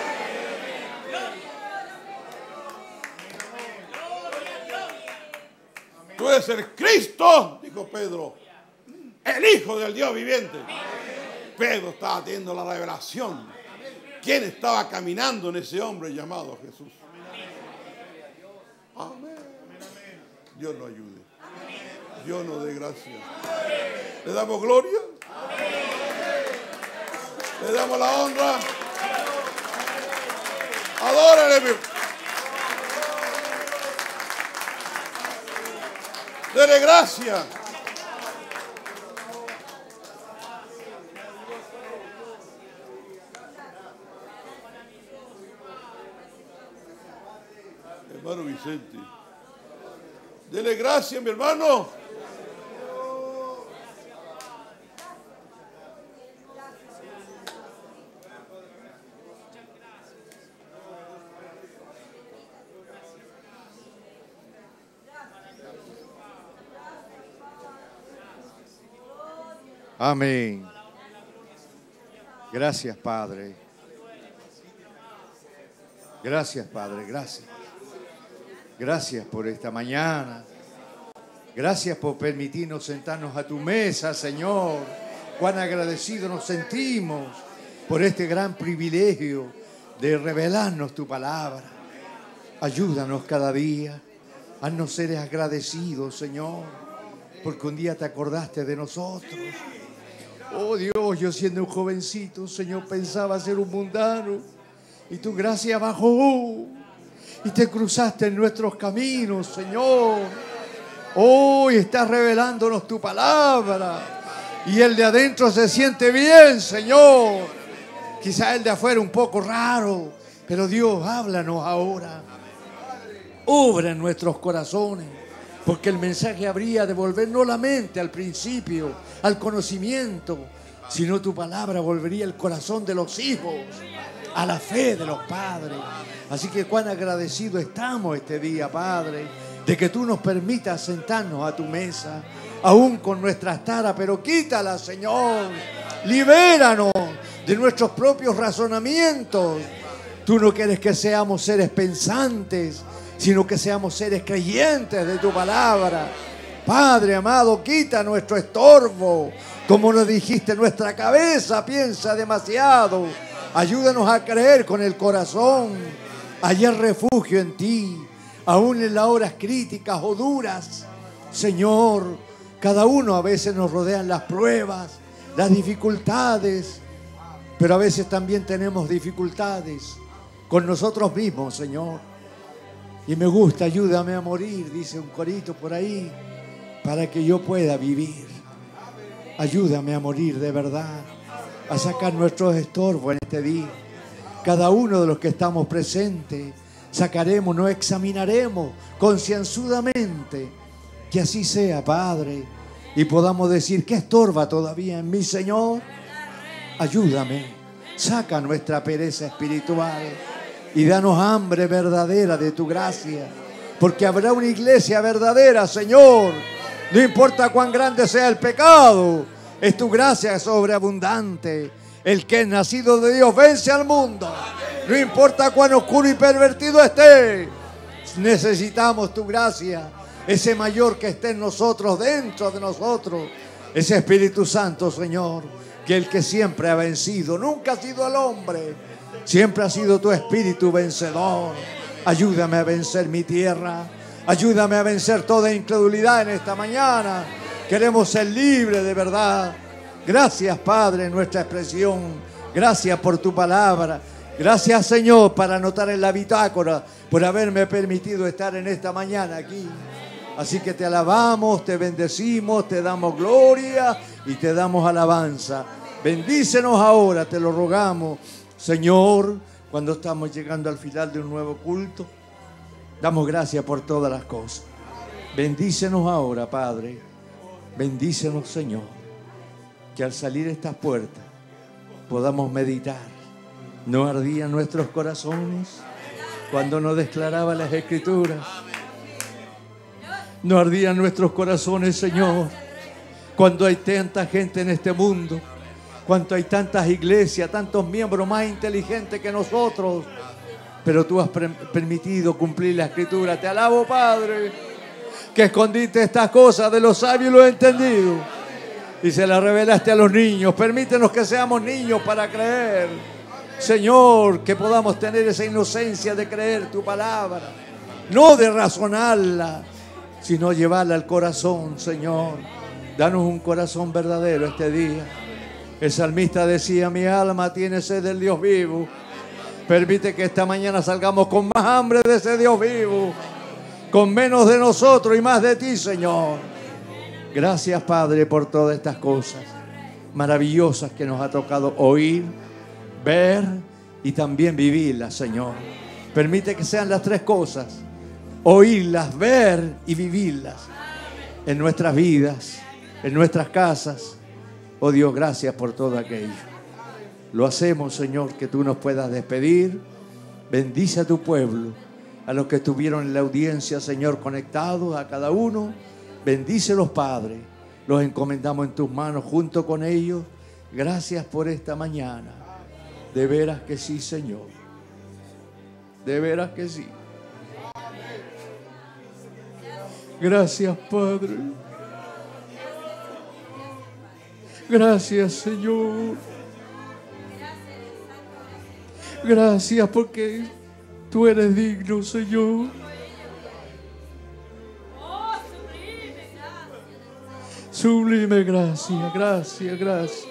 Tú eres el Cristo, dijo Pedro, el Hijo del Dios viviente. Pedro estaba teniendo la revelación. ¿Quién estaba caminando en ese hombre llamado Jesús? Amén. Dios nos ayude. Dios nos dé gracia. ¿Le damos gloria? ¿Le damos la honra? Adórale. Dele gracia. Hermano Vicente. Dele gracia, mi hermano. Amén. Gracias, Padre. Gracias, Padre. Gracias. Gracias por esta mañana. Gracias por permitirnos sentarnos a tu mesa, Señor. Cuán agradecidos nos sentimos por este gran privilegio de revelarnos tu palabra. Ayúdanos cada día. Haznos seres agradecidos, Señor, porque un día te acordaste de nosotros. Oh Dios, yo siendo un jovencito, Señor, pensaba ser un mundano. Y tu gracia bajó y te cruzaste en nuestros caminos, Señor. Hoy estás revelándonos tu palabra. Y el de adentro se siente bien, Señor. Quizá el de afuera un poco raro. Pero Dios, háblanos ahora. Obra en nuestros corazones. Porque el mensaje habría de volver no la mente al principio, al conocimiento, sino tu palabra volvería el corazón de los hijos a la fe de los padres. Así que cuán agradecidos estamos este día, Padre, de que tú nos permitas sentarnos a tu mesa, aún con nuestras taras, pero quítala, Señor. Libéranos de nuestros propios razonamientos. Tú no quieres que seamos seres pensantes, sino que seamos seres creyentes de tu palabra. Padre amado, quita nuestro estorbo. Como nos dijiste, nuestra cabeza piensa demasiado. Ayúdanos a creer con el corazón. Hallar refugio en ti, aún en las horas críticas o duras. Señor, cada uno a veces nos rodean las pruebas, las dificultades, pero a veces también tenemos dificultades con nosotros mismos, Señor. Y me gusta, ayúdame a morir, dice un corito por ahí, para que yo pueda vivir. Ayúdame a morir de verdad, a sacar nuestros estorbos en este día. Cada uno de los que estamos presentes, sacaremos, nos examinaremos concienzudamente. Que así sea, Padre, y podamos decir, ¿qué estorba todavía en mí, Señor? Ayúdame, saca nuestra pereza espiritual y danos hambre verdadera de tu gracia, porque habrá una iglesia verdadera, Señor. No importa cuán grande sea el pecado, es tu gracia sobreabundante. El que es nacido de Dios vence al mundo. No importa cuán oscuro y pervertido esté, necesitamos tu gracia. Ese mayor que esté en nosotros, dentro de nosotros, ese Espíritu Santo, Señor, que el que siempre ha vencido, nunca ha sido el hombre, siempre ha sido tu Espíritu vencedor. Ayúdame a vencer mi tierra, ayúdame a vencer toda incredulidad en esta mañana. Queremos ser libres de verdad. Gracias, Padre, en nuestra expresión. Gracias por tu palabra. Gracias, Señor, para anotar en la bitácora, por haberme permitido estar en esta mañana aquí. Así que te alabamos, te bendecimos, te damos gloria y te damos alabanza. Bendícenos ahora, te lo rogamos, Señor, cuando estamos llegando al final de un nuevo culto. Damos gracias por todas las cosas. Bendícenos ahora, Padre. Bendícenos, Señor, que al salir estas puertas podamos meditar. No ardían nuestros corazones cuando nos declaraba las Escrituras. No ardían nuestros corazones, Señor, cuando hay tanta gente en este mundo, cuando hay tantas iglesias, tantos miembros más inteligentes que nosotros, pero tú has permitido cumplir la Escritura. Te alabo, Padre, que escondiste estas cosas de los sabios y los entendidos y se las revelaste a los niños. Permítenos que seamos niños para creer, Señor, que podamos tener esa inocencia de creer tu palabra, no de razonarla, sino llevarla al corazón, Señor. Danos un corazón verdadero este día. El salmista decía, mi alma tiene sed del Dios vivo. Permite que esta mañana salgamos con más hambre de ese Dios vivo, con menos de nosotros y más de ti, Señor. Gracias, Padre, por todas estas cosas maravillosas que nos ha tocado oír, ver y también vivirlas, Señor. Permite que sean las tres cosas: oírlas, ver y vivirlas en nuestras vidas, en nuestras casas. Oh Dios, gracias por todo aquello. Lo hacemos, Señor, que tú nos puedas despedir. Bendice a tu pueblo, a los que estuvieron en la audiencia, Señor, conectados, a cada uno. Bendícelos, Padre. Los encomendamos en tus manos junto con ellos. Gracias por esta mañana. De veras que sí, Señor. De veras que sí. Gracias, Padre. Gracias, Señor. Gracias porque tú eres digno, Señor. Sublime gracia, gracias, gracias.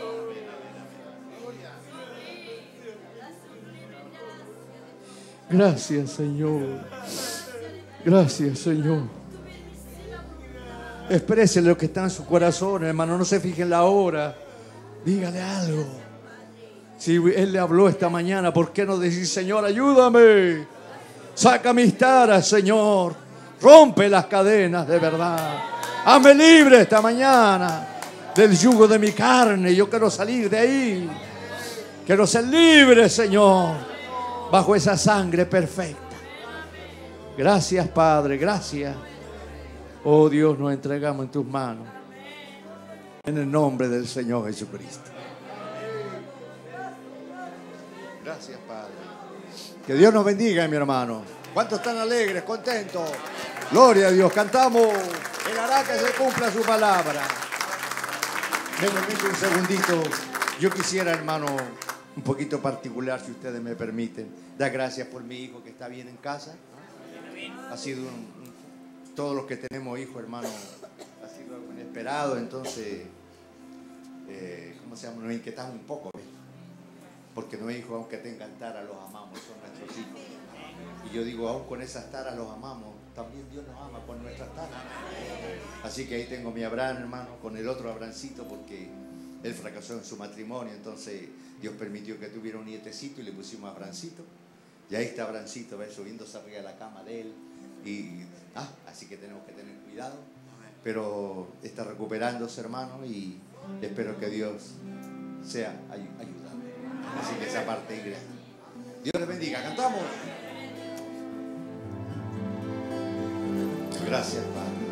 Gracias, Señor. Gracias, Señor. Exprese lo que está en su corazón, hermano. No se fije en la hora. Dígale algo. Si Él le habló esta mañana, ¿por qué no decir, Señor, ayúdame? Saca mis taras, Señor. Rompe las cadenas de verdad. Hazme libre esta mañana del yugo de mi carne. Yo quiero salir de ahí. Quiero ser libre, Señor, bajo esa sangre perfecta. Gracias, Padre, gracias. Oh Dios, nos entregamos en tus manos. En el nombre del Señor Jesucristo. Gracias, Padre. Que Dios nos bendiga, mi hermano. ¿Cuántos están alegres, contentos? Gloria a Dios. Cantamos. Él hará que se cumpla su palabra. Me permite un segundito. Yo quisiera, hermano, un poquito particular, si ustedes me permiten, dar gracias por mi hijo que está bien en casa. Ha sido todos los que tenemos hijos, hermano, ha sido algo inesperado. Entonces, ¿cómo se llama? Nos inquietamos un poco, ¿ves? Porque no hijos, aunque tengan taras, los amamos, son nuestros hijos. Y yo digo, aún con esas taras los amamos, también Dios nos ama con nuestras taras. Así que ahí tengo mi Abraham, hermano, con el otro Abrancito, porque él fracasó en su matrimonio. Entonces Dios permitió que tuviera un nietecito y le pusimos Abrancito. Y ahí está Abrancito, ¿ves? Subiéndose arriba de la cama de él. Así que tenemos que tener cuidado. Pero está recuperándose, hermano, y espero que Dios sea ayudado. Así que esa parte iglesia. Dios les bendiga. Cantamos. Gracias, Padre.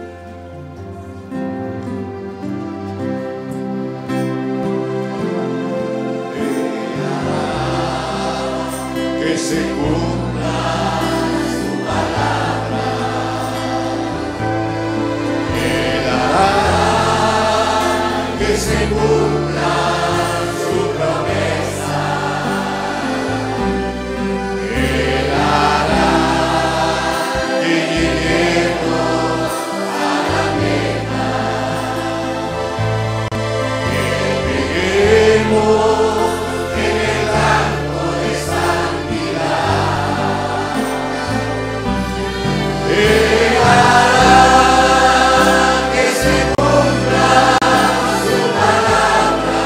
Que se cumpla su palabra. Él hará que se cumpla su promesa. Él hará que lleguemos a la meta. Que lleguemos en el campo de santidad. Él hará que se cumpla su palabra.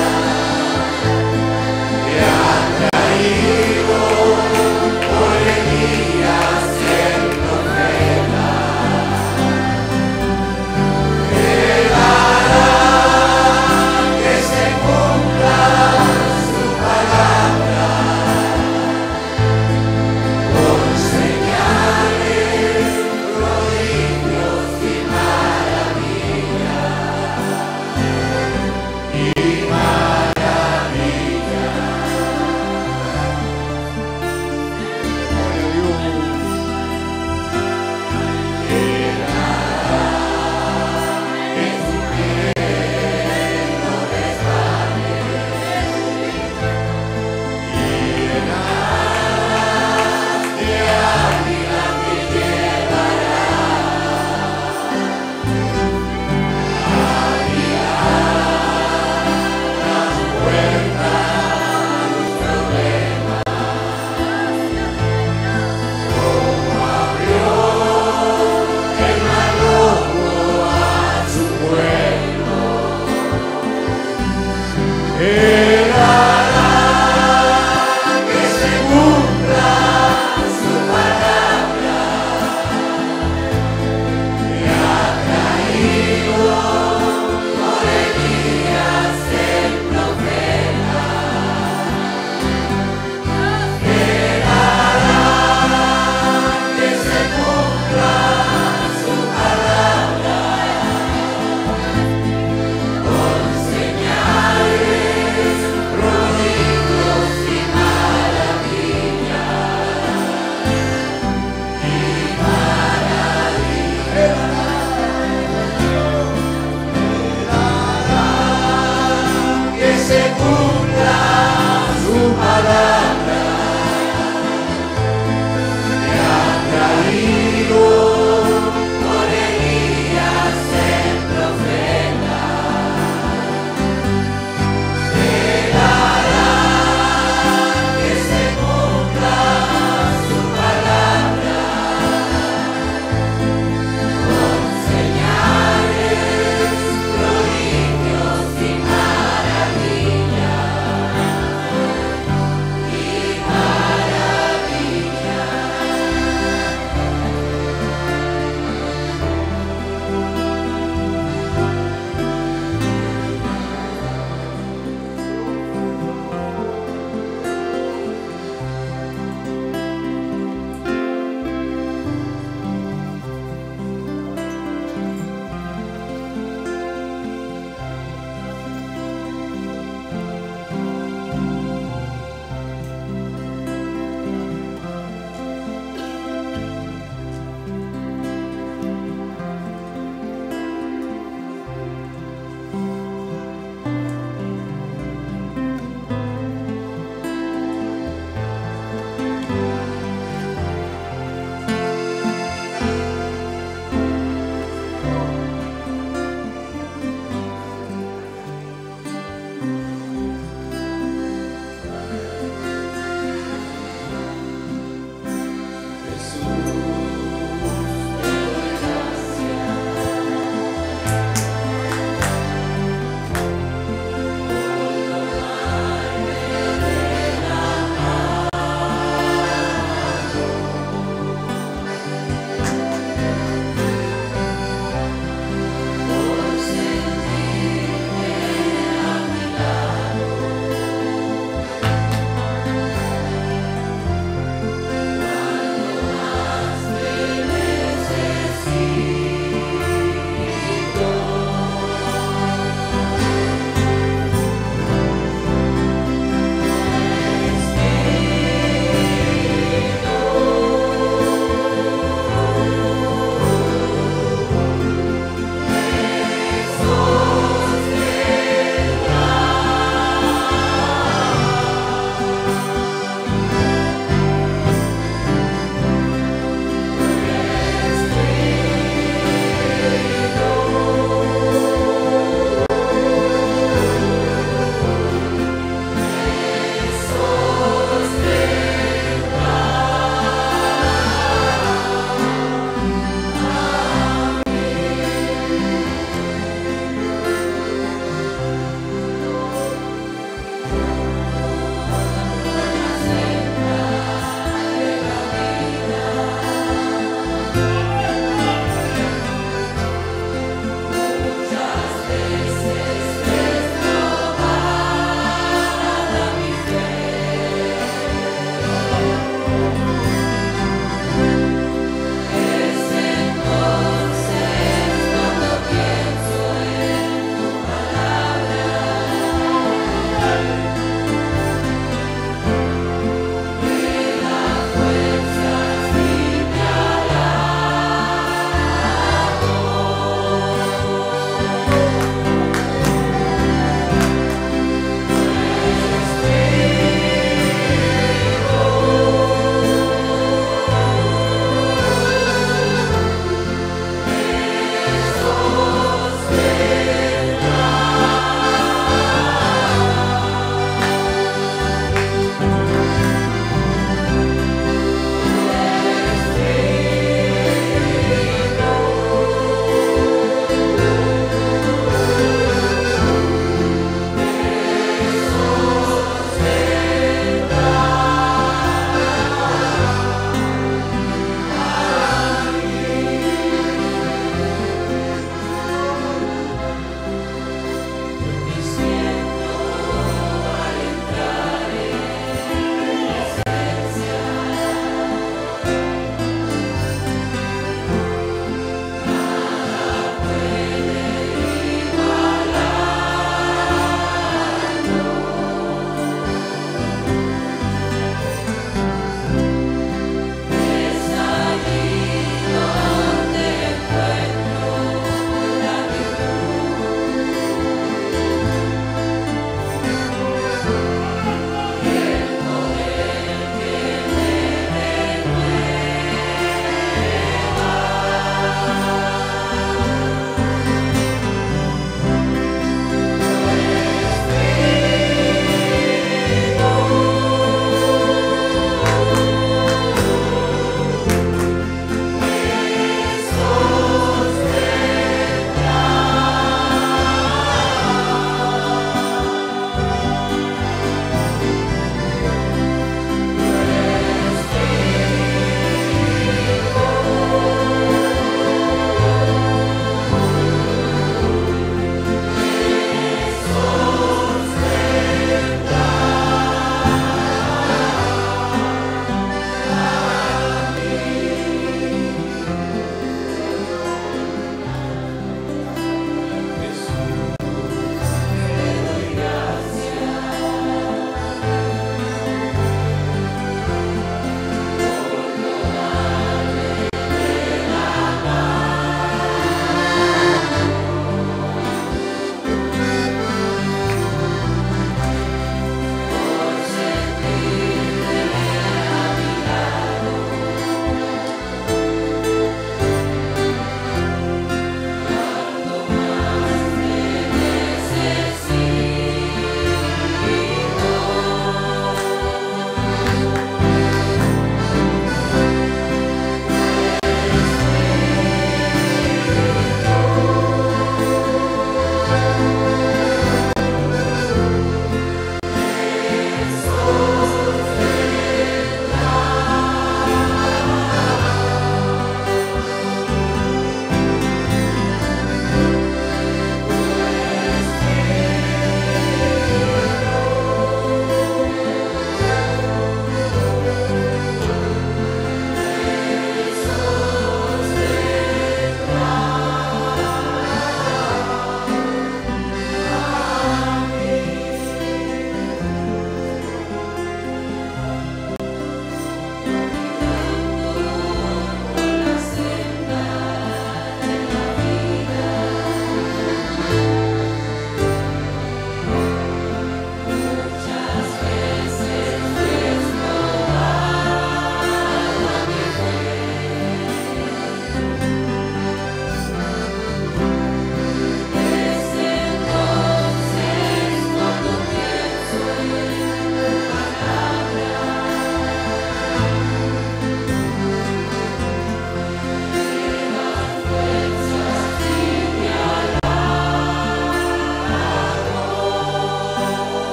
Que ha traído por Elías el profeta. Él hará que se cumpla su palabra con señales, prodigios y maravillas. Y maravillas. Gloria a Dios. Él hará que su piel no resbale. Y en alas de águila te llevará. Abrirá las puertas de los problemas, como abrió el mar rojo a su pueblo.